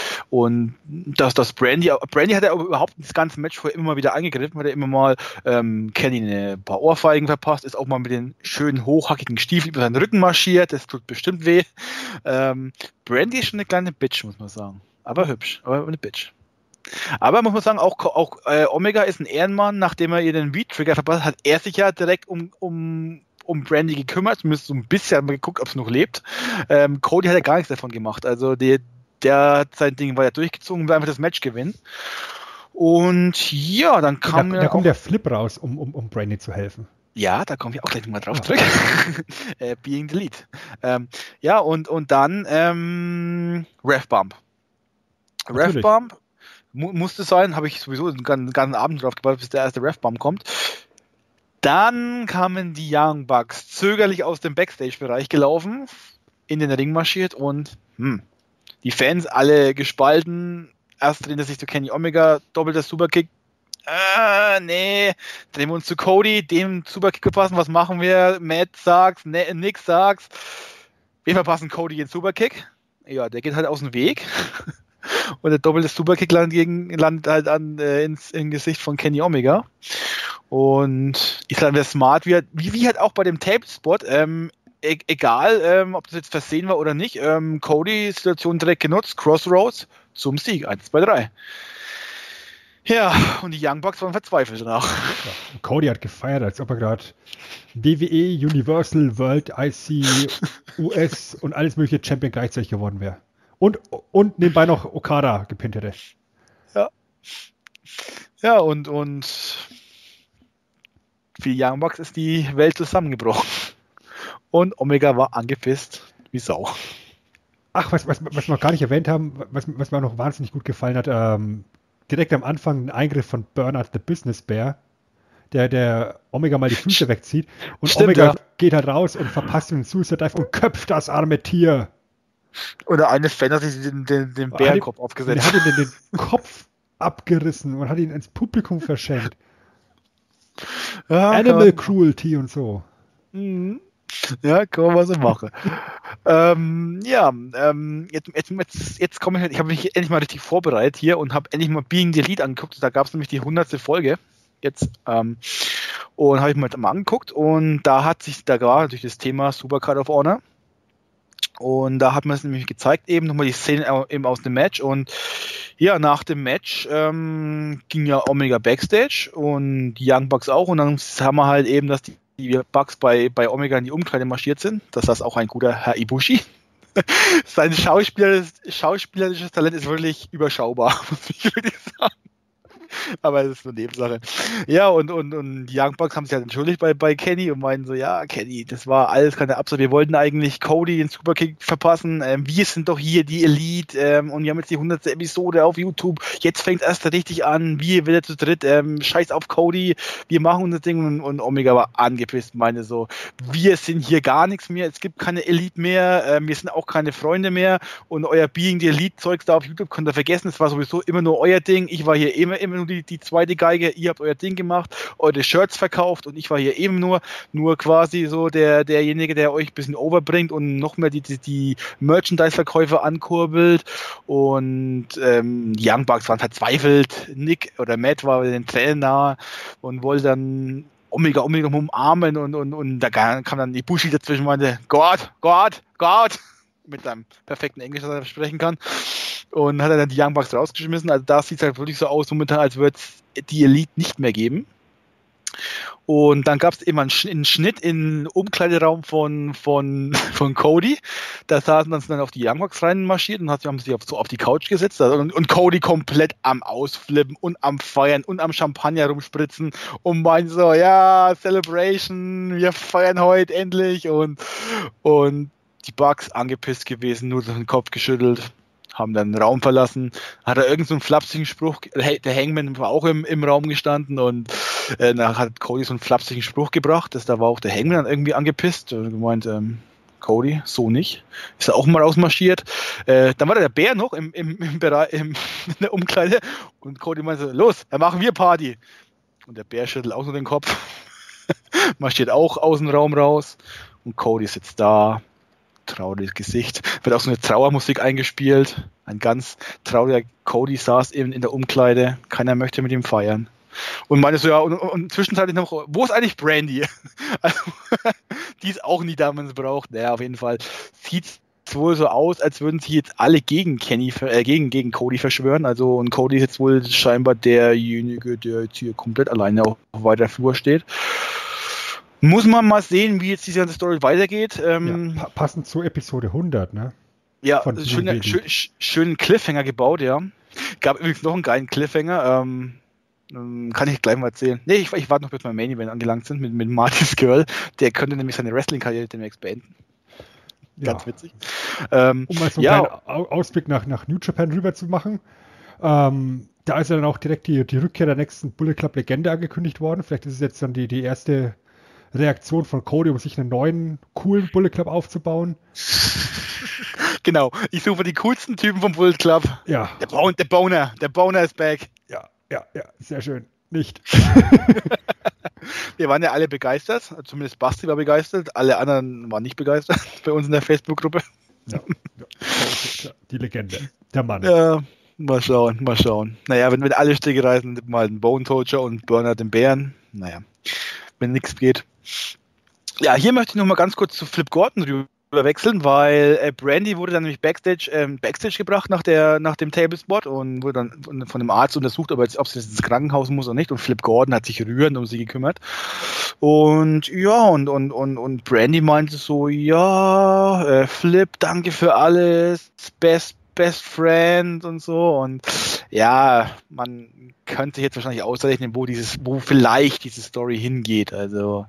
das Brandy hat ja überhaupt das ganze Match vorher immer mal wieder eingegriffen, hat er immer mal Kenny ein paar Ohrfeigen verpasst, ist auch mal mit den schönen hochhackigen Stiefeln über seinen Rücken marschiert, das tut bestimmt weh. Brandy ist schon eine kleine Bitch, muss man sagen, aber hübsch, aber eine Bitch. Aber muss man sagen, auch Omega ist ein Ehrenmann, nachdem er ihr den V-Trigger verpasst hat, er sich ja direkt um Brandy gekümmert, zumindest so ein bisschen mal geguckt, ob es noch lebt. Cody hat ja gar nichts davon gemacht, also der hat sein Ding weiter durchgezogen, will einfach das Match gewinnen. Und ja, dann kam da kommt der Flip raus, um Brandy zu helfen. Ja, da kommen wir auch gleich nochmal drauf zurück. Being the Lead. Ja, und dann Ref-Bump. Ref-Bump musste sein, habe ich sowieso den ganzen Abend drauf gewartet, bis der erste Ref-Bump kommt. Dann kamen die Young Bucks zögerlich aus dem Backstage-Bereich gelaufen, in den Ring marschiert und die Fans alle gespalten. Erst drehen sie sich zu Kenny Omega, doppelter Superkick. Nee, drehen wir uns zu Cody, dem Superkick verpassen. Was machen wir? Matt sagt's, Nick sagt's. Wir verpassen Cody den Superkick. Ja, der geht halt aus dem Weg. Und der doppelte Superkick landet halt ins Gesicht von Kenny Omega. Und ich glaube, wer smart wird, wie halt auch bei dem Tape-Spot, egal, ob das jetzt versehen war oder nicht, Cody die Situation direkt genutzt, Crossroads zum Sieg, 1, 2, 3. Ja, und die Young Bucks waren verzweifelt danach. Ja, Cody hat gefeiert, als ob er gerade WWE, Universal, World, IC, US und alles mögliche Champion gleichzeitig geworden wäre. Und nebenbei noch Okada gepinnt hätte. Ja. Ja, und für die Young Bucks ist die Welt zusammengebrochen. Und Omega war angepisst wie Sau. Ach, was wir noch gar nicht erwähnt haben, was mir noch wahnsinnig gut gefallen hat, direkt am Anfang ein Eingriff von Bernard the Business Bear, der Omega mal die Füße wegzieht. Und stimmt, Omega geht halt raus und verpasst den Suicide Dive und köpft das arme Tier. Oder eine Fan hat sich den Bärenkopf aufgesetzt. Er hat ihm den Kopf abgerissen und hat ihn ins Publikum verschenkt. Ja, Animal Cruelty und so. Mhm. Ja, kann man mal so machen. Jetzt komme ich halt, ich habe mich endlich mal richtig vorbereitet hier und habe endlich mal Being the Lead angeguckt. Da gab es nämlich die 100. Folge jetzt. Und habe ich mir mal angeguckt und da war natürlich das Thema Supercard of Honor. Und da hat man es nämlich gezeigt, eben nochmal die Szene eben aus dem Match. Und ja, nach dem Match ging ja Omega Backstage und die Young Bucks auch. Und dann haben wir halt eben, dass die Bucks bei Omega in die Umkleide marschiert sind. Das ist auch ein guter Herr Ibushi. Sein schauspielerisches Talent ist wirklich überschaubar, muss ich wirklich sagen. Aber das ist nur Nebensache. Ja, und die Young Bucks haben sich halt entschuldigt bei Kenny und meinen so, ja, Kenny, das war alles keine Absicht. Wir wollten eigentlich Cody den Superkick verpassen. Wir sind doch hier die Elite und wir haben jetzt die 100. Episode auf YouTube. Jetzt fängt es erst richtig an. Wir wieder zu dritt. Scheiß auf Cody. Wir machen unser Ding. Und Omega war angepisst, meinte so, wir sind hier gar nichts mehr. Es gibt keine Elite mehr. Wir sind auch keine Freunde mehr. Und euer Being the Elite-Zeugs da auf YouTube könnt ihr vergessen. Es war sowieso immer nur euer Ding. Ich war hier immer nur die zweite Geige, ihr habt euer Ding gemacht, eure Shirts verkauft und ich war hier eben nur quasi so derjenige, der euch ein bisschen overbringt und noch mehr die Merchandise-Verkäufe ankurbelt und die Young Bucks waren verzweifelt, Nick oder Matt war den Tränen nahe und wollte dann Omega umarmen und da kam dann Ibushi dazwischen und meinte, Gott, mit seinem perfekten Englisch, das er sprechen kann. Und hat er dann die Young Bucks rausgeschmissen. Also da sieht es halt wirklich so aus momentan, als würde es die Elite nicht mehr geben. Und dann gab es eben einen Schnitt in den Umkleideraum von Cody. Da saßen dann auf die Young Bucks reinmarschiert und haben sich auf die Couch gesetzt. Und Cody komplett am Ausflippen und am Feiern und am Champagner rumspritzen und meint so, ja, Celebration, wir feiern heute endlich. Und die Bucks angepisst gewesen, nur den Kopf geschüttelt. Haben dann den Raum verlassen, hat er irgendeinen so flapsigen Spruch, der Hangman war auch im Raum gestanden und dann hat Cody so einen flapsigen Spruch gebracht, da war auch der Hangman dann irgendwie angepisst und gemeint, Cody, so nicht, ist er auch mal rausmarschiert. Dann war der Bär noch in der Umkleide und Cody meinte, los, dann machen wir Party. Und der Bär schüttelt auch nur den Kopf, marschiert auch aus dem Raum raus und Cody sitzt da. Trauriges Gesicht. Wird auch so eine Trauermusik eingespielt. Ein ganz trauriger Cody saß eben in der Umkleide. Keiner möchte mit ihm feiern. Und meinte so, ja, und zwischenzeitlich noch, wo ist eigentlich Brandy? Also, die ist auch nie da, wenn man sie braucht. Naja, auf jeden Fall sieht es wohl so aus, als würden sie jetzt alle gegen gegen Cody verschwören. Also, und Cody ist jetzt wohl scheinbar derjenige, der jetzt hier komplett alleine auf weiter Flur steht. Muss man mal sehen, wie jetzt diese ganze Story weitergeht. Passend zu Episode 100, ne? Ja, schönen Cliffhanger gebaut, ja. Gab übrigens noch einen geilen Cliffhanger. Kann ich gleich mal erzählen. Nee, ich warte noch, bis wir beim Main Event angelangt sind mit Marty's Girl. Der könnte nämlich seine Wrestling-Karriere demnächst beenden. Ganz witzig. Um mal so einen kleinen Ausblick nach New Japan rüber zu machen. Da ist ja dann auch direkt die Rückkehr der nächsten Bullet Club Legende angekündigt worden. Vielleicht ist es jetzt dann die erste Reaktion von Cody, um sich einen neuen, coolen Bullet Club aufzubauen. Genau, ich suche die coolsten Typen vom Bullet Club. Ja. Der Boner ist back. Ja, sehr schön. Nicht. Wir waren ja alle begeistert, zumindest Basti war begeistert, alle anderen waren nicht begeistert bei uns in der Facebook-Gruppe. Ja. Die Legende, der Mann. Ja, mal schauen. Naja, wenn alle Stricke reißen, mal den Bone Torture und Burner den Bären. Naja, wenn nichts geht. Ja, hier möchte ich noch mal ganz kurz zu Flip Gordon rüber wechseln, weil Brandy wurde dann nämlich Backstage gebracht nach dem Tablespot und wurde dann von dem Arzt untersucht, ob sie jetzt ins Krankenhaus muss oder nicht. Und Flip Gordon hat sich rührend um sie gekümmert. Und ja, und Brandy meinte so, ja, Flip, danke für alles, best friend und so. Und ja, man könnte sich jetzt wahrscheinlich ausrechnen, wo vielleicht diese Story hingeht. Also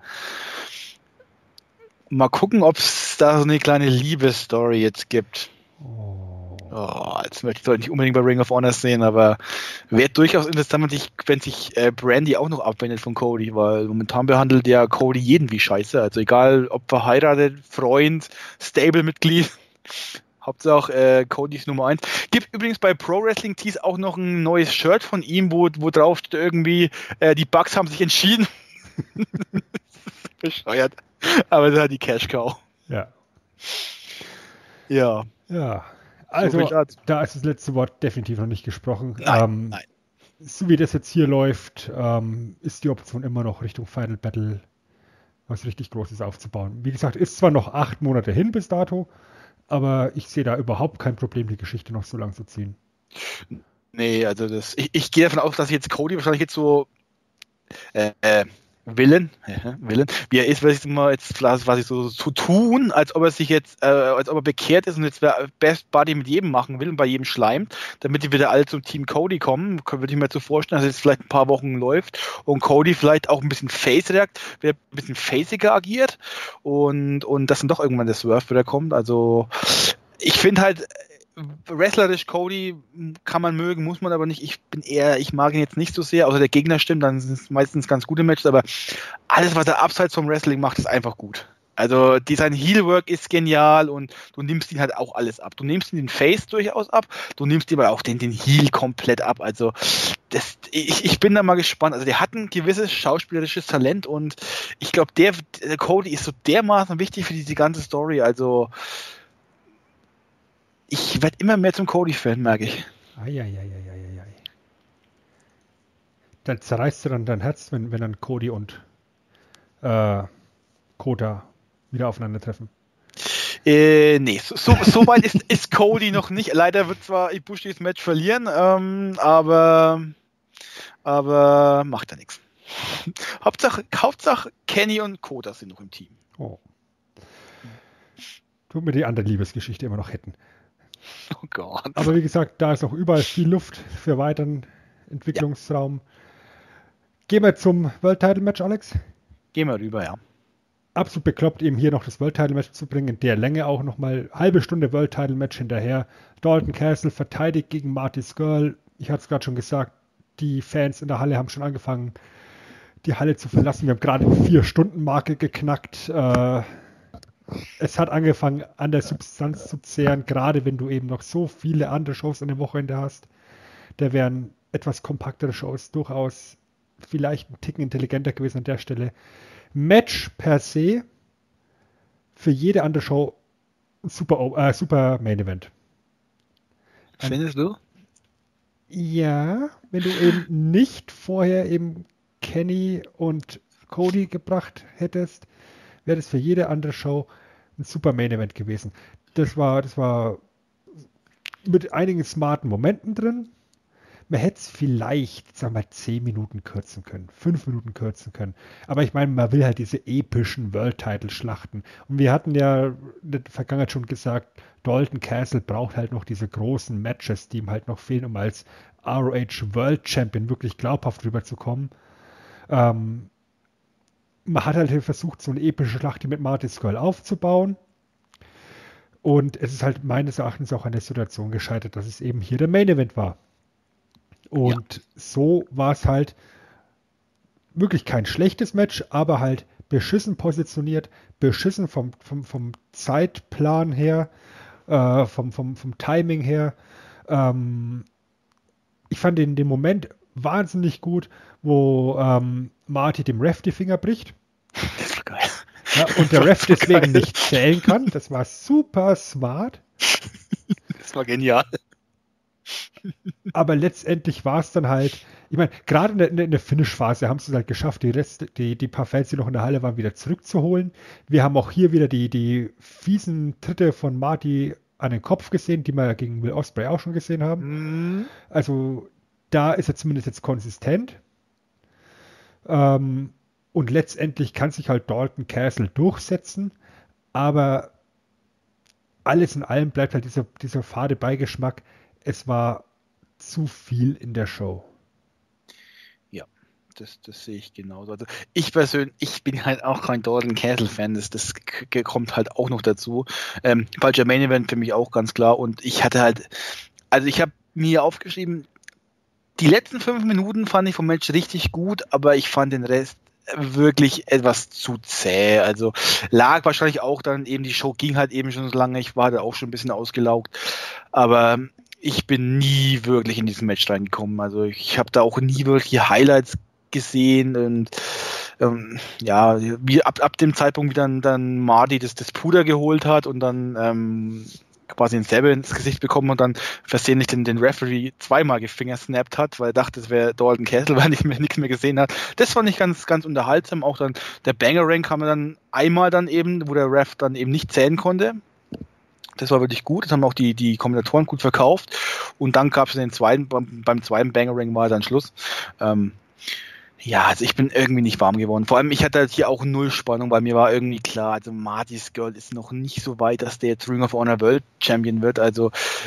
mal gucken, ob es da so eine kleine Liebesstory jetzt gibt. Jetzt möchte ich es nicht unbedingt bei Ring of Honor sehen, aber wäre durchaus interessant, wenn sich Brandy auch noch abwendet von Cody, weil momentan behandelt ja Cody jeden wie Scheiße. Also egal, ob verheiratet, Freund, Stable-Mitglied, Hauptsache Cody ist Nummer 1. Gibt übrigens bei Pro Wrestling Tees auch noch ein neues Shirt von ihm, wo drauf steht irgendwie, die Bucks haben sich entschieden. Bescheuert. Aber das ist halt die Cash Cow. Ja. Ja. Ja. Also, da ist das letzte Wort definitiv noch nicht gesprochen. Nein. So wie das jetzt hier läuft, ist die Option immer noch Richtung Final Battle was richtig Großes aufzubauen. Wie gesagt, ist zwar noch 8 Monate hin bis dato, aber ich sehe da überhaupt kein Problem, die Geschichte noch so lang zu ziehen. Nee, also ich gehe davon aus, dass jetzt Cody wahrscheinlich jetzt so Willen, wie er ist, was ich so zu tun, als ob er sich jetzt, als ob er bekehrt ist und jetzt Best Buddy mit jedem machen will und bei jedem schleimt, damit die wieder alle zum Team Cody kommen, würde ich mir so vorstellen, dass es jetzt vielleicht ein paar Wochen läuft und Cody vielleicht auch ein bisschen ein bisschen faciger agiert und dass dann doch irgendwann der Swerve wieder kommt. Also ich finde halt, wrestlerisch Cody kann man mögen, muss man aber nicht. Ich mag ihn jetzt nicht so sehr, außer der Gegner stimmt, dann sind es meistens ganz gute Matches, aber alles, was er abseits vom Wrestling macht, ist einfach gut. Also sein Heelwork ist genial und du nimmst ihn halt auch alles ab. Du nimmst ihn den Face durchaus ab, du nimmst ihm aber auch den Heel komplett ab. Also ich bin da mal gespannt. Also der hat ein gewisses schauspielerisches Talent und ich glaube, der Cody ist so dermaßen wichtig für diese ganze Story. Also ich werde immer mehr zum Cody-Fan, merke ich. Dann zerreißt du dann dein Herz, wenn dann Cody und Kota wieder aufeinandertreffen. Nee, so weit ist Cody noch nicht. Leider wird zwar Ibushi das Match verlieren, aber macht ja nichts. Hauptsache Kenny und Kota sind noch im Team. Oh. Tut mir die andere Liebesgeschichte immer noch hätten. Oh Gott. Aber wie gesagt, da ist auch überall viel Luft für weiteren Entwicklungsraum. Ja. Gehen wir zum World Title Match, Alex? Gehen wir rüber, ja. Absolut bekloppt, eben hier noch das World Title Match zu bringen. In der Länge auch nochmal halbe Stunde World Title Match hinterher. Dalton Castle verteidigt gegen Marty Scurll. Ich hatte es gerade schon gesagt, die Fans in der Halle haben schon angefangen, die Halle zu verlassen. Wir haben gerade die 4-Stunden-Marke geknackt. Es hat angefangen, an der Substanz zu zehren, gerade wenn du eben noch so viele andere Shows an dem Wochenende hast. Da wären etwas kompaktere Shows durchaus vielleicht ein Ticken intelligenter gewesen an der Stelle. Match per se für jede andere Show super Main Event. Findest du? Ja, wenn du eben nicht vorher eben Kenny und Cody gebracht hättest, wäre das für jede andere Show ein super Main Event gewesen. Das war mit einigen smarten Momenten drin. Man hätte es vielleicht, sagen wir mal, 10 Minuten kürzen können, 5 Minuten kürzen können. Aber ich meine, man will halt diese epischen World-Title-Schlachten. Und wir hatten ja in der Vergangenheit schon gesagt, Dalton Castle braucht halt noch diese großen Matches, die ihm halt noch fehlen, um als ROH World Champion wirklich glaubhaft rüberzukommen. Man hat halt versucht, so eine epische Schlacht mit Marty Scurll aufzubauen. Und es ist halt meines Erachtens auch an der Situation gescheitert, dass es eben hier der Main Event war. Und so war es halt wirklich kein schlechtes Match, aber halt beschissen positioniert, beschissen vom Zeitplan her, vom Timing her. Ich fand den Moment wahnsinnig gut, wo Marty dem Ref die Finger bricht. Das war geil. Ja, und der Ref deswegen nicht zählen kann. Das war super smart. Das war genial. Aber letztendlich war es dann halt, ich meine, gerade in der Finish-Phase haben sie es halt geschafft, die paar Fans, die noch in der Halle waren, wieder zurückzuholen. Wir haben auch hier wieder die fiesen Tritte von Marty an den Kopf gesehen, die wir gegen Will Ospreay auch schon gesehen haben. Mhm. Also da ist er zumindest jetzt konsistent. Und letztendlich kann sich halt Dalton Castle durchsetzen, aber alles in allem bleibt halt dieser fade Beigeschmack. Es war zu viel in der Show. Ja, das sehe ich genauso. Also ich persönlich, bin halt auch kein Dalton Castle-Fan, das kommt halt auch noch dazu. Falscher Main Event für mich auch ganz klar und ich hatte halt, also ich habe mir aufgeschrieben, die letzten 5 Minuten fand ich vom Match richtig gut, aber ich fand den Rest wirklich etwas zu zäh. Also lag wahrscheinlich auch dann eben, die Show ging halt eben schon so lange, ich war da auch schon ein bisschen ausgelaugt, aber ich bin nie wirklich in dieses Match reingekommen. Also ich habe da auch nie wirklich Highlights gesehen und ja, wie ab dem Zeitpunkt, wie dann Marty das Puder geholt hat und dann quasi ein selber ins Gesicht bekommen und dann versehentlich den Referee zweimal gefingersnappt hat, weil er dachte, es wäre Dalton Castle, weil er nichts mehr gesehen hat. Das fand ich ganz, ganz unterhaltsam. Auch dann der Bangerang kam dann einmal dann eben, wo der Ref dann eben nicht zählen konnte. Das war wirklich gut, das haben auch die Kommentatoren gut verkauft und dann gab es den zweiten, beim zweiten Bangerang war dann Schluss. Ja, also ich bin irgendwie nicht warm geworden. Vor allem, ich hatte halt hier auch null Spannung, weil mir war irgendwie klar, also Marty Scurll ist noch nicht so weit, dass der jetzt Ring of Honor World Champion wird. Also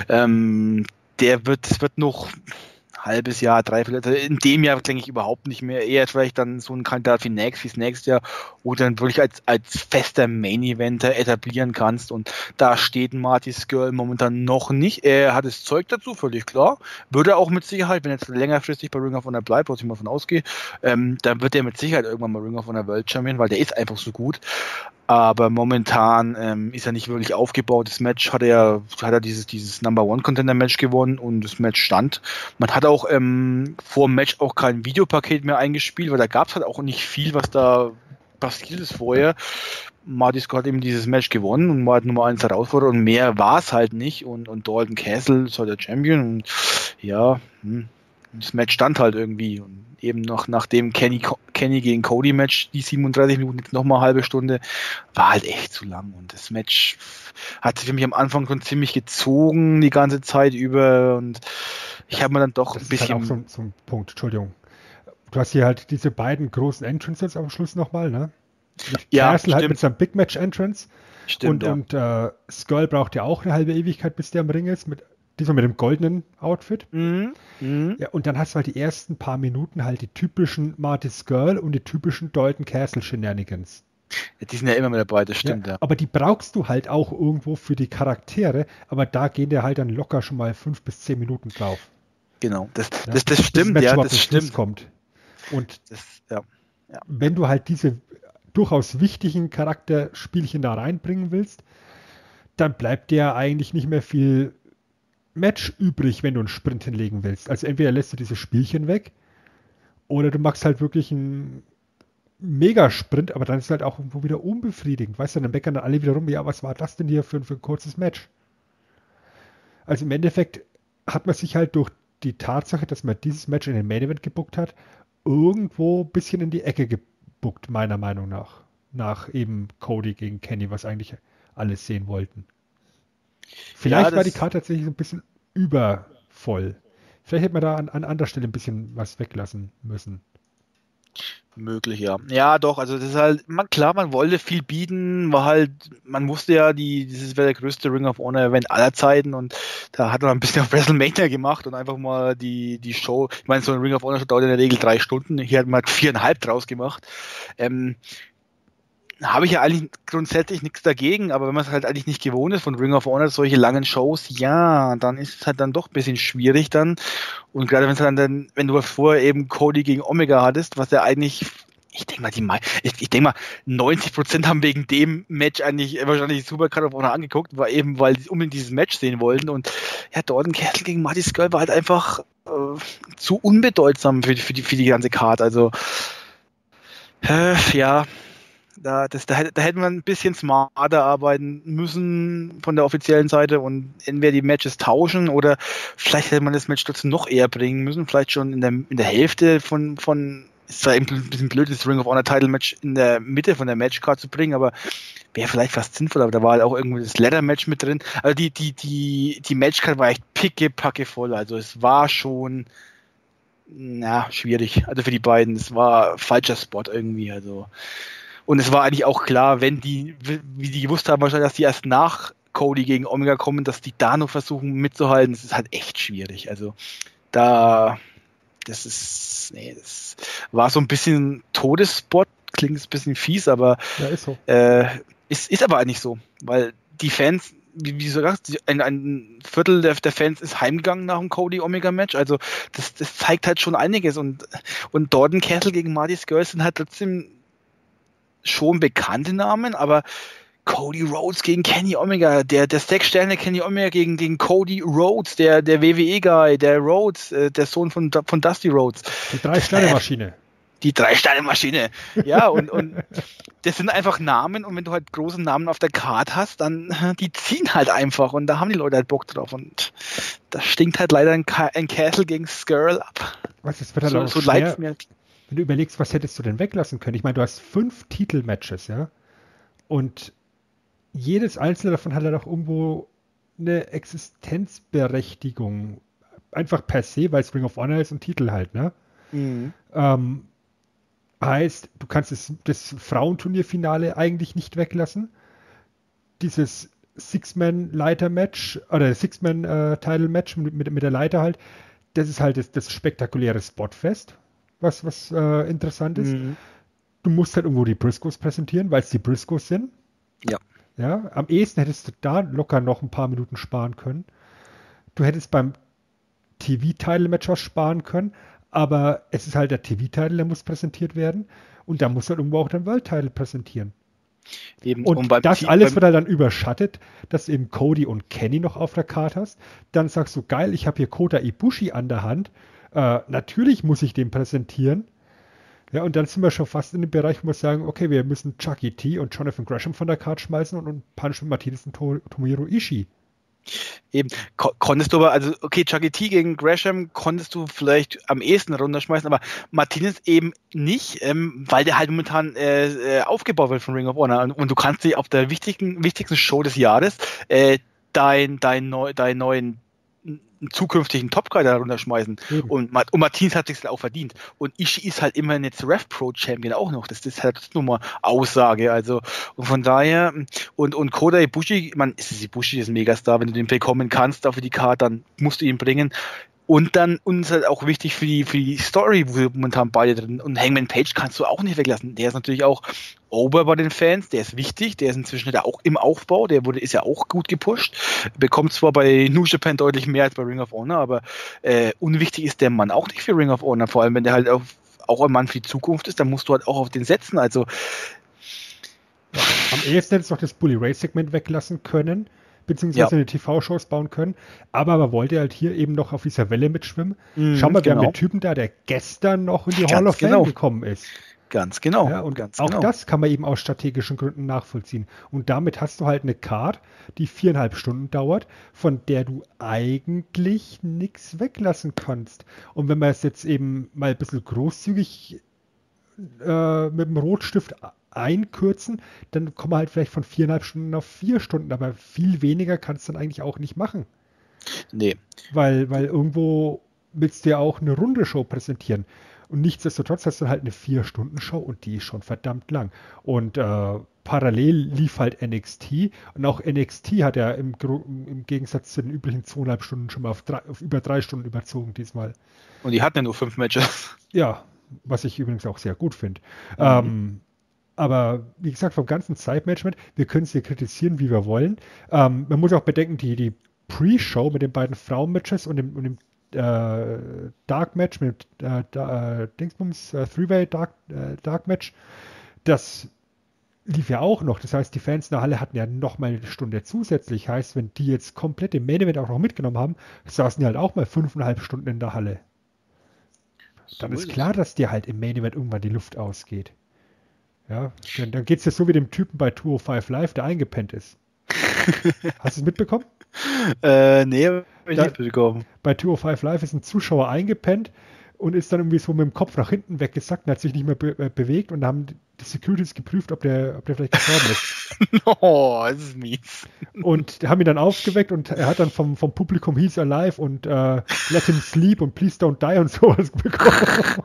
es wird noch halbes Jahr, dreiviertel, also in dem Jahr denke ich überhaupt nicht mehr. Eher vielleicht dann so ein Kandidat wie fürs nächste Jahr, wo du dann wirklich als fester Main-Eventer etablieren kannst. Und da steht Marty Scurll momentan noch nicht. Er hat das Zeug dazu, völlig klar. Würde auch mit Sicherheit, wenn er jetzt längerfristig bei Ring of Honor bleibt, was ich mal von ausgehe, dann wird er mit Sicherheit irgendwann mal Ring of Honor World Champion, weil der ist einfach so gut. Aber momentan ist er nicht wirklich aufgebaut. Das Match hat er dieses Number One Contender Match gewonnen und das Match stand. Man hat auch vor dem Match auch kein Videopaket mehr eingespielt, weil da gab es halt auch nicht viel, was da passiert ist vorher. Marty Scurll hat eben dieses Match gewonnen und war halt Nummer 1 Herausforderer und mehr war es halt nicht und Dalton Castle ist halt der Champion und ja, das Match stand halt irgendwie und eben noch nach dem Kenny gegen Cody Match, die 37 Minuten, jetzt nochmal eine halbe Stunde, war halt echt zu lang und das Match hat sich für mich am Anfang schon ziemlich gezogen die ganze Zeit über und ich habe mir dann doch ein bisschen... Das ist halt auch so ein Punkt, Entschuldigung. Du hast hier halt diese beiden großen Entrances am Schluss nochmal, ne? Ja, Castle halt mit seinem Big Match Entrance. Stimmt, und Scurll braucht ja auch eine halbe Ewigkeit, bis der im Ring ist, diesmal mit dem goldenen Outfit. Ja, und dann hast du halt die ersten paar Minuten halt die typischen Marty Scurll und die typischen Dalton Castle Shenanigans. Ja, die sind ja immer mit dabei, das stimmt, ja. Aber die brauchst du halt auch irgendwo für die Charaktere, aber da gehen der halt dann locker schon mal 5 bis 10 Minuten drauf. Genau, das stimmt, ja, das stimmt. Kommt. Und ja. wenn du halt diese durchaus wichtigen Charakterspielchen da reinbringen willst, dann bleibt dir eigentlich nicht mehr viel Match übrig, wenn du einen Sprint hinlegen willst. Also entweder lässt du diese Spielchen weg oder du machst halt wirklich einen Megasprint, aber dann ist es halt auch irgendwo wieder unbefriedigend. Weißt du, dann meckern dann alle wieder rum, ja, was war das denn hier für ein kurzes Match? Also im Endeffekt hat man sich halt durch die Tatsache, dass man dieses Match in den Main Event gebuckt hat, irgendwo ein bisschen in die Ecke gebuckt, meiner Meinung nach. Nach eben Cody gegen Kenny, was eigentlich alle sehen wollten. Vielleicht war die Karte tatsächlich ein bisschen übervoll. Vielleicht hätte man da an anderer Stelle ein bisschen was weglassen müssen. Möglich, ja. Ja, doch, also das ist halt, klar, man wollte viel bieten, man wusste ja, dieses wäre der größte Ring of Honor Event aller Zeiten und da hat man ein bisschen auf WrestleMania gemacht und einfach mal die Show, ich meine, so ein Ring of Honor Show dauert in der Regel 3 Stunden, hier hat man 4,5 draus gemacht. Habe ich ja eigentlich grundsätzlich nichts dagegen, aber wenn man es halt eigentlich nicht gewohnt ist von Ring of Honor, solche langen Shows, ja, dann ist es halt dann doch ein bisschen schwierig dann. Und gerade wenn es dann, wenn du vorher eben Cody gegen Omega hattest, was ja eigentlich, ich denke mal, 90% haben wegen dem Match eigentlich wahrscheinlich Supercard of Honor angeguckt, weil sie unbedingt dieses Match sehen wollten. Und ja, Dalton Castle gegen Marty Scurll war halt einfach zu unbedeutsam für die ganze Card. Also, ja. Da hätte man ein bisschen smarter arbeiten müssen von der offiziellen Seite und entweder die Matches tauschen oder vielleicht hätte man das Match trotzdem noch eher bringen müssen, vielleicht schon in der Hälfte von es war eben ein bisschen blöd, das Ring of Honor Title Match in der Mitte von der Matchcard zu bringen, aber wäre vielleicht fast sinnvoll, aber da war halt auch irgendwie das Ladder Match mit drin. Also die Matchcard war echt pickepacke voll, also es war schon schwierig, also für die beiden, es war falscher Spot irgendwie, also. Und es war eigentlich auch klar, wie die gewusst haben, wahrscheinlich, dass die erst nach Cody gegen Omega kommen, dass die da noch versuchen mitzuhalten. Das ist halt echt schwierig. Also das war so ein bisschen Todesspot, klingt ein bisschen fies, aber ja, ist so. Ist aber eigentlich so, weil die Fans, wie du sagst, ein Viertel der Fans ist heimgegangen nach dem Cody-Omega-Match, also das zeigt halt schon einiges und Dalton Castle gegen Marty Scurll sind halt trotzdem schon bekannte Namen, aber Cody Rhodes gegen Kenny Omega, der Sechssterne Kenny Omega gegen Cody Rhodes, der WWE-Guy, der Rhodes, der Sohn von Dusty Rhodes. Die 3-Sterne-Maschine. Die 3-Sterne-Maschine. Ja, und das sind einfach Namen und wenn du halt große Namen auf der Card hast, dann die ziehen halt einfach und da haben die Leute halt Bock drauf und das stinkt halt leider ein Castle gegen Scurll ab. Was, das wird halt auch so schwer. Wenn du überlegst, was hättest du denn weglassen können? Ich meine, du hast 5 Titelmatches, ja? Und jedes einzelne davon hat halt auch irgendwo eine Existenzberechtigung. Einfach per se, weil es Ring of Honor ist und Titel halt, ne? Mhm. Heißt, du kannst das Frauenturnierfinale eigentlich nicht weglassen. Dieses Six-Man-Leiter-Match oder Six-Man-Title-Match mit der Leiter halt, das ist halt das spektakuläre Spotfest, was interessant ist. Mhm. Du musst halt irgendwo die Briscoes präsentieren, weil es die Briscoes sind. Ja. Ja, am ehesten hättest du da locker noch ein paar Minuten sparen können. Du hättest beim TV-Title-Match was sparen können, aber es ist halt der TV-Title, der muss präsentiert werden und da muss halt irgendwo auch dein World-Title präsentieren. Eben. Und das alles wird halt dann überschattet, dass du eben Cody und Kenny noch auf der Karte hast. Dann sagst du, geil, ich habe hier Kota Ibushi an der Hand. Natürlich muss ich den präsentieren. Ja, und dann sind wir schon fast in dem Bereich, wo wir sagen, okay, wir müssen Chucky T und Jonathan Gresham von der Karte schmeißen und punchen Martinez und Tomohiro Ishii. Eben. Konntest du aber, also, okay, Chucky T gegen Gresham konntest du vielleicht am ehesten runterschmeißen, aber Martinez eben nicht, weil der halt momentan aufgebaut wird von Ring of Honor. Und du kannst dich auf der wichtigsten Show des Jahres deinen neuen zukünftigen Top-Guy da runterschmeißen. Und Martinez hat sich auch verdient. Und Ishii ist halt immerhin jetzt Rev Pro Champion auch noch. Das ist halt nur mal Aussage. Also, und von daher, und Kota Ibushi, Ibushi ist ein Megastar, wenn du den bekommen kannst, auch für die Karte, dann musst du ihn bringen. Und dann uns halt auch wichtig für die Story, wo wir momentan beide drin. Und Hangman Page kannst du auch nicht weglassen. Der ist natürlich auch over bei den Fans, der ist wichtig, der ist inzwischen da auch im Aufbau, ist ja auch gut gepusht. Bekommt zwar bei New Japan deutlich mehr als bei Ring of Honor, aber unwichtig ist der Mann auch nicht für Ring of Honor. Vor allem, wenn der halt auch ein Mann für die Zukunft ist, dann musst du halt auch auf den setzen. Also am ehesten hättest du noch das Bully Ray Segment weglassen können, beziehungsweise eine TV-Shows bauen können, aber man wollte halt hier eben noch auf dieser Welle mitschwimmen. Schau mal, wir haben den Typen da, der gestern noch in die Hall of Fame gekommen ist. Ganz genau. Ja, und auch das kann man eben aus strategischen Gründen nachvollziehen. Und damit hast du halt eine Card, die 4,5 Stunden dauert, von der du eigentlich nichts weglassen kannst. Und wenn wir es jetzt eben mal ein bisschen großzügig mit dem Rotstift einkürzen, dann kommen wir halt vielleicht von 4,5 Stunden auf 4 Stunden, aber viel weniger kannst du dann eigentlich auch nicht machen. Nee. Weil irgendwo willst du ja auch eine runde Show präsentieren. Und nichtsdestotrotz hast du halt eine 4-Stunden-Show und die ist schon verdammt lang. Und parallel lief halt NXT und auch NXT hat ja im Gegensatz zu den üblichen 2,5 Stunden schon mal auf über 3 Stunden überzogen diesmal. Und die hatten ja nur 5 Matches. Ja, was ich übrigens auch sehr gut finde. Aber wie gesagt, vom ganzen Zeitmanagement, wir können es hier kritisieren, wie wir wollen. Man muss auch bedenken, die Pre-Show mit den beiden Frauen-Matches und dem Dark Match mit Dingsbums, Three-Way Dark Match, das lief ja auch noch. Das heißt, die Fans in der Halle hatten ja noch mal eine Stunde zusätzlich. Heißt, wenn die jetzt komplett im Main Event auch noch mitgenommen haben, saßen die halt auch mal 5,5 Stunden in der Halle. Dann ist klar, dass dir halt im Main Event irgendwann die Luft ausgeht. Ja, dann geht es ja so wie dem Typen bei 205 Live, der eingepennt ist. Hast du es mitbekommen? Nee, hab ich nicht mitbekommen. Bei 205 Live ist ein Zuschauer eingepennt und ist dann irgendwie so mit dem Kopf nach hinten weggesackt und hat sich nicht mehr bewegt und haben die Securities geprüft, ob der vielleicht gestorben ist. Oh, das ist mies. Und haben ihn dann aufgeweckt und er hat dann vom Publikum He's Alive und Let Him Sleep und Please Don't Die und sowas bekommen.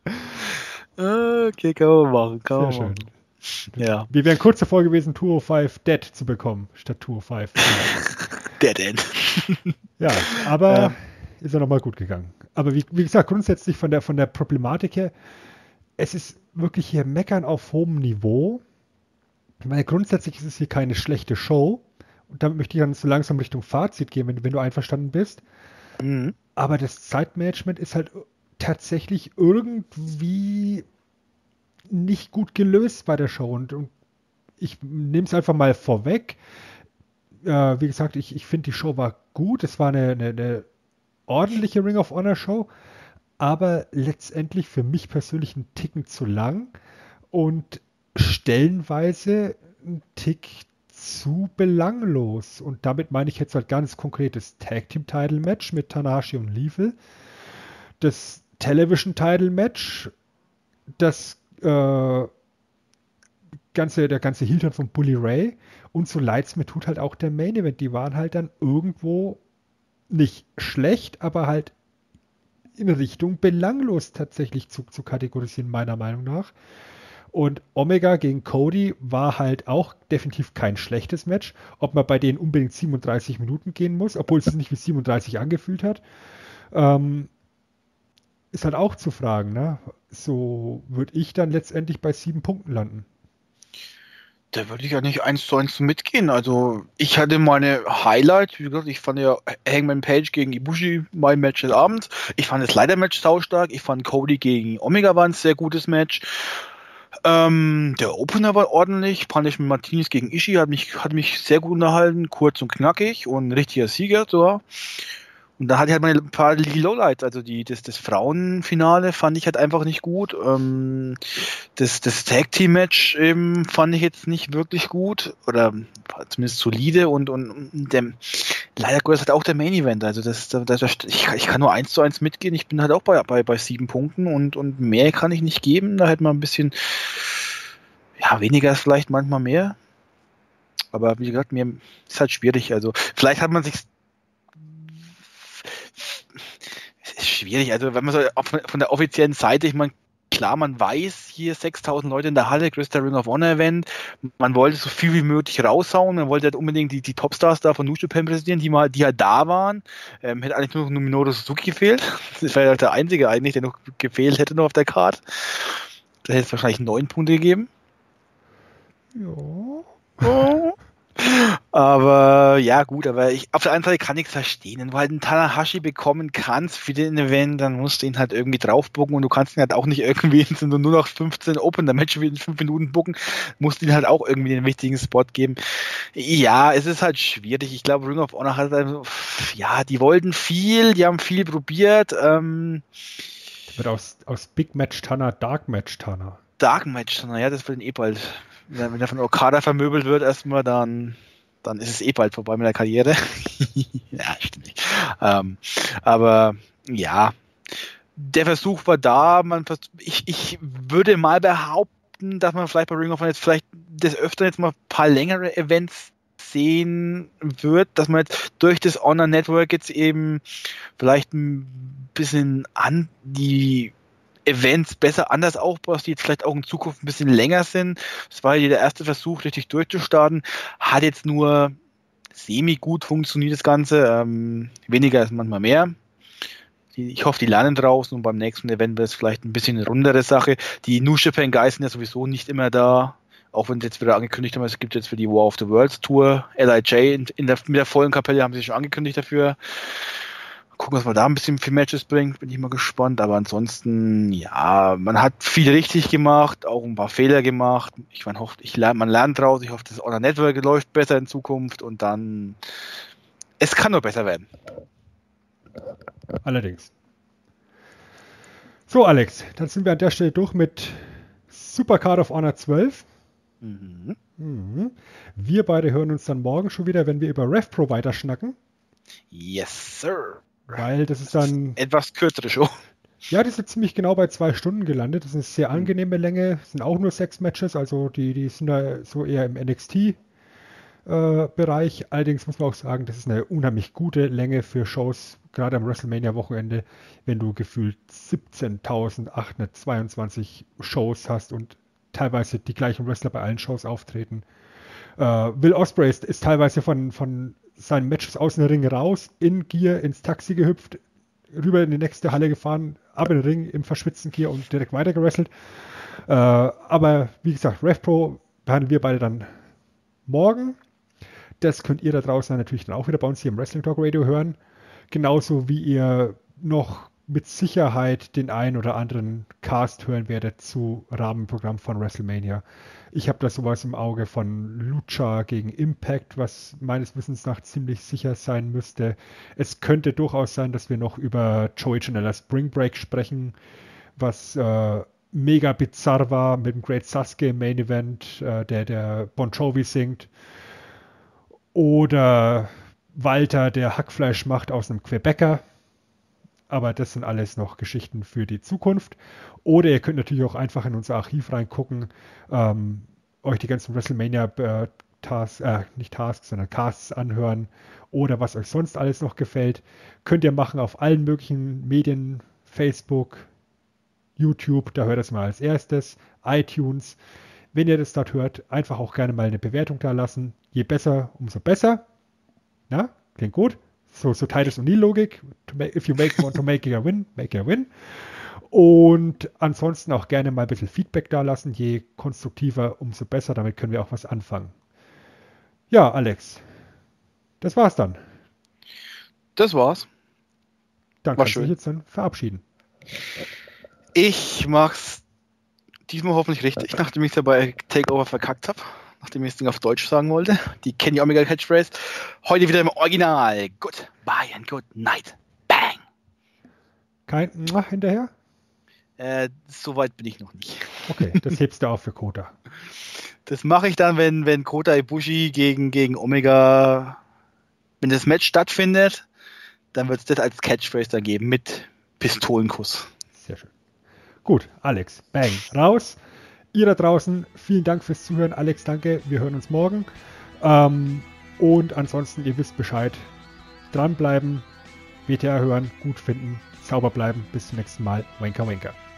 Okay, kann man machen. Sehr schön. Ja. Wir wären kurz davor gewesen, 205 Dead zu bekommen, statt 205. Dead End. Ja, aber ist ja nochmal gut gegangen. Aber wie gesagt, grundsätzlich von der Problematik her, es ist wirklich hier Meckern auf hohem Niveau. Weil grundsätzlich ist es hier keine schlechte Show. Und damit möchte ich dann so langsam Richtung Fazit gehen, wenn du einverstanden bist. Mhm. Aber das Zeitmanagement ist halt tatsächlich irgendwie nicht gut gelöst bei der Show. Und ich nehme es einfach mal vorweg. Wie gesagt, ich finde, die Show war gut. Es war eine ordentliche Ring of Honor Show, aber letztendlich für mich persönlich ein Ticken zu lang und stellenweise ein Tick zu belanglos. Und damit meine ich jetzt halt ganz konkretes Tag Team Title Match mit Tanahashi und Lethal, das Television Title Match, das der ganze Heel-Turn von Bully Ray und so leid's mir tut halt auch der Main Event. Die waren halt dann irgendwo nicht schlecht, aber halt in Richtung belanglos tatsächlich zu kategorisieren, meiner Meinung nach. Und Omega gegen Cody war halt auch definitiv kein schlechtes Match. Ob man bei denen unbedingt 37 Minuten gehen muss, obwohl es sich nicht wie 37 angefühlt hat, ist halt auch zu fragen. Ne? So würde ich dann letztendlich bei 7 Punkten landen. Da würde ich ja nicht 1:1 mitgehen. Also ich hatte meine Highlights, wie gesagt, ich fand ja Hangman Page gegen Ibushi mein Match des Abends. Ich fand das Leiter-Match saustark. Ich fand Cody gegen Omega war ein sehr gutes Match. Der Opener war ordentlich. Punishment Martinez gegen Ishii hat mich sehr gut unterhalten. Kurz und knackig und ein richtiger Sieger. So. Und da hatte ich halt meine paar Lowlights. Also das Frauenfinale fand ich halt einfach nicht gut. Das Tag-Team-Match fand ich jetzt nicht wirklich gut. Oder zumindest solide. Und leider Gottes hat auch der Main-Event. Also ich kann nur 1:1 mitgehen. Ich bin halt auch bei 7 Punkten und mehr kann ich nicht geben. Da hätte man ein bisschen, ja, weniger ist vielleicht manchmal mehr. Aber wie gesagt, mir ist halt schwierig. Also vielleicht hat man sich ist schwierig, also wenn man so von der offiziellen Seite, ich meine, klar, man weiß, hier 6.000 Leute in der Halle, größter Ring of Honor Event, man wollte so viel wie möglich raushauen, man wollte halt unbedingt die Topstars da von New Japan präsentieren, die halt da waren, hätte eigentlich nur noch Minoru Suzuki gefehlt, das wäre halt der einzige eigentlich, der noch gefehlt hätte noch auf der Card, da hätte es wahrscheinlich 9 Punkte gegeben. Ja. Aber ja gut, aber auf der einen Seite kann ich es verstehen. Wenn du halt einen Tanahashi bekommen kannst für den Event, dann musst du ihn halt irgendwie draufbucken und du kannst ihn halt auch nicht irgendwie nur noch 15 Opener-Match in 5 Minuten bucken, musst ihn halt auch irgendwie den wichtigen Spot geben. Ja, es ist halt schwierig. Ich glaube, Ring of Honor hat also, ja, die wollten viel, die haben viel probiert. Wird aus Big Match Tana Dark Match Tana. Dark Match Tana, ja, das wird dann bald. Wenn er von Okada vermöbelt wird erstmal, dann ist es bald vorbei mit der Karriere. Ja, stimmt nicht. Aber ja, der Versuch war da. Ich würde mal behaupten, dass man vielleicht bei Ring of Honor jetzt vielleicht des Öfteren jetzt mal ein paar längere Events sehen wird, dass man jetzt durch das Honor Network jetzt eben vielleicht ein bisschen an die Events besser anders aufbaust, die jetzt vielleicht auch in Zukunft ein bisschen länger sind. Das war ja der erste Versuch, richtig durchzustarten. Hat jetzt nur semi-gut funktioniert, das Ganze. Weniger ist manchmal mehr. Ich hoffe, die lernen draußen und beim nächsten Event wird es vielleicht ein bisschen eine rundere Sache. Die New Japan Guys sind ja sowieso nicht immer da. Auch wenn sie jetzt wieder angekündigt haben, es gibt jetzt für die War of the Worlds Tour LIJ mit der vollen Kapelle haben sie schon angekündigt dafür. Gucken, was man da ein bisschen für Matches bringt, bin ich mal gespannt. Aber ansonsten, ja, man hat viel richtig gemacht, auch ein paar Fehler gemacht. Man lernt draus. Ich hoffe, das Honor Network läuft besser in Zukunft und dann, es kann nur besser werden. Allerdings. So, Alex, dann sind wir an der Stelle durch mit Supercard of Honor 12. Wir beide hören uns dann morgen schon wieder, wenn wir über RevPro weiterschnacken. Yes, sir. Weil das ist dann etwas kürzere Show. Ja, die sind ziemlich genau bei 2 Stunden gelandet. Das ist eine sehr angenehme Länge. Das sind auch nur 6 Matches, also die sind da so eher im NXT-Bereich. Allerdings muss man auch sagen, das ist eine unheimlich gute Länge für Shows, gerade am WrestleMania-Wochenende, wenn du gefühlt 17.822 Shows hast und teilweise die gleichen Wrestler bei allen Shows auftreten. Will Ospreay ist teilweise von seinen Matches aus dem Ring raus, in Gear ins Taxi gehüpft, rüber in die nächste Halle gefahren, ab in den Ring im verschwitzten Gear und direkt weiter gewrestelt. Aber wie gesagt, RevPro behandeln wir beide dann morgen. Das könnt ihr da draußen natürlich dann auch wieder bei uns hier im Wrestling Talk Radio hören. Genauso wie ihr noch mit Sicherheit den einen oder anderen Cast hören werdet zu Rahmenprogramm von WrestleMania. Ich habe da sowas im Auge von Lucha gegen Impact, was meines Wissens nach ziemlich sicher sein müsste. Es könnte durchaus sein, dass wir noch über Joey Janela Spring Break sprechen, was mega bizarr war mit dem Great Sasuke im Main Event, der Bon Jovi singt. Oder Walter, der Hackfleisch macht aus einem Quebecer. Aber das sind alles noch Geschichten für die Zukunft. Oder ihr könnt natürlich auch einfach in unser Archiv reingucken. euch die ganzen WrestleMania Casts anhören oder was euch sonst alles noch gefällt. Könnt ihr machen auf allen möglichen Medien, Facebook, YouTube, da hört es mal als erstes, iTunes. Wenn ihr das dort hört, einfach auch gerne mal eine Bewertung da lassen. Je besser, umso besser. Na, klingt gut. So Titus O'Neill-Logik. If you want to make it a win, make it a win. Und ansonsten auch gerne mal ein bisschen Feedback da lassen. Je konstruktiver, umso besser. Damit können wir auch was anfangen. Ja, Alex. Das war's dann. Das war's. Dann kannst du dich jetzt dann verabschieden. Ich mach's diesmal hoffentlich richtig, nachdem ich es ja bei Takeover verkackt habe. Nachdem ich das Ding auf Deutsch sagen wollte. Die Kenny Omega Catchphrase. Heute wieder im Original. Goodbye and good night. Bang! Kein hinterher? So weit bin ich noch nicht. Okay, das hebst du auf für Kota. Das mache ich dann, wenn Kota Ibushi gegen Omega, wenn das Match stattfindet, dann wird es das als Catchphrase dann geben mit Pistolenkuss. Sehr schön. Gut, Alex, bang, raus. Ihr da draußen, vielen Dank fürs Zuhören. Alex, danke. Wir hören uns morgen. Und ansonsten, ihr wisst Bescheid. Dranbleiben, WTA hören, gut finden, sauber bleiben. Bis zum nächsten Mal. Wanker, wanker.